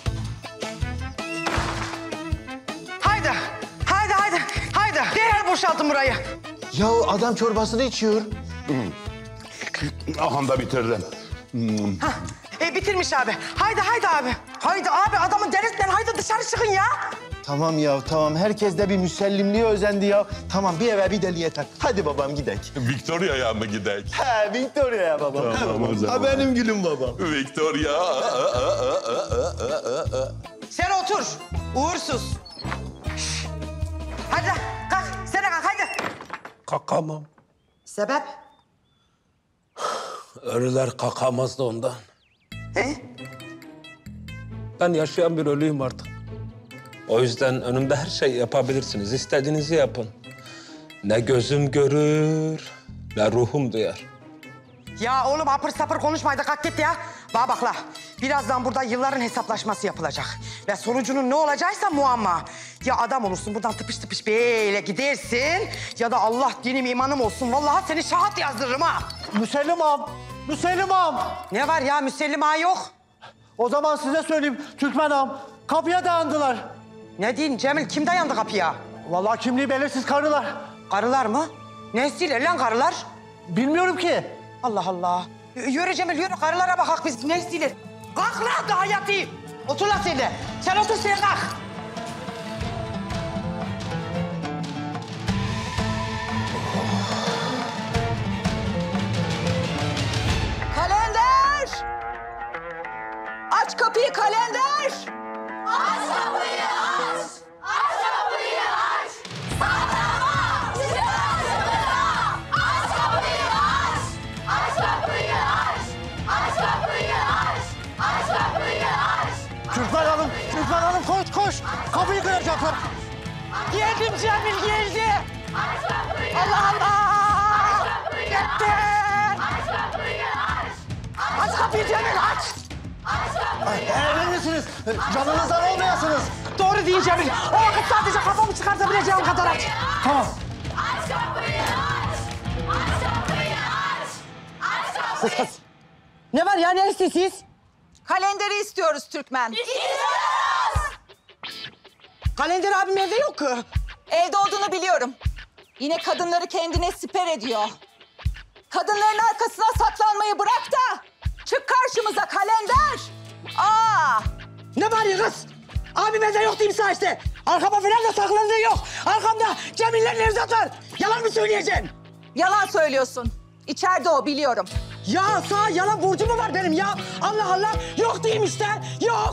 Haydi, haydi, haydi, haydi. Derhal boşaltın burayı. Ya adam çorbasını içiyor. Aha da bitirdim. Hmm. Hah, e, bitirmiş abi. Haydi, haydi abi. Haydi abi, adamı delirtmeyin. Haydi dışarı çıkın ya. Tamam ya tamam. Herkes de bir müsellimliğe özendi ya. Tamam bir eve bir deli yeter. Hadi babam gidek. Victoria'ya mı gidek? He Victoria'ya babam. Tamam, He, babam. o zaman. Ha benim gülüm babam. Victoria. Sen otur. Uğursuz. Şş. Hadi lan, kalk. Sen de kalk, haydi. Kakamam. Sebep? Ölüler kakamaz da ondan. He? Ben yaşayan bir ölüyüm artık. O yüzden önümde her şeyi yapabilirsiniz. İstediğinizi yapın. Ne gözüm görür, ne ruhum duyar. Ya oğlum apır sapır konuşmaydı, kalk git ya. Bana bak la, birazdan burada yılların hesaplaşması yapılacak. Ve sonucunun ne olacaksa muamma. Ya adam olursun, buradan tıpış tıpış böyle gidersin... ...ya da Allah dinim imanım olsun, vallahi seni şahat yazdırırım ha. Müsellim ağam, Müsellim ağam. Ne var ya, Müsellim ağa yok. O zaman size söyleyeyim, Türkmen ağam. Kapıya dayandılar. Ne diyeyim Cemil, kim dayandı kapıya? Vallahi kimliği belirsiz karılar. Karılar mı? Ne istiyorlar lan karılar? Bilmiyorum ki. Allah Allah. Y- Yürü Cemil, yürü. Karılara bakak biz. Ne istiyorlar? Kalk lan daha yatayım. Otur lan sen de. Sen otur, sen kalk. Kalender! Aç kapıyı kalender! Aç kapıyı aç! Aç kapıyı aç! Sallama! Çıkartımına! Aç kapıyı aç! Aç kapıyı aç! Aç kapıyı aç! Aç kapıyı aç! Türkmen hanım, Türkmen hanım koş koş. Kapıyı kıracaklar. Geldim Cemil, geldi. Aç kapıyı Allah Allah! Aç kapıyı Gitti. Aç kapıyı aç! Aç kapıyı Cemil, aç. Aç kapıyı Emin misiniz? Canınızdan olmayasınız. Doğru değil Cemil. O vakit sadece kafamı çıkartabileceğim kadar aç. Tamam. Aç kapıyı aç! Aç kapıyı aç! Aç kapıyı aç! Ne var ya, ne istiyorsunuz? Kalenderi istiyoruz Türkmen. Kalender abim evde yok ki. Evde olduğunu biliyorum. Yine kadınları kendine siper ediyor. Kadınların arkasına saklanmayı bırak da çık karşımıza kalender. Aa! Ne var ya kız? Abim evde yok diyeyim sana işte. Arkama falan da saklandığı yok. Arkamda Cemil'le Nevzat var. Yalan mı söyleyeceksin? Yalan söylüyorsun. İçeride o biliyorum. Ya sağ yalan borcu mu var benim ya? Allah Allah. Yok diyeyim işte. Yok.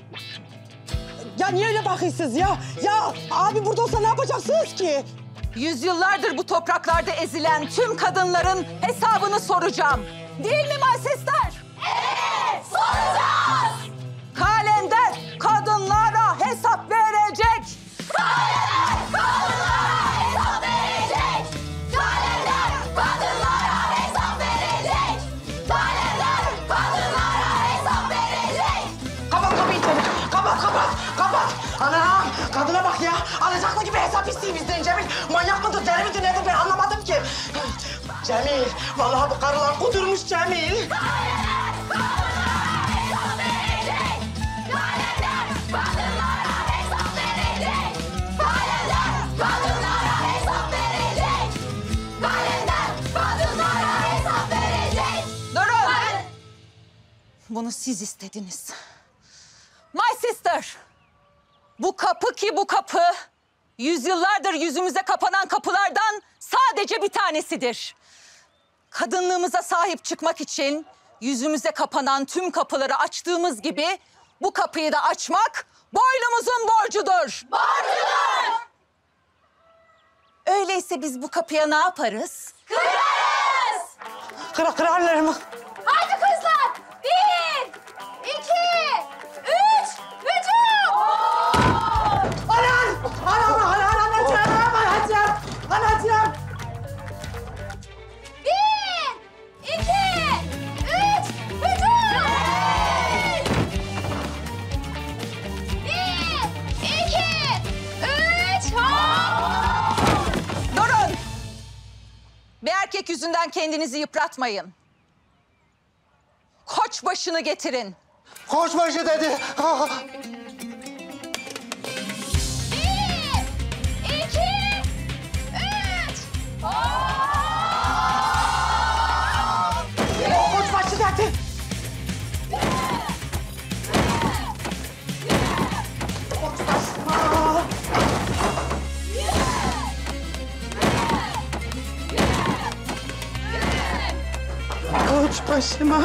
Ya niye öyle bakıyorsunuz ya? Ya abi burada olsa ne yapacaksınız ki? Yüzyıllardır bu topraklarda ezilen tüm kadınların hesabını soracağım. Değil mi Malsesler? Evet! Soracağız! Kalender kadınlara hesap verecek. Kalender kadınlara hesap verecek! Kalender kadınlara hesap verecek! Kalender kadınlara hesap verecek! Kapat kapıyı Cemil. Kapat, kapat, kapat. Anam, kadına bak ya. Alacaklı gibi hesap istiyor bizden Cemil. Manyak mıdır, deli midir, nedir ben anlamadım ki. Cemil, vallahi bu karılar kudurmuş Cemil. Kalender kadınlara hesap verecek! Kalender kadınlara hesap verecek! Kalender kadınlara hesap verecek! Kalender kadınlara hesap verecek! Durun! Bunu siz istediniz. My sister! Bu kapı ki bu kapı, yüzyıllardır yüzümüze kapanan kapılardan sadece bir tanesidir. Kadınlığımıza sahip çıkmak için yüzümüze kapanan tüm kapıları açtığımız gibi bu kapıyı da açmak boynumuzun borcudur. Borcudur! Öyleyse biz bu kapıya ne yaparız? Kırarız! Kıra kırarlar mı? Hadi kızlar! Bir, iki, üç, hücum! Anan! Anam, anam, anacığım, anacığım, anacığım. Bir, iki, üç, hücum! Bir, iki, üç, yüzünden kendinizi yıpratmayın. Koçbaşını getirin. Koçbaşı dedi. İki, üç. Koçbaşı dedi. Koç başıma.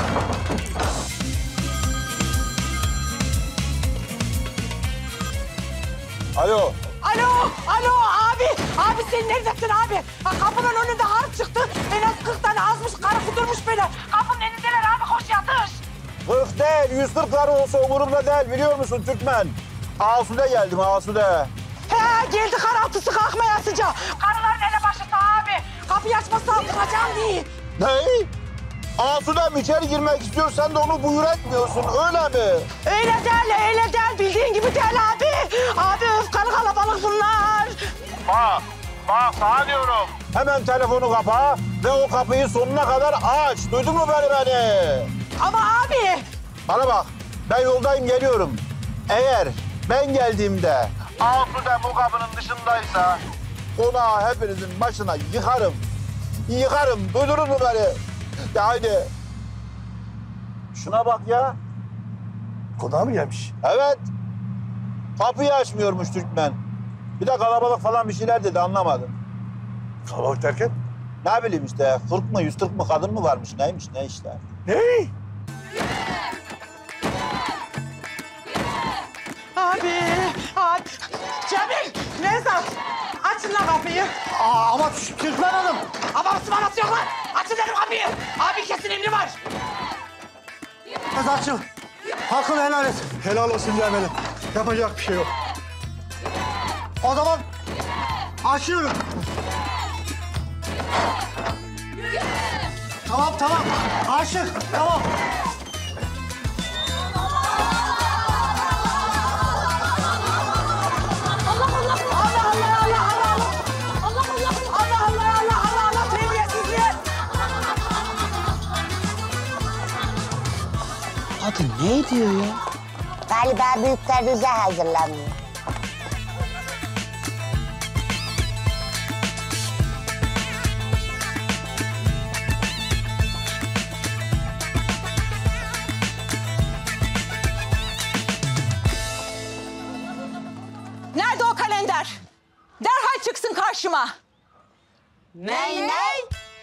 Alo. Alo, alo abi. Abi sen neredesin abi? Ha, kapının önünde harp çıktı. En az kırk tane azmış, karı kudurmuş beni. Kapının önündeler abi, koş yatış. kırk değil, yüz kırk karı olsa umurumda değil biliyor musun Türkmen? Asude geldim, Asude. He, geldi karaltısı kalkmaya sıcağı. Karıların ele başısı abi. Kapıyı açmazsan kıracağım diye. Ne? Asude'm içeri girmek istiyor, sen de onu buyur etmiyorsun, öyle mi? Öyle değil, öyle değil. Bildiğin gibi değil abi. Abi öfkalı kalabalık bunlar. Bak, bak sana diyorum. Hemen telefonu kapa ve o kapıyı sonuna kadar aç. Duydun mu beni beni? Ama abi. Bana bak, ben yoldayım geliyorum. Eğer ben geldiğimde Asude bu kapının dışındaysa konağı hepinizin başına yıkarım. Yıkarım, duydunuz mu beni? De haydi. Şuna bak ya. Konağa mı gelmiş? Evet. Kapıyı açmıyormuş Türkmen. Bir de kalabalık falan bir şeyler dedi, anlamadım. Kalabalık derken? Ne bileyim işte, kırk mı, yüz kırk mı kadın mı varmış, neymiş, ne işte. Ne? Abi, abi. Cemil, Nevzat. Açın lan kapıyı. Aa, ama Türkmen Hanım. Ama ısmarası yok lan. Açın dedim kapıyı. Abi kesin emri var. Nevzatçığım, hakkını helal et. Helal olsun Cemil'im. Yapacak bir şey yok. O zaman açıyorum. Tamam, tamam. Aşık, tamam. Kadın ne diyor ya? Galiba büyükler bize hazırlanıyor. Nerede o kalender? Derhal çıksın karşıma. Ney ney?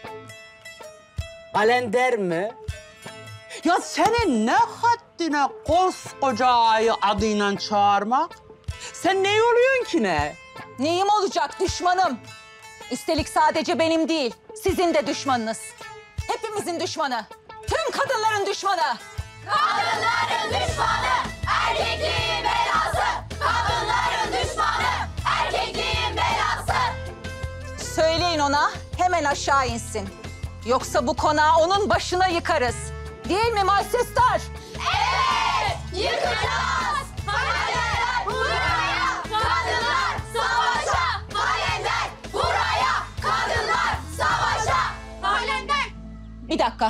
Kalender mi? Ya senin ne haddine koskoca ağayı adıyla çağırmak? Sen ne oluyorsun ki ne? Neyim olacak? Düşmanım. Üstelik sadece benim değil, sizin de düşmanınız. Hepimizin düşmanı. Tüm kadınların düşmanı. Kadınların düşmanı, erkekliğin belası. Kadınların düşmanı, erkekliğin belası. Söyleyin ona hemen aşağı insin. Yoksa bu konağı onun başına yıkarız. Değil mi Malsestar? Evet, yıkacağız. Kalender buraya, kadınlar savaşa. Kalender buraya, kadınlar savaşa. Kalender. Bir dakika.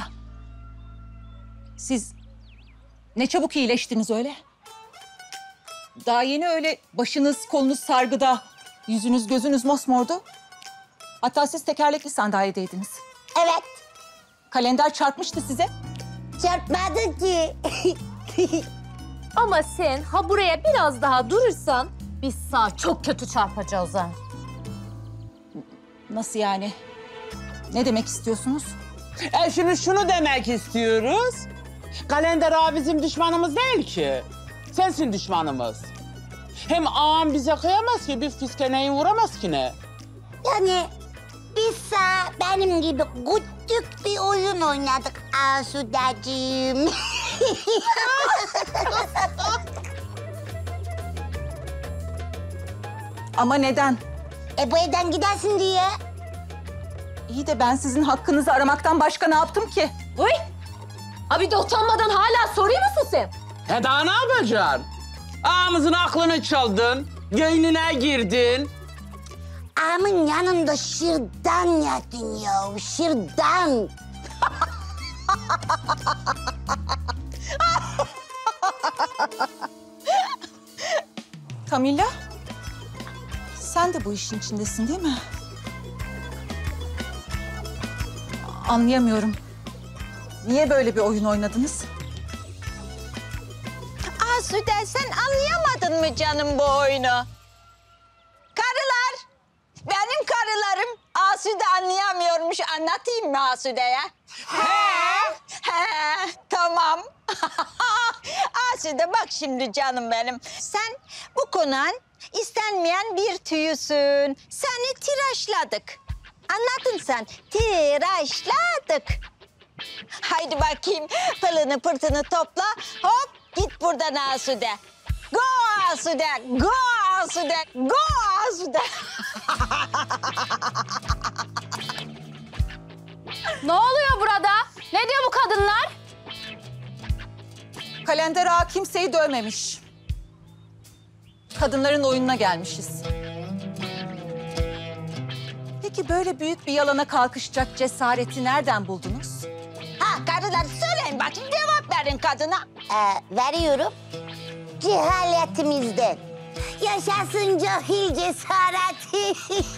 Siz ne çabuk iyileştiniz öyle. Daha yeni öyle başınız kolunuz sargıda, yüzünüz gözünüz mosmordu. Hatta siz tekerlekli sandalyedeydiniz. Evet. Kalender çarpmıştı size. Çarpmadı ki. Ama sen ha buraya biraz daha durursan biz sağ çok kötü çarpacağız ha. Nasıl yani? Ne demek istiyorsunuz? E şimdi şunu demek istiyoruz. Kalender ağa bizim düşmanımız değil ki. Sensin düşmanımız. Hem ağam bize kıyamaz ki, bir fiskeneyi vuramaz ki ne? Yani biz sağ benim gibi küçük bir oyun oynadık Asudeciğim. Ama neden? E bu evden gidersin diye. İyi de ben sizin hakkınızı aramaktan başka ne yaptım ki? Uy! Abi de utanmadan hala soruyor musun sen? E daha ne yapacaksın? Ağamızın aklını çaldın, göynüne girdin. ağamın yanında şırdan yedin ya, şırdan. Camilla, sen de bu işin içindesin değil mi? Anlayamıyorum. Niye böyle bir oyun oynadınız? Asude sen anlayamadın mı canım bu oyunu? Karılar, benim karılarım Asude anlayamıyormuş. Anlatayım mı Asude'ye? He. He, tamam. Asude bak şimdi canım benim. Sen bu konağın istenmeyen bir tüyüsün. Seni tıraşladık. Anladın sen? Tıraşladık. Haydi bakayım pılını pırtını topla. Hop git buradan Asude. Go Asude, go Asude, go Asude. Ne oluyor burada? Ne diyor bu kadınlar? Kalender ağa kimseyi dövmemiş. Kadınların oyununa gelmişiz. Peki böyle büyük bir yalana kalkışacak cesareti nereden buldunuz? Ha karılar söyleyin bakayım cevap verin kadına. Ee, veriyorum. Cehaletimizden. Yaşasın cahil cesareti.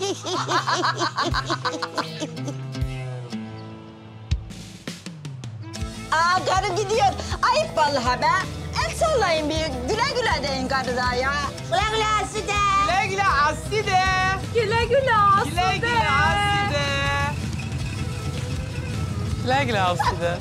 Aa karı gidiyor. Ayıp vallahi be. El sallayın bir güle güle deyin karıda ya. Güle güle Asude. Güle güle Asude. Güle güle Asude. Güle güle Asude. Güle güle Asude.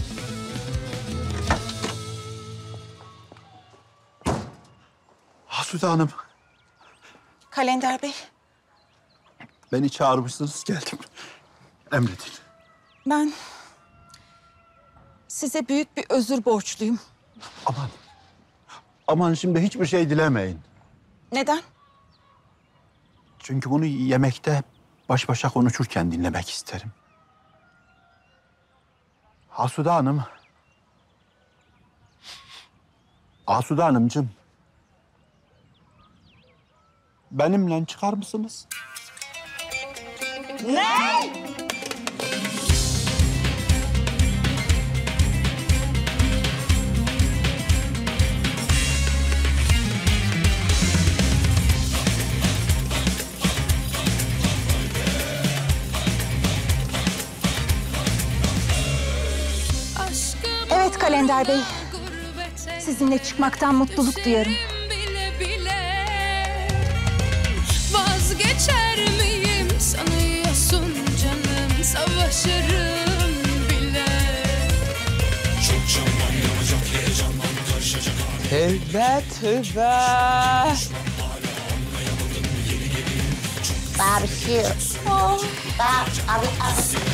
Asude Hanım, Kalender Bey, beni çağırmışsınız, geldim. Emredin. ben size büyük bir özür borçluyum. Aman, aman şimdi hiçbir şey dilemeyin. Neden? Çünkü bunu yemekte baş başa konuşurken dinlemek isterim. Asude Hanım. Asude Hanımcığım. Benimle çıkar mısınız? Ne? Evet Kalender Bey, sizinle çıkmaktan mutluluk duyarım. Vazgeçer miyim sanıyorsun canım, savaşırım bile. Çok candan yanacak, heyecandan taşacak. Tövbe tövbe. Bana bir şey yok. Bak abi abi.